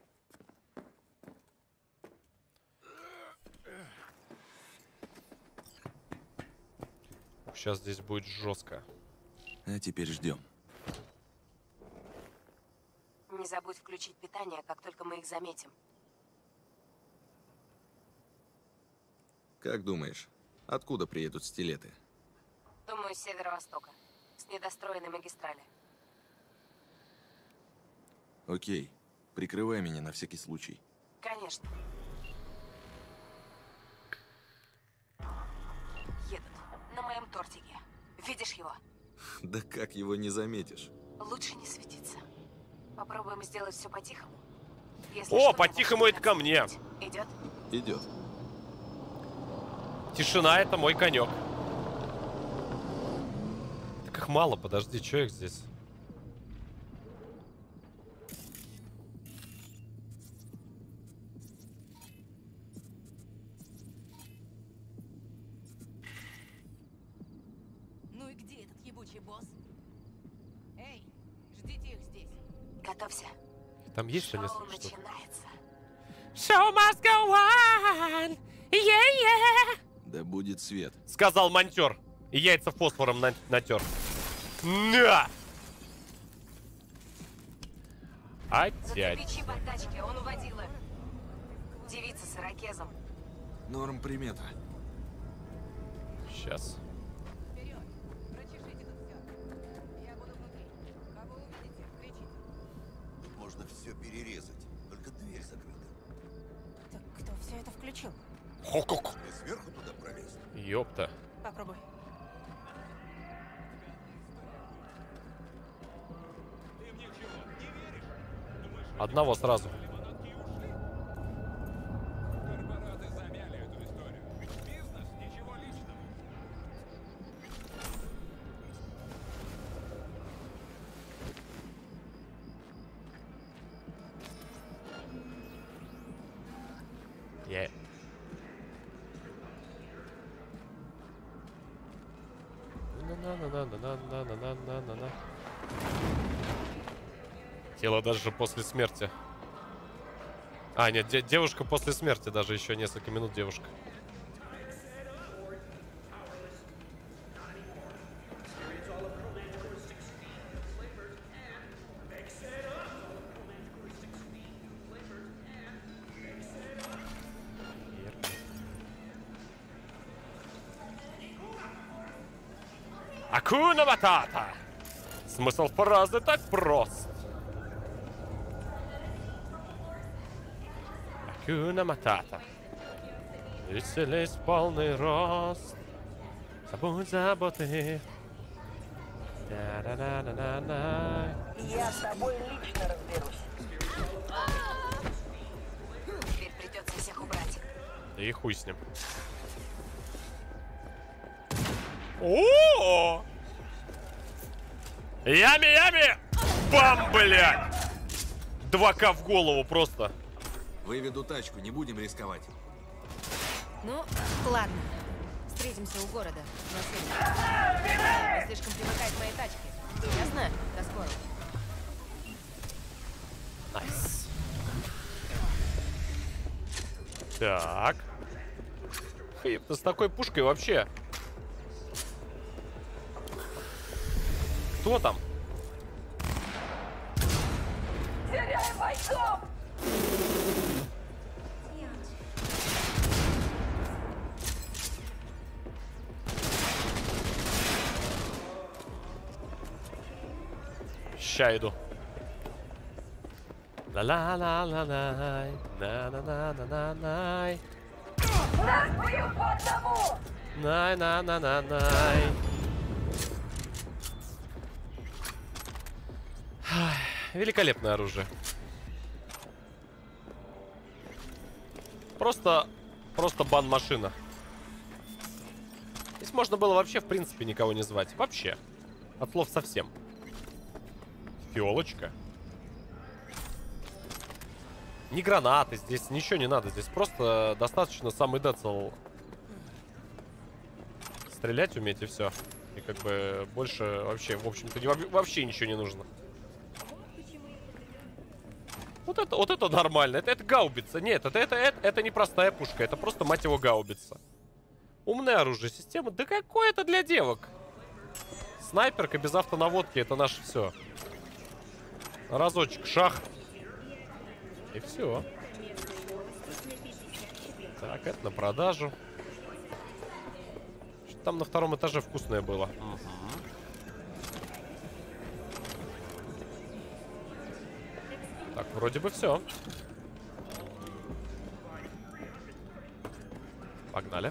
Сейчас здесь будет жестко. А теперь ждем. Не забудь включить питание, как только мы их заметим. Как думаешь, откуда приедут стилеты? Думаю, с северо-востока. С недостроенной магистрали. Окей, прикрывай меня на всякий случай. Конечно. Едут. На моем тортике. Видишь его? Да как его не заметишь? Лучше не светиться. Попробуем сделать все по-тихому. О, по-тихому это ко мне. Идет? Идет. Тишина — это мой конек. Так их мало, подожди, что их здесь? Ну и где этот ебучий босс? Эй, ждите их здесь. Готовься. Там есть Шоу что-то? начинается. Show must go on. Yeah. Да будет свет. Сказал монтер. И яйца фосфором натер. На! Опять. Закрепи чип от тачки, он уводила. Девица с ирокезом. Норм примета. Сейчас. Тут можно все перерезать. Только дверь закрыта. Так кто все это включил? Хо-ко-ко. Ты сверху туда пролез? Ёпта. Попробуй. Одного сразу. На-на-на-на-на-на-на-на-на-на. Тело даже после смерти. А, нет, девушка после смерти, даже еще несколько минут девушка. Акуна Матата! Смысл фразы так прост. Акуна Матата. Веселись в полный рост. Забудь заботы. Да-да-да-да-да-да. Я с тобой лично разберусь. Теперь придется всех убрать. И хуй с ним. О! Ями-ями! Бам, блядь! 2К в голову просто. Выведу тачку, не будем рисковать. Ну, ладно. Встретимся у города. Не слишком привыкай к моей тачке. Ясно? До скорого. Найс. Так. Ты с такой пушкой вообще? Кто там? Теряем бойцов! Ща иду. Ла-ла-ла-ла-лай. На-на-на-на-на-най. Нас бьют по одному! Най-на-на-на-най. Великолепное оружие. Просто бан-машина. Здесь можно было вообще, в принципе, никого не звать. Вообще. От слов совсем. Фиолочка. Ни гранаты здесь, ничего не надо. Здесь просто достаточно самый децл. Стрелять уметь и все. И как бы больше вообще, в общем-то, вообще ничего не нужно. Вот это нормально. Это гаубица. Нет, это не простая пушка. Это просто, мать его, гаубица. Умное оружие системы. Да какое это для девок? Снайперка без автонаводки. Это наше все. Разочек, шах. И все. Так, это на продажу. Что-то там на втором этаже вкусное было. Угу. Так, вроде бы все. Погнали.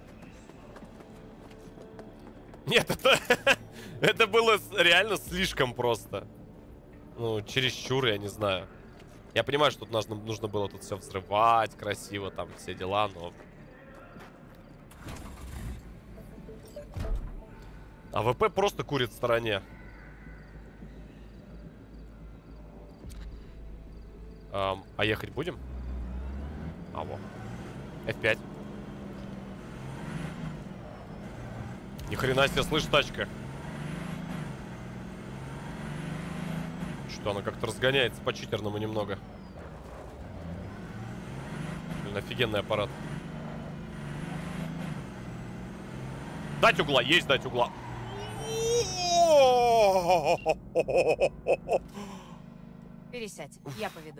Нет, это было реально слишком просто. Ну, чересчур, я не знаю. Я понимаю, что тут нужно было тут все взрывать красиво, там все дела, но... АВП просто курит в стороне. А ехать будем? А, во. F5. Ни хрена себе, слышь, тачка. Что она как-то разгоняется по-читерному немного. Блин, офигенный аппарат. Дать угла, есть дать угла. Пересядь, я поведу.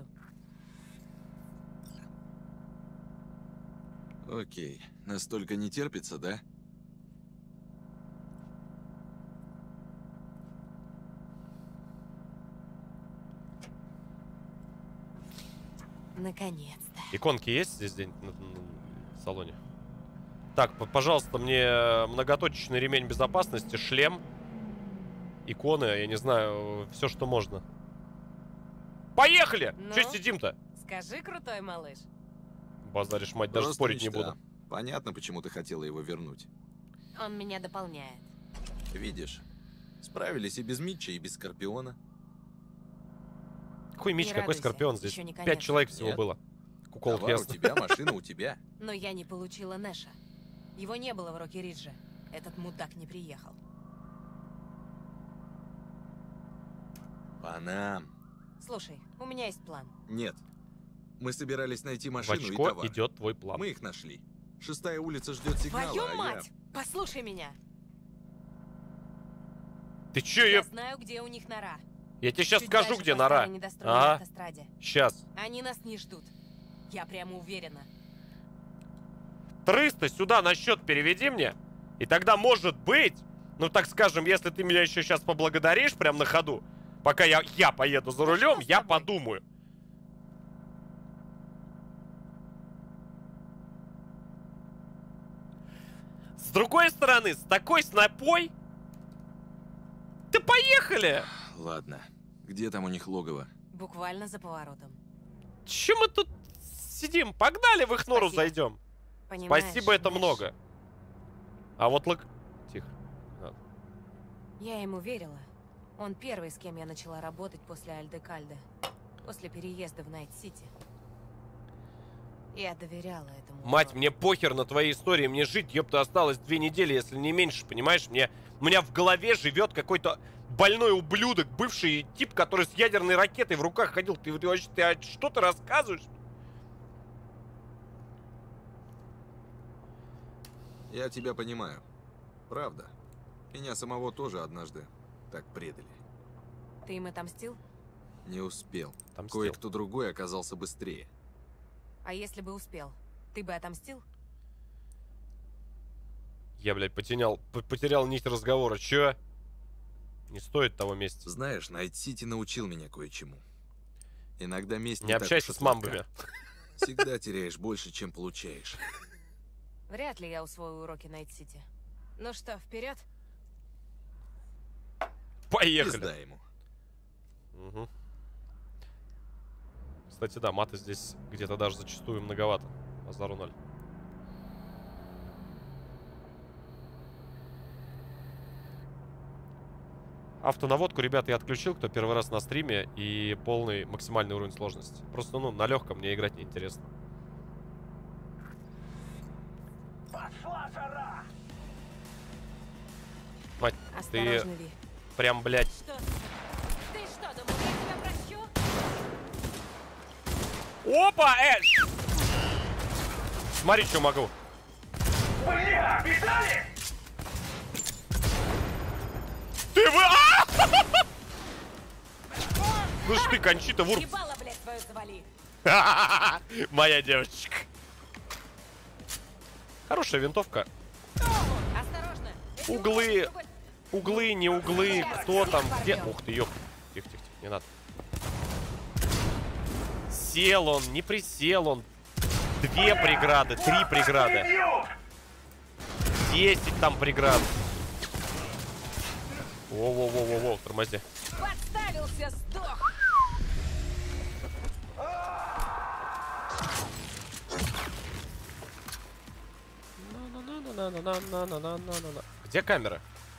Окей, настолько не терпится, да? Наконец-то. Иконки есть здесь где-нибудь в салоне? Так, пожалуйста, мне многоточечный ремень безопасности, шлем, иконы, я не знаю, все, что можно. Поехали! Ну, Че сидим-то? Скажи, крутой малыш. Базаришь, мать, даже Просто спорить не мечта. буду. Понятно, почему ты хотела его вернуть. Он меня дополняет. Видишь, справились и без Митча, и без Скорпиона. Какой Митч, Не какой радуйся, Скорпион здесь? еще не 5 конец. человек всего Нет. было. Куколок Товар у ясно. тебя, машина у тебя. Но я не получила Нэша. Его не было в Рокки-Ридже. Этот мудак не приехал. По нам. Слушай, у меня есть план. Нет. Мы собирались найти В машину и очко товар. идет твой план. Мы их нашли. 6-я улица ждет сигнала, Твою а мать! Послушай меня. Ты че, Я я... знаю, где у них нора. Я тебе сейчас Чуть скажу, дальше где по нора. старой недостроенной Ага. автостраде. Сейчас. Они нас не ждут. Я прямо уверена. 300 сюда на счет переведи мне. И тогда, может быть, ну так скажем, если ты меня еще сейчас поблагодаришь прям на ходу, пока я поеду за рулем, я подумаю. С другой стороны, с такой снопой... Да поехали! Ладно. Где там у них логово? Буквально за поворотом. Че мы тут сидим? Погнали, в их нору зайдем. Понимаешь, Спасибо, это Нэш, много. А вот Тихо. Я ему верила. Он первый, с кем я начала работать после Альдекальде. После переезда в Найт-Сити. Я доверяла этому. Мать, мне похер на твои истории, мне жить, ёпта, осталось 2 недели, если не меньше, понимаешь? У меня в голове живет какой-то больной ублюдок, бывший тип, который с ядерной ракетой в руках ходил. Ты вообще, что ты рассказываешь? Я тебя понимаю. Правда. Меня самого тоже однажды так предали. Ты им отомстил? Не успел. Отомстил. Кое-кто другой оказался быстрее. А если бы успел, ты бы отомстил? Я, блядь, потерял нить разговора. Чё? Не стоит того места. Знаешь, Найт-Сити научил меня кое-чему. Иногда месть Не так общайся уж и с мамбами. сладка. Всегда теряешь больше, чем получаешь. Вряд ли я усвою уроки Найт-Сити. Ну что, вперед? Поехали. Пизда ему. Угу. Кстати, да, маты здесь где-то даже зачастую многовато. Азару 0. Автонаводку, ребята, я отключил, кто первый раз на стриме, и полный максимальный уровень сложности. Просто, ну, на легком мне играть неинтересно. Пошла жара! Мать, Осторожно, ты Ви. прям, блядь... Что? Ты что, думал, я тебя прощу? Опа, Смотри, что могу. Бля, видали? Ты вы... Слышь ты, Кончита Вурст. Ебало, блядь, твою завали. Моя девочка. Хорошая винтовка. Осторожно. Углы, не углы, кто там, где... Ух ты, ёп. Тихо, не надо. Сел он, не присел он. 2 преграды, 3 преграды. 10 там преград. Воу, тормози. Подставился, сдох. Где камера?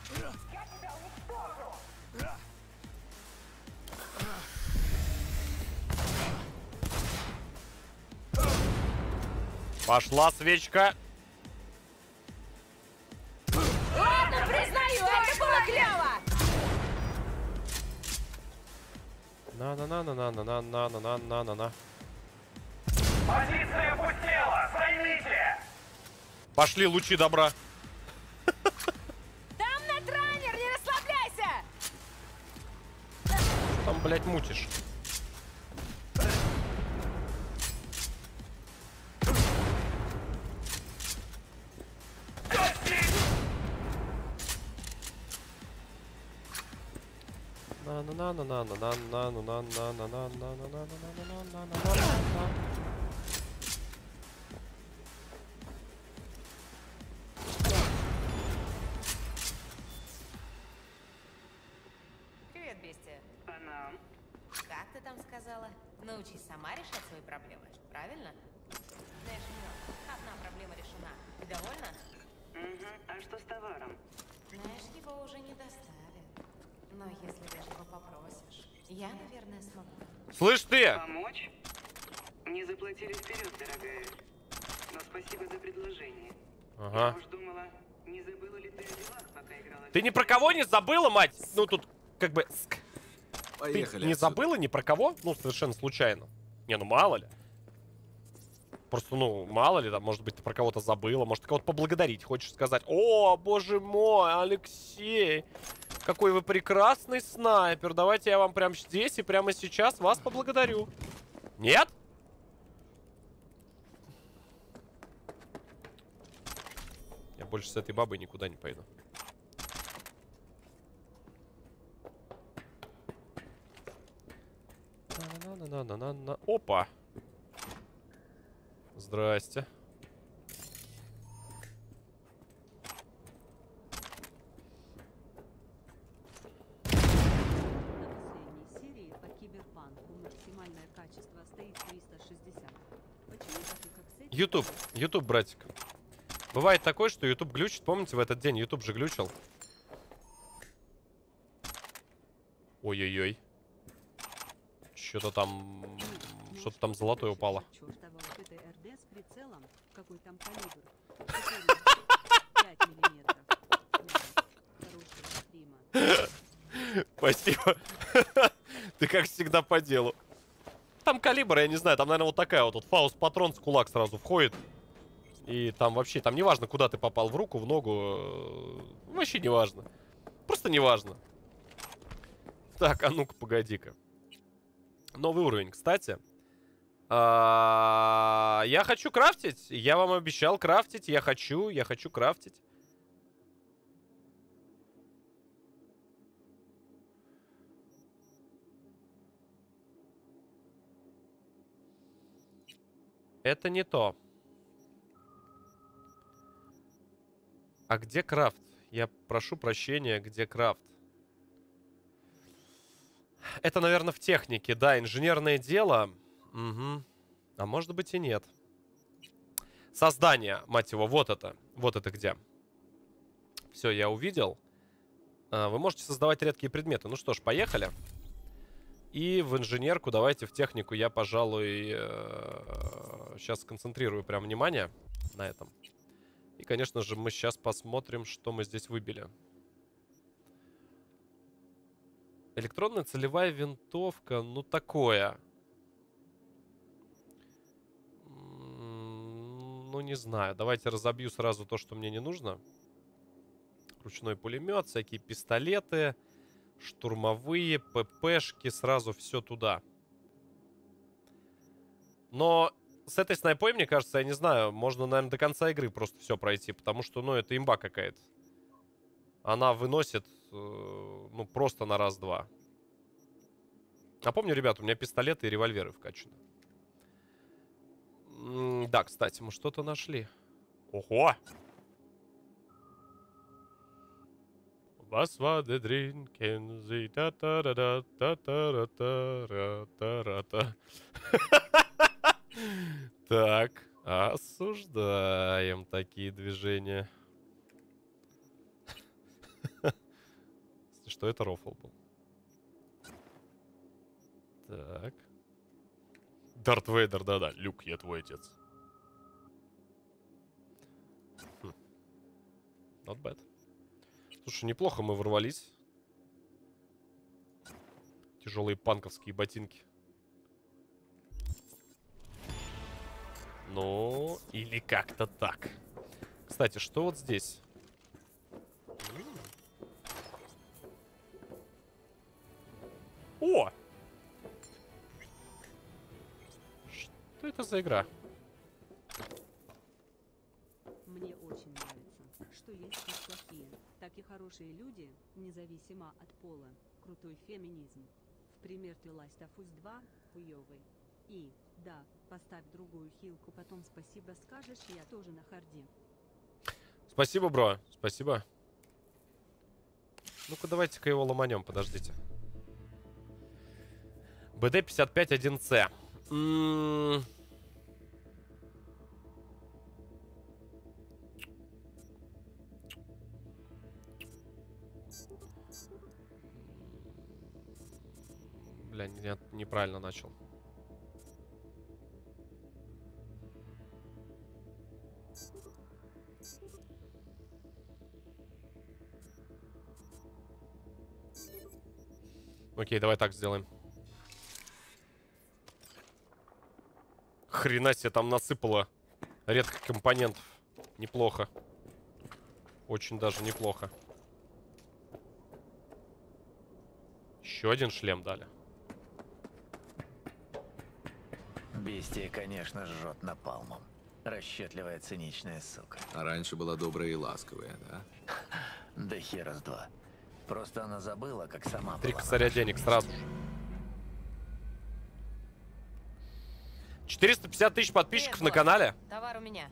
Пошла свечка. Ладно, признаю, это было клево. На-на-на-на-на-на-на-на-на-на-на. Позиция пустела! Займите! Пошли лучи добра. Там нетранер, не расслабляйся! Что там, блядь, мутишь? Привет, бестия. Как ты там сказала? Научись сама решать свои проблемы, правильно? Знаешь, одна проблема решена. Ты довольна? Угу. А что с товаром? Знаешь, его уже не доставят. Но если даже его попросишь, я, наверное, смогу. Слышь ты! Помочь? Не заплатили вперед, дорогая. Но спасибо за предложение. Ага. Я уж думала, не забыла ли ты о делах, пока играла... Ты ни про кого не забыла, мать? Ну тут как бы... Поехали Ты не отсюда. забыла ни про кого? Ну, совершенно случайно. Не, ну мало ли. Просто, ну, мало ли, там, может быть, ты про кого-то забыла, может, ты кого-то поблагодарить хочешь сказать. О, боже мой, Алексей, какой вы прекрасный снайпер. Давайте я вам прямо здесь и прямо сейчас вас поблагодарю. Нет? Я больше с этой бабой никуда не пойду. На-на-на-на-на-на. Опа! Здрасте. На последней серии по Киберпанку максимальное качество стоит 360. Почему так и как с этим? YouTube, братик. Бывает такое, что YouTube глючит. Помните, в этот день YouTube же глючил? Ой-ой-ой. Что-то там золотое упало. Чёртова вот этой РД с прицелом, какой там калибр. 5 миллиметров. Хорошего стрима. Спасибо. Ты как всегда по делу. Там калибр, я не знаю, там, наверное, вот такая вот фауст-патрон с кулак сразу входит. И там вообще, там не важно, куда ты попал, в руку, в ногу. Вообще не важно. Просто не важно. Так, а ну-ка, погоди-ка. Новый уровень, кстати. Я хочу крафтить. Я вам обещал крафтить. Я хочу крафтить. Это не то. А где крафт? Я прошу прощения, где крафт? Это, наверное, в технике, да, инженерное дело. Угу. А может быть и нет. Создание, мать его, вот это. Вот это где. Все, я увидел. Вы можете создавать редкие предметы. Ну что ж, поехали. И в инженерку, давайте в технику я, пожалуй, сейчас сконцентрирую прям внимание на этом. И, конечно же, мы сейчас посмотрим, что мы здесь выбили. Электронная целевая винтовка, ну такое. Ну не знаю, давайте разобью сразу то, что мне не нужно. Ручной пулемет, всякие пистолеты, штурмовые, ППшки, сразу все туда. Но с этой снайпой, мне кажется, я не знаю, можно, наверное, до конца игры просто все пройти, потому что, ну, это имба какая-то. Она выносит, ну, просто на раз-два. Напомню, ребят, у меня пистолеты и револьверы вкачаны. Да, кстати, мы что-то нашли. Ого! Was war der Drin? Kennen Sie? Так, осуждаем такие движения. Что это рофл был? Так. Дарт Вейдер, да-да. Люк, я твой отец. Not bad. Слушай, неплохо мы ворвались. Тяжелые панковские ботинки. Ну, или как-то так. Кстати, что вот здесь? О! Что это за игра? Мне очень нравится, что есть как плохие, так и хорошие люди, независимо от пола. Крутой феминизм. В пример The Last of Us 2 хуёвый. И, да, поставь другую хилку, потом спасибо скажешь, я тоже на харде. Спасибо, бро. Спасибо. Ну-ка, давайте-ка его ломанем, подождите. БД-55-1С. Бля, нет, неправильно начал. Окей, давай так сделаем. Хрена себе там насыпало редких компонентов. Неплохо. Очень даже неплохо. Еще один шлем дали. Бестия, конечно, жжет напалмом. Расчетливая, циничная сука. А раньше была добрая и ласковая, да? Да хера с два. Просто она забыла, как сама 3 была. косаря денег сразу же. 450 тысяч подписчиков на канале. Товар у меня.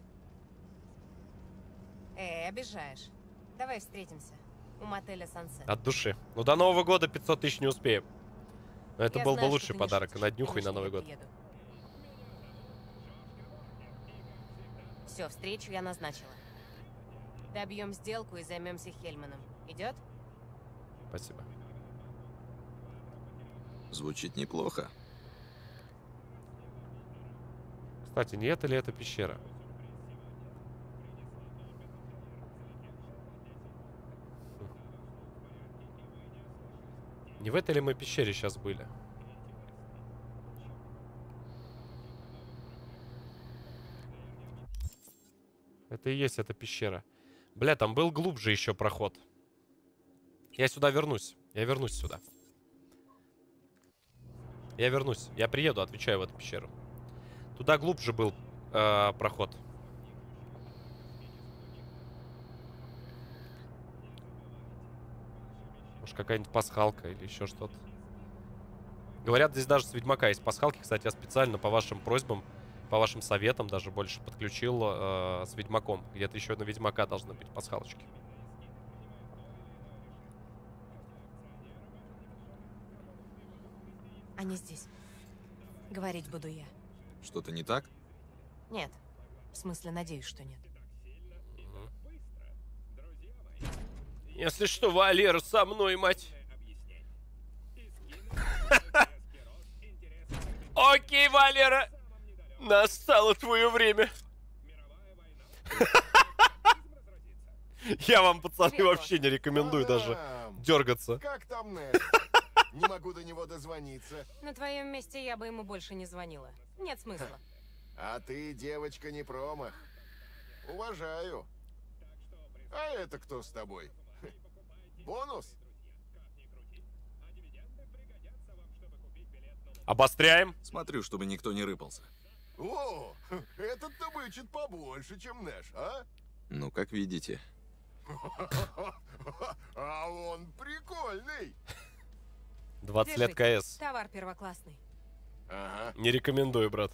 Обижаешь. Давай встретимся. У мотеля Sunset. От души. Ну, до Нового года 500 тысяч не успеем. Но это Я был знаю, бы лучший что ты не подарок. И шутишь. на днюху, и на Конечно, Новый я год. приеду. Все, встречу я назначила. Добьем сделку и займемся Хельманом. Идет? Спасибо. Звучит неплохо. Кстати, не это ли эта пещера? Не в этой ли мы пещере сейчас были? Это и есть эта пещера. Бля, там был глубже еще проход. Я сюда вернусь. Я вернусь сюда. Я вернусь. Я приеду, отвечаю, в эту пещеру. Туда глубже был проход. Может, какая-нибудь пасхалка или еще что-то. Говорят, здесь даже с Ведьмака есть пасхалки. Кстати, я специально по вашим просьбам, по вашим советам даже больше подключил с Ведьмаком. Где-то еще на Ведьмака должны быть пасхалочки. Они здесь. Говорить буду я. Что-то не так? Нет. В смысле, надеюсь, что нет. Если что, Валера со мной, мать. Окей, Валера. Настало твое время. Я вам, пацаны, вообще не рекомендую даже дергаться. Как там Нэш? Не могу до него дозвониться. На твоем месте я бы ему больше не звонила. Нет смысла. А ты, девочка, не промах. Уважаю. А это кто с тобой? Бонус? Обостряем. Смотрю, чтобы никто не рыпался. О, этот-то вычет побольше, чем Нэш, а? Ну, как видите. А он прикольный. 20 лет КС. Товар первоклассный. Ага. Не рекомендую, брат.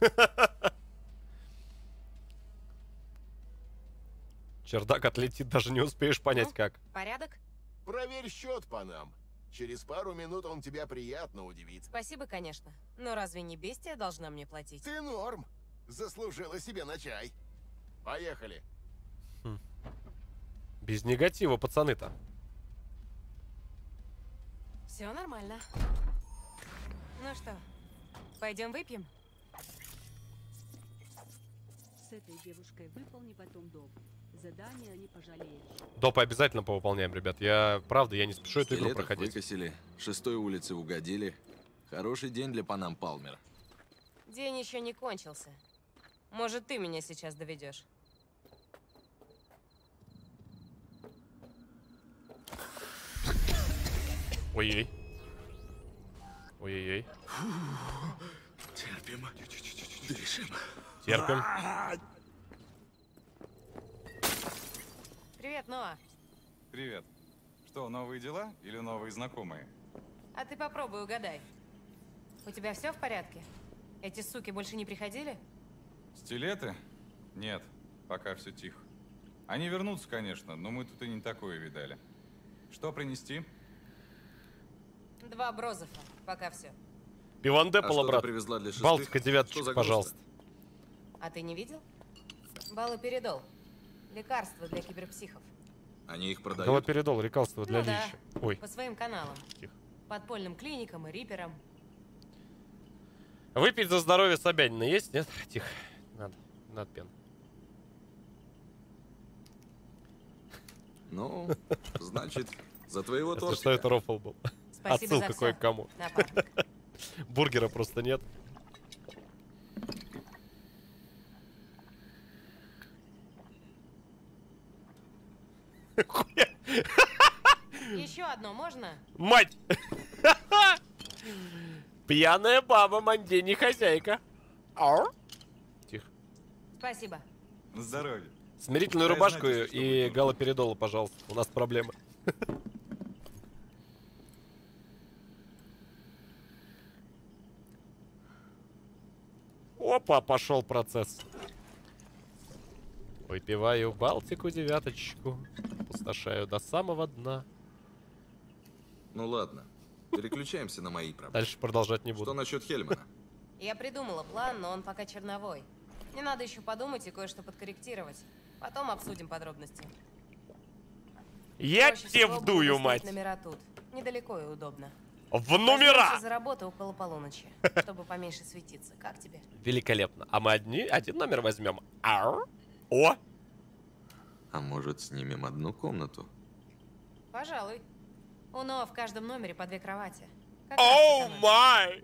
Чердак отлетит, даже не успеешь понять, как. Порядок? Проверь счет по нам. Через пару минут он тебя приятно удивит. Спасибо, конечно. Но разве не Бестия должна мне платить? Ты норм. Заслужила себе на чай. Поехали. Без негатива, пацаны-то. Все нормально. Ну что, пойдем выпьем? С этой девушкой выполни потом долг. Задание не пожалеешь. Допы обязательно повыполняем, ребят. Правда, я не спешу эту игру Скелетов проходить. выкосили, 6-й улице угодили. Хороший день для Панам Палмера. День еще не кончился. Может, ты меня сейчас доведешь? Ой-ой. Ой-ой-ой. Терпим. Дышим. Терпим. Привет, Ноа. Привет. Что, новые дела или новые знакомые? А ты попробуй угадай. У тебя все в порядке? Эти суки больше не приходили? Стилеты? Нет, пока все тихо. Они вернутся, конечно, но мы тут и не такое видали. Что принести? 2 брозофа, пока все. Пиван Деппола, брат. Привезла для 6-х? Балтика Что 9, за пожалуйста. А ты не видел? Балоперидол. Лекарство для киберпсихов. Они их продают? Галоперидол, лекарство для Ну да, личи. Ой. по своим каналам. Тихо. Подпольным клиникам и риперам. Выпить за здоровье Собянина есть? Нет? Тихо. Надо пен. Ну, значит, за твоего Это тортика. что это рофл был? Спасибо Отсылка за всё, кое-к-кому. напарник. Бургера просто нет. Еще одно можно? Мать! Пьяная баба, манде не хозяйка. Ау. Тихо. Спасибо. Здоровье. Смирительную рубашку и галоперидола, пожалуйста. У нас проблемы. Опа, пошел процесс. Выпиваю Балтику 9, пустошаю до самого дна. Ну ладно, переключаемся на мои проблемы. Дальше продолжать не буду. Что насчет Хельмана? Я придумала план, но он пока черновой. Мне надо еще подумать и кое-что подкорректировать. Потом обсудим подробности. Я Проще тебе всего вдую, будет мать! снять номера тут. Недалеко и удобно. В номера! Возьмемся за работу около полуночи, чтобы поменьше светиться. Как тебе? Великолепно. А мы один номер возьмем. Ау. О! А может, снимем одну комнату? Пожалуй. У Ноа в каждом номере по 2 кровати. Оу май!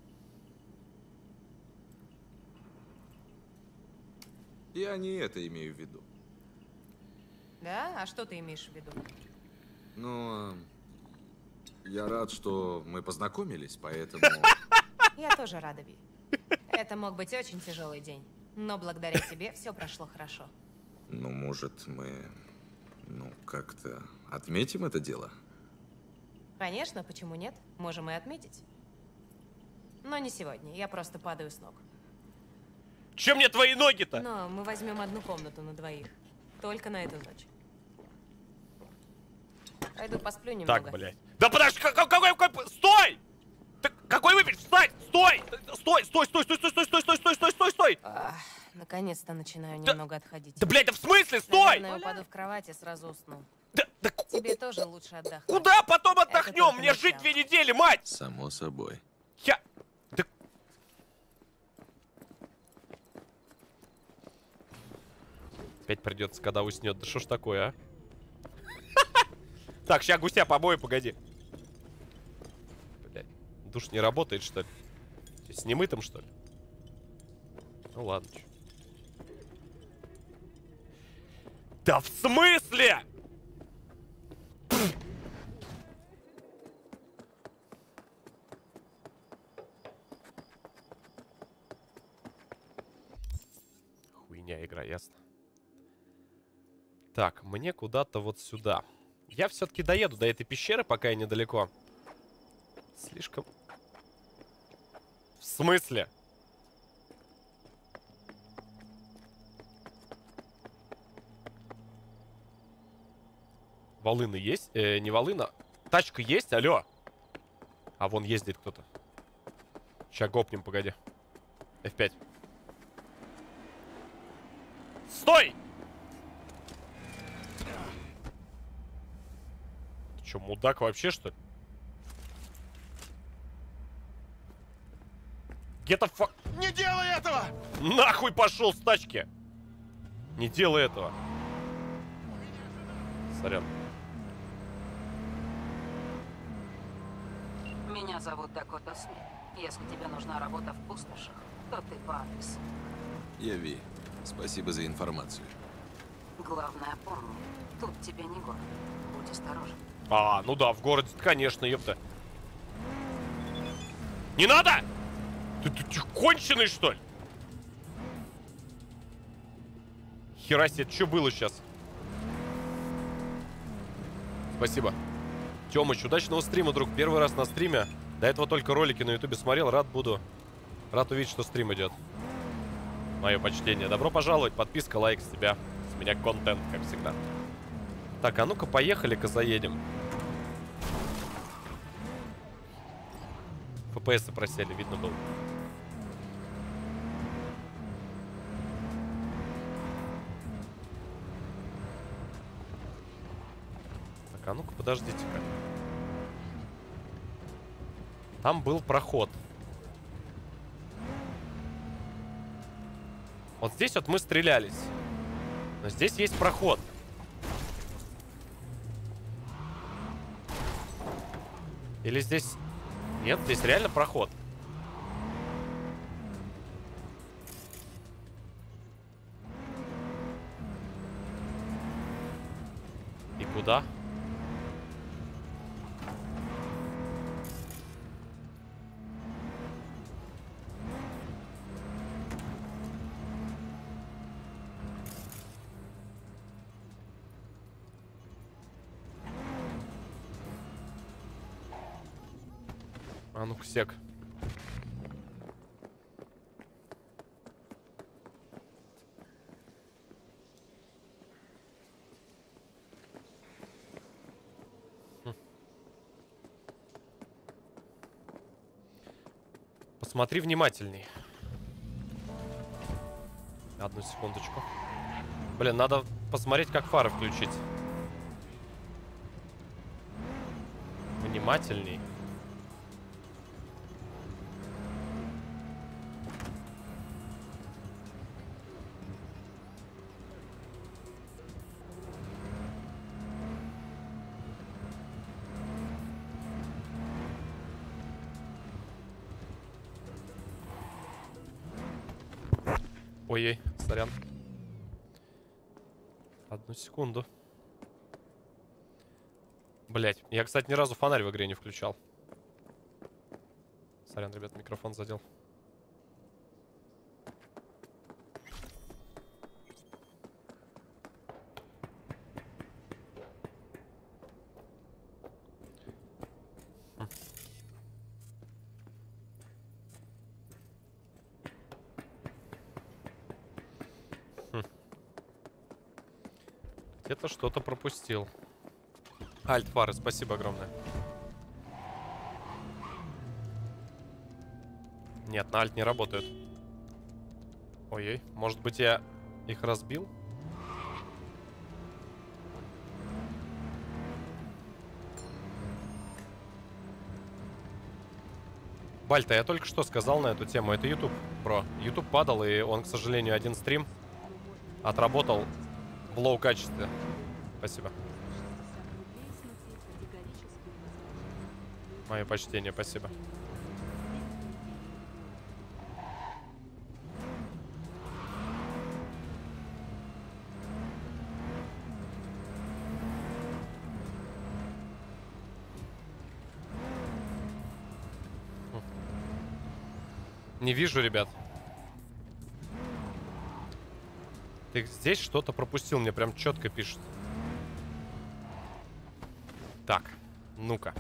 Я не это имею в виду. Да? А что ты имеешь в виду? Ну, я рад, что мы познакомились, поэтому... Я тоже рада, Ви. Это мог быть очень тяжелый день. Но благодаря тебе все прошло хорошо. Ну, может, мы... Ну, как-то отметим это дело? Конечно, почему нет? Можем и отметить. Но не сегодня. Я просто падаю с ног. Че мне твои ноги-то? Но мы возьмем одну комнату на 2. Только на эту ночь. Пойду посплю немного. Так, блядь. Да подожди, какой... Стой! Ты, какой выпить? Встань! Стой! Стой! Стой! Стой! Стой! Стой! Стой! Стой! Стой! Стой! Стой! Стой! Стой! Наконец-то начинаю немного отходить. Да, блядь, да в смысле? Стой! Наверное, упаду в кровать и сразу усну. Да тебе тоже лучше отдохнуть. Куда потом отдохнем? только Мне жить начало. 2 недели, мать! Само собой. Я... Да... Опять придется, когда уснет. Да что ж такое, а? Так, сейчас гуся побою, погоди. Блядь, душ не работает, что ли? С немытым, что ли? Ну ладно. Чё. Да в смысле? Хуйня игра, ясно. Так, мне куда-то вот сюда. Я все-таки доеду до этой пещеры, пока я недалеко. Слишком... В смысле? Волыны есть? Не волына. Тачка есть? Алло. А вон ездит кто-то. Сейчас гопнем, погоди. F5. Стой! Ты что, мудак вообще, что ли? Get the fuck... Не делай этого! Нахуй пошел с тачки! Не делай этого. Сорян. Меня зовут Дакота Смит. Если тебе нужна работа в пустошах, то ты по адресу. Я Ви. Спасибо за информацию. Главное, помни, тут тебе не город. Будь осторожен. А, ну да, в городе, конечно, ёпта. Не надо! Ты конченый, что ли? Хера себе, это что было сейчас? Спасибо. Тёмыч, удачного стрима, друг. Первый раз на стриме. До этого только ролики на ютубе смотрел. Рад увидеть, что стрим идет. Мое почтение. Добро пожаловать. Подписка, лайк с тебя. С меня контент, как всегда. Так, а ну-ка поехали-ка заедем. ФПС просели, видно было. Так, а ну-ка подождите-ка. Там был проход. Вот здесь вот мы стрелялись. Но здесь есть проход. Или здесь... Нет, здесь реально проход. И куда? А ну-ка, сек. Посмотри внимательней. Одну секундочку. Блин, надо посмотреть, как фары включить. Внимательней. Ой-ой, сорян. Одну секунду. Блять, я, кстати, ни разу фонарь в игре не включал. Сорян, ребят, микрофон задел. Где-то что-то пропустил. Альт фары, спасибо огромное. Нет, на альт не работают. Ой-ой, может быть, я их разбил? Бальта, я только что сказал на эту тему. Это YouTube, бро. YouTube падал, и он, к сожалению, один стрим отработал в лоу-качестве. Спасибо. Мое почтение, спасибо. Не вижу, ребят. Ты здесь что-то пропустил, мне прям четко пишет. Так, ну-ка.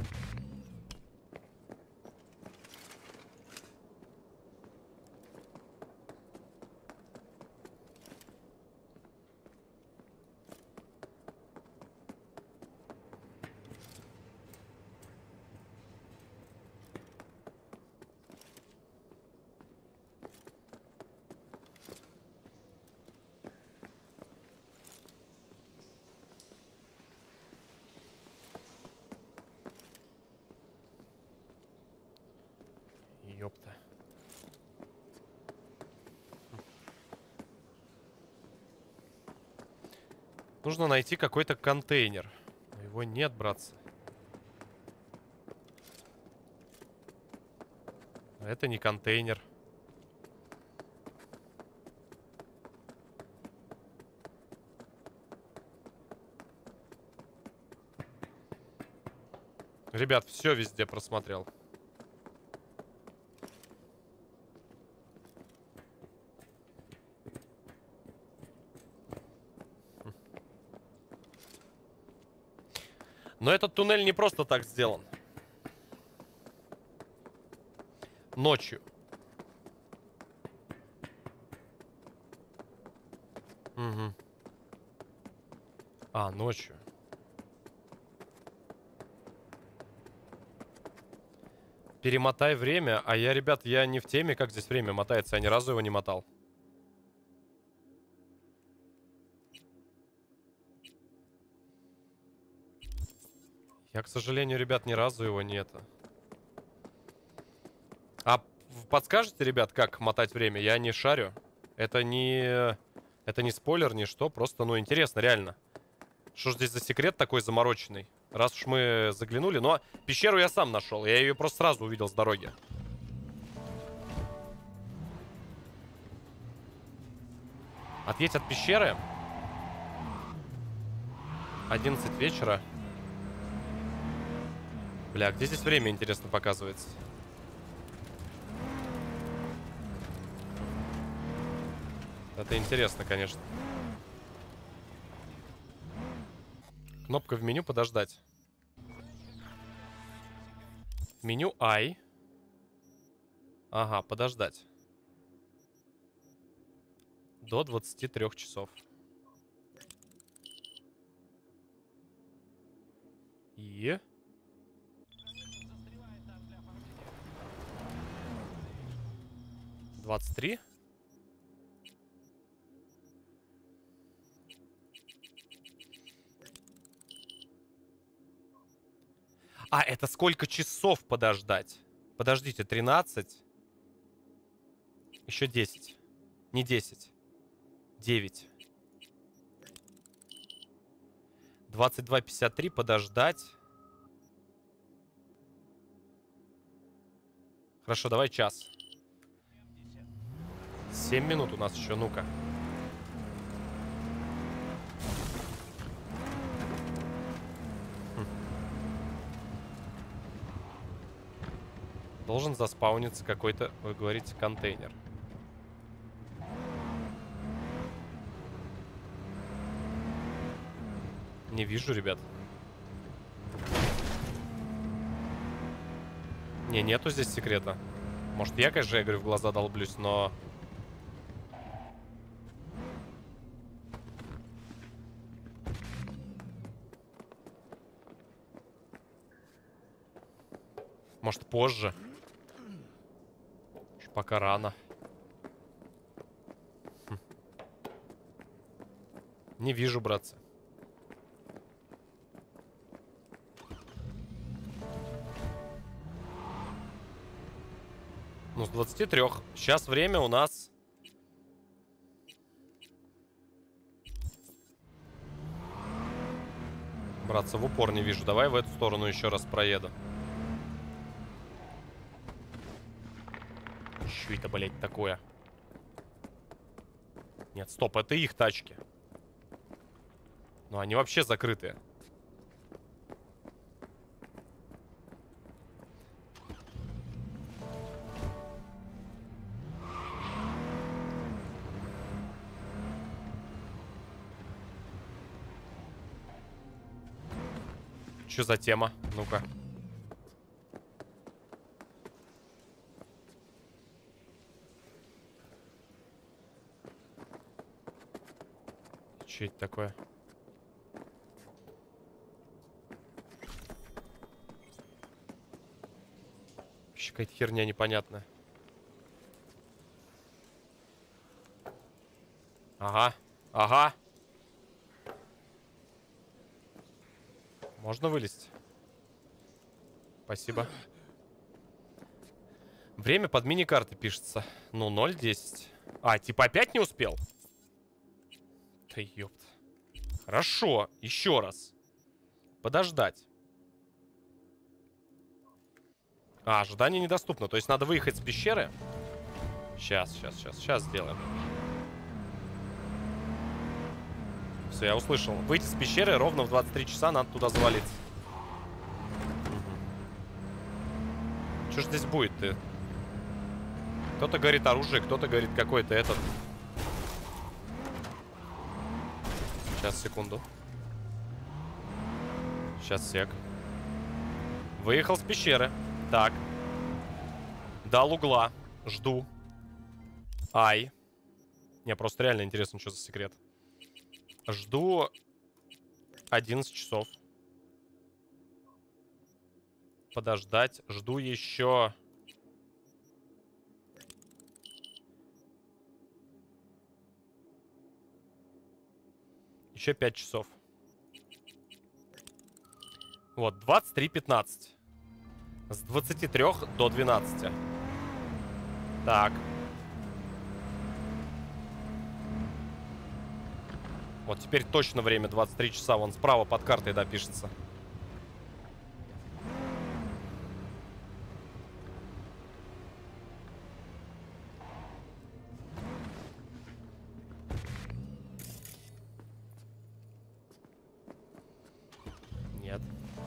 Нужно найти какой-то контейнер. Его нет, братцы. Это не контейнер. Ребят, все везде просмотрел. Но этот туннель не просто так сделан. Ночью. Угу. А, ночью. Перемотай время. А я, ребят, я не в теме, как здесь время мотается. Я ни разу его не мотал. Я, к сожалению, ребят, ни разу его не это. А подскажете, ребят, как мотать время? Я не шарю. Это не спойлер, ни что. Просто, ну, интересно, реально. Что ж здесь за секрет такой замороченный? Раз уж мы заглянули. Но пещеру я сам нашел. Я ее просто сразу увидел с дороги. Отъедь от пещеры. 11 вечера. Бля, где здесь время, интересно, показывается? Это интересно, конечно. Кнопка в меню подождать. Меню I. Ага, подождать. До 23 часов. И... 23. А, это сколько часов подождать? Подождите, 13. Еще 10. Не 10. 9. 22:53 подождать. Хорошо, давай час. 7 минут у нас еще, ну-ка. Должен заспауниться какой-то, вы говорите, контейнер. Не вижу, ребят. Не, нету здесь секрета. Может, я, конечно, я говорю, в глаза долблюсь, но... Может, позже. Еще пока рано. Не вижу, братцы. Ну, с 23. Сейчас время у нас... Братцы, в упор не вижу. Давай в эту сторону еще раз проеду. Что это, блядь, такое? Нет, стоп, это их тачки. Но они вообще закрытые. Что за тема? Ну-ка. Что это такое? Вообще какая-то херня непонятная. Ага, ага. Можно вылезть? Спасибо. Время под мини-карты пишется. Ну, 0:10. А, типа опять не успел? Да ёпт. Хорошо. Еще раз. Подождать. А, ожидание недоступно. То есть надо выехать с пещеры. Сейчас сделаем. Все, я услышал. Выйти с пещеры ровно в 23 часа, надо туда завалиться. Что ж здесь будет-то? Кто-то говорит оружие, кто-то говорит какой-то этот. Сейчас, секунду. Сейчас, сек. Выехал с пещеры. Так. Дал угла. Жду. Ай. Не, просто реально интересно, что за секрет. Жду 11 часов. Подождать. Жду еще... Еще 5 часов. Вот, 23:15. С 23 до 12. Так. Вот теперь точно время 23 часа. Вон справа под картой, да, пишется. Нет.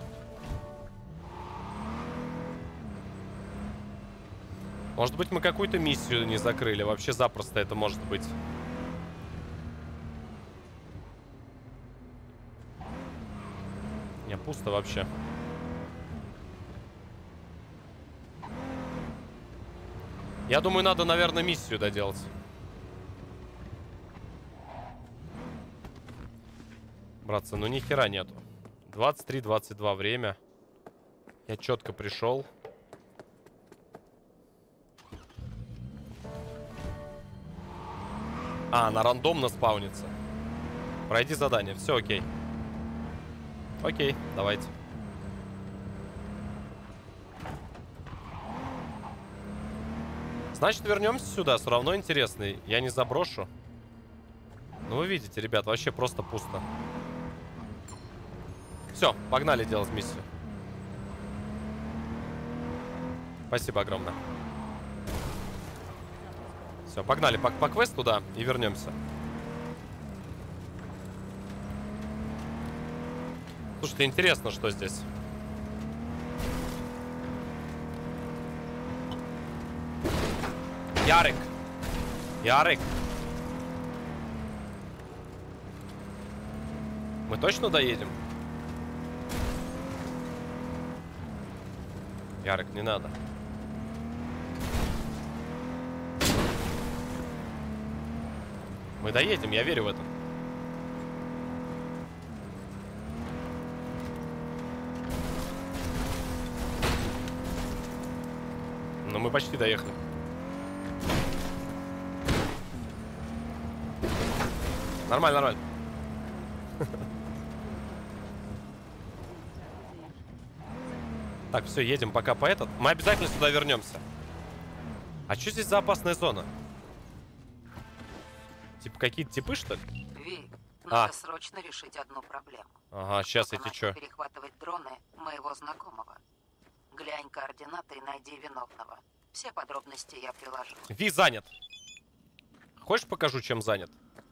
Может быть, мы какую-то миссию не закрыли. Вообще запросто это может быть. Не, пусто вообще. Я думаю, надо, наверное, миссию доделать. Братцы, ну ни хера нету. 23:22 время. Я четко пришел. А, она рандомно спаунится. Пройди задание. Все окей. Окей, давайте. Значит, вернемся сюда. Все равно интересный. Я не заброшу. Ну, вы видите, ребят, вообще просто пусто. Все, погнали делать миссию. Спасибо огромное. Все, погнали по квесту туда и вернемся. Слушайте, интересно, что здесь. Ярик. Ярик. Мы точно доедем? Ярик, не надо. Мы доедем, я верю в это. Но мы почти доехали. Нормально, нормально. Так, все, едем пока по этот. Мы обязательно сюда вернемся. А что здесь за опасная зона? Типа какие-то типы, что ли? Ви, надо срочно решить одну проблему. Ага, сейчас эти что? Перехватывать дроны моего знакомого. Глянь координаты и найди виновного. Все подробности я приложу. Ви занят. Хочешь покажу, чем занят?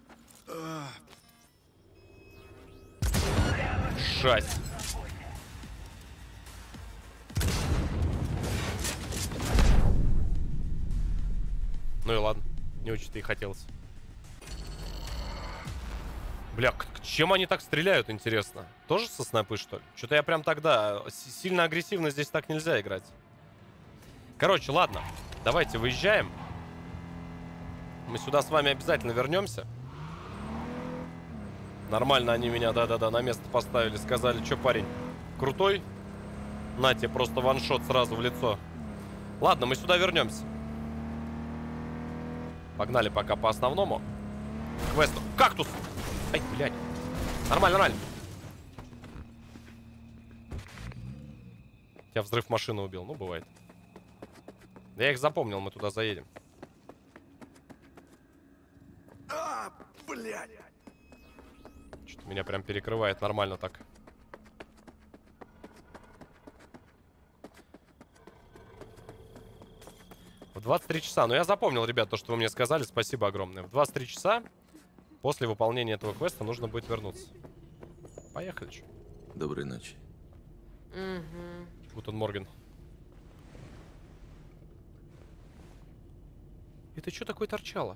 Жесть. Ну и ладно. Не очень-то и хотелось. Бля, чем они так стреляют, интересно? Тоже со снайпы, что ли? Что-то я прям тогда... Сильно агрессивно здесь так нельзя играть. Короче, ладно. Давайте выезжаем. Мы сюда с вами обязательно вернемся. Нормально они меня, да-да-да, на место поставили. Сказали, что, парень, крутой? На тебе просто ваншот сразу в лицо. Ладно, мы сюда вернемся. Погнали пока по основному квесту. Кактус! Ай, блядь. Нормально, нормально. Тебя взрыв машины убил. Ну, бывает. Да я их запомнил, мы туда заедем. Блядь. Что-то меня прям перекрывает нормально так. В 23 часа. Ну, я запомнил, ребят, то, что вы мне сказали. Спасибо огромное. В 23 часа после выполнения этого квеста нужно будет вернуться. Поехали. Чё. Доброй ночи. Гутен Морген. Это что такое торчало?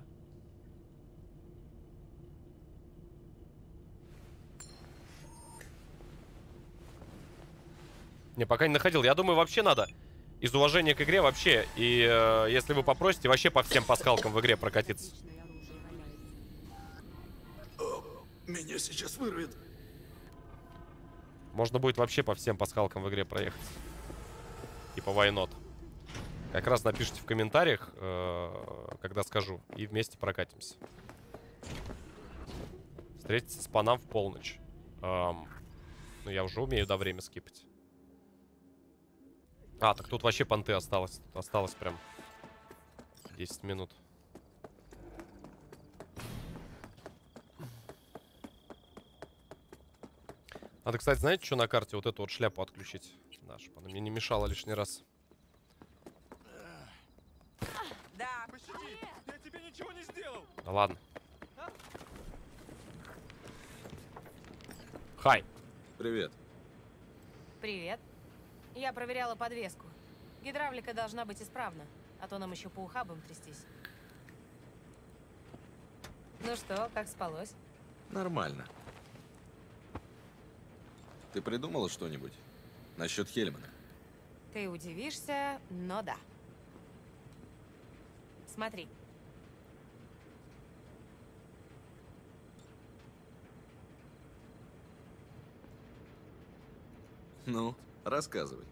Не, пока не находил. Я думаю, вообще надо из уважения к игре вообще. И если вы попросите, вообще по всем пасхалкам в игре прокатиться. Меня сейчас вырвет. Можно будет вообще по всем пасхалкам в игре проехать. Типа why not? Как раз напишите в комментариях, когда скажу. И вместе прокатимся. Встретиться с панам в полночь. Ну, я уже умею до время скипать. А, так тут вообще понты осталось. Тут осталось прям 10 минут. Надо, кстати, знаете, что на карте? Вот эту вот шляпу отключить. Да, чтобы она мне не мешала лишний раз. Да. Пощади, я тебе ничего не сделал. Да ладно. Хай. Привет. Привет. Я проверяла подвеску. Гидравлика должна быть исправна, а то нам еще по ухабам трястись. Ну что, как спалось? Нормально. Ты придумала что-нибудь насчет Хельмана? Ты удивишься, но да. Смотри. Ну, рассказывай.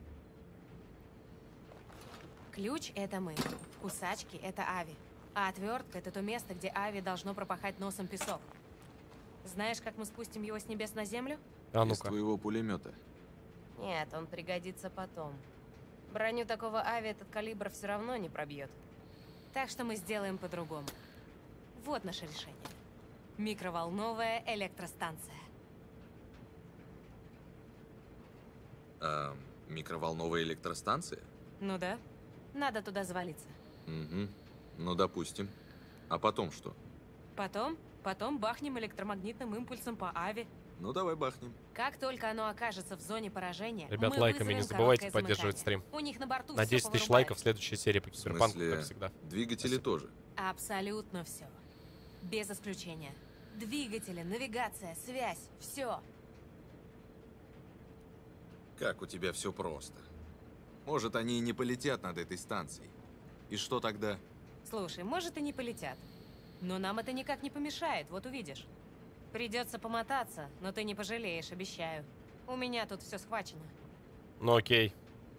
Ключ — это мы. Кусачки — это Ави. А отвертка — это то место, где Ави должно пропахать носом песок. Знаешь, как мы спустим его с небес на землю? А Из ну-ка. твоего пулемета. Нет, он пригодится потом. Броню такого Ави этот калибр все равно не пробьет. Так что мы сделаем по-другому. Вот наше решение. Микроволновая электростанция. Микроволновая электростанция? Ну да. Надо туда завалиться. Угу. Ну, допустим. А потом что? Потом бахнем электромагнитным импульсом по Ави. Ну, давай бахнем. Как только оно окажется в зоне поражения, Ребят, мы лайками не вызовем забывайте короткое поддерживать замыкание. стрим. У них на борту На 10 всё тысяч повырубается. лайков в следующей серии по В Киберпанку, смысле, как всегда. двигатели тоже? Абсолютно все. Без исключения. Двигатели, навигация, связь, все. Как у тебя все просто. Может, они и не полетят над этой станцией. И что тогда? Слушай, может и не полетят. Но нам это никак не помешает, вот увидишь. Придется помотаться, но ты не пожалеешь, обещаю. У меня тут все схвачено. Ну окей.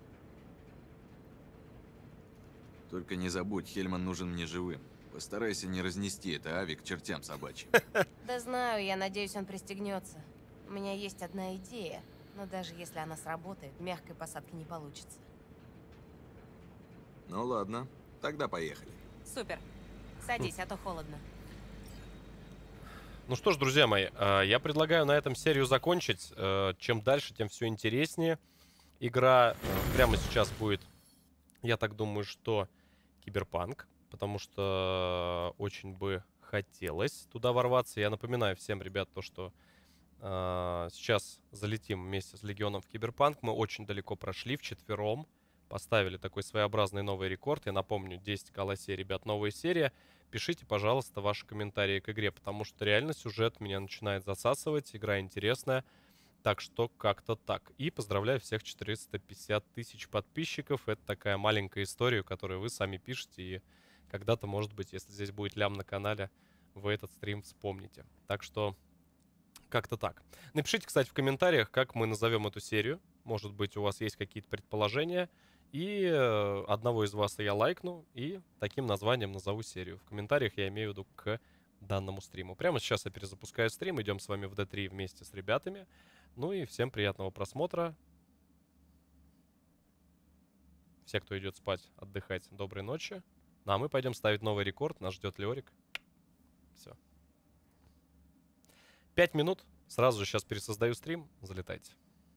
Только не забудь, Хельман нужен мне живым. Постарайся не разнести это Ави к чертям собачьим. Да знаю, я надеюсь, он пристегнется. У меня есть одна идея, но даже если она сработает, мягкой посадки не получится. Ну ладно, тогда поехали. Супер. Садись, а то холодно. Ну что ж, друзья мои, я предлагаю на этом серию закончить. Чем дальше, тем все интереснее. Игра прямо сейчас будет, я так думаю, что Киберпанк. Потому что очень бы хотелось туда ворваться. Я напоминаю всем, ребят, то, что сейчас залетим вместе с Легионом в Киберпанк. Мы очень далеко прошли вчетвером. Поставили такой своеобразный новый рекорд. Я напомню, 10 колосей, ребят, новая серия. Пишите, пожалуйста, ваши комментарии к игре, потому что реально сюжет меня начинает засасывать. Игра интересная. Так что как-то так. И поздравляю всех 450 тысяч подписчиков. Это такая маленькая история, которую вы сами пишете. И когда-то, может быть, если здесь будет лям на канале, вы этот стрим вспомните. Так что как-то так. Напишите, кстати, в комментариях, как мы назовем эту серию. Может быть, у вас есть какие-то предположения. И одного из вас я лайкну, и таким названием назову серию. В комментариях я имею в виду к данному стриму. Прямо сейчас я перезапускаю стрим, идем с вами в D3 вместе с ребятами. Ну и всем приятного просмотра. Все, кто идет спать, отдыхать, доброй ночи. Ну а мы пойдем ставить новый рекорд, нас ждет Леорик. Все. 5 минут. Сразу же сейчас пересоздаю стрим. Залетайте.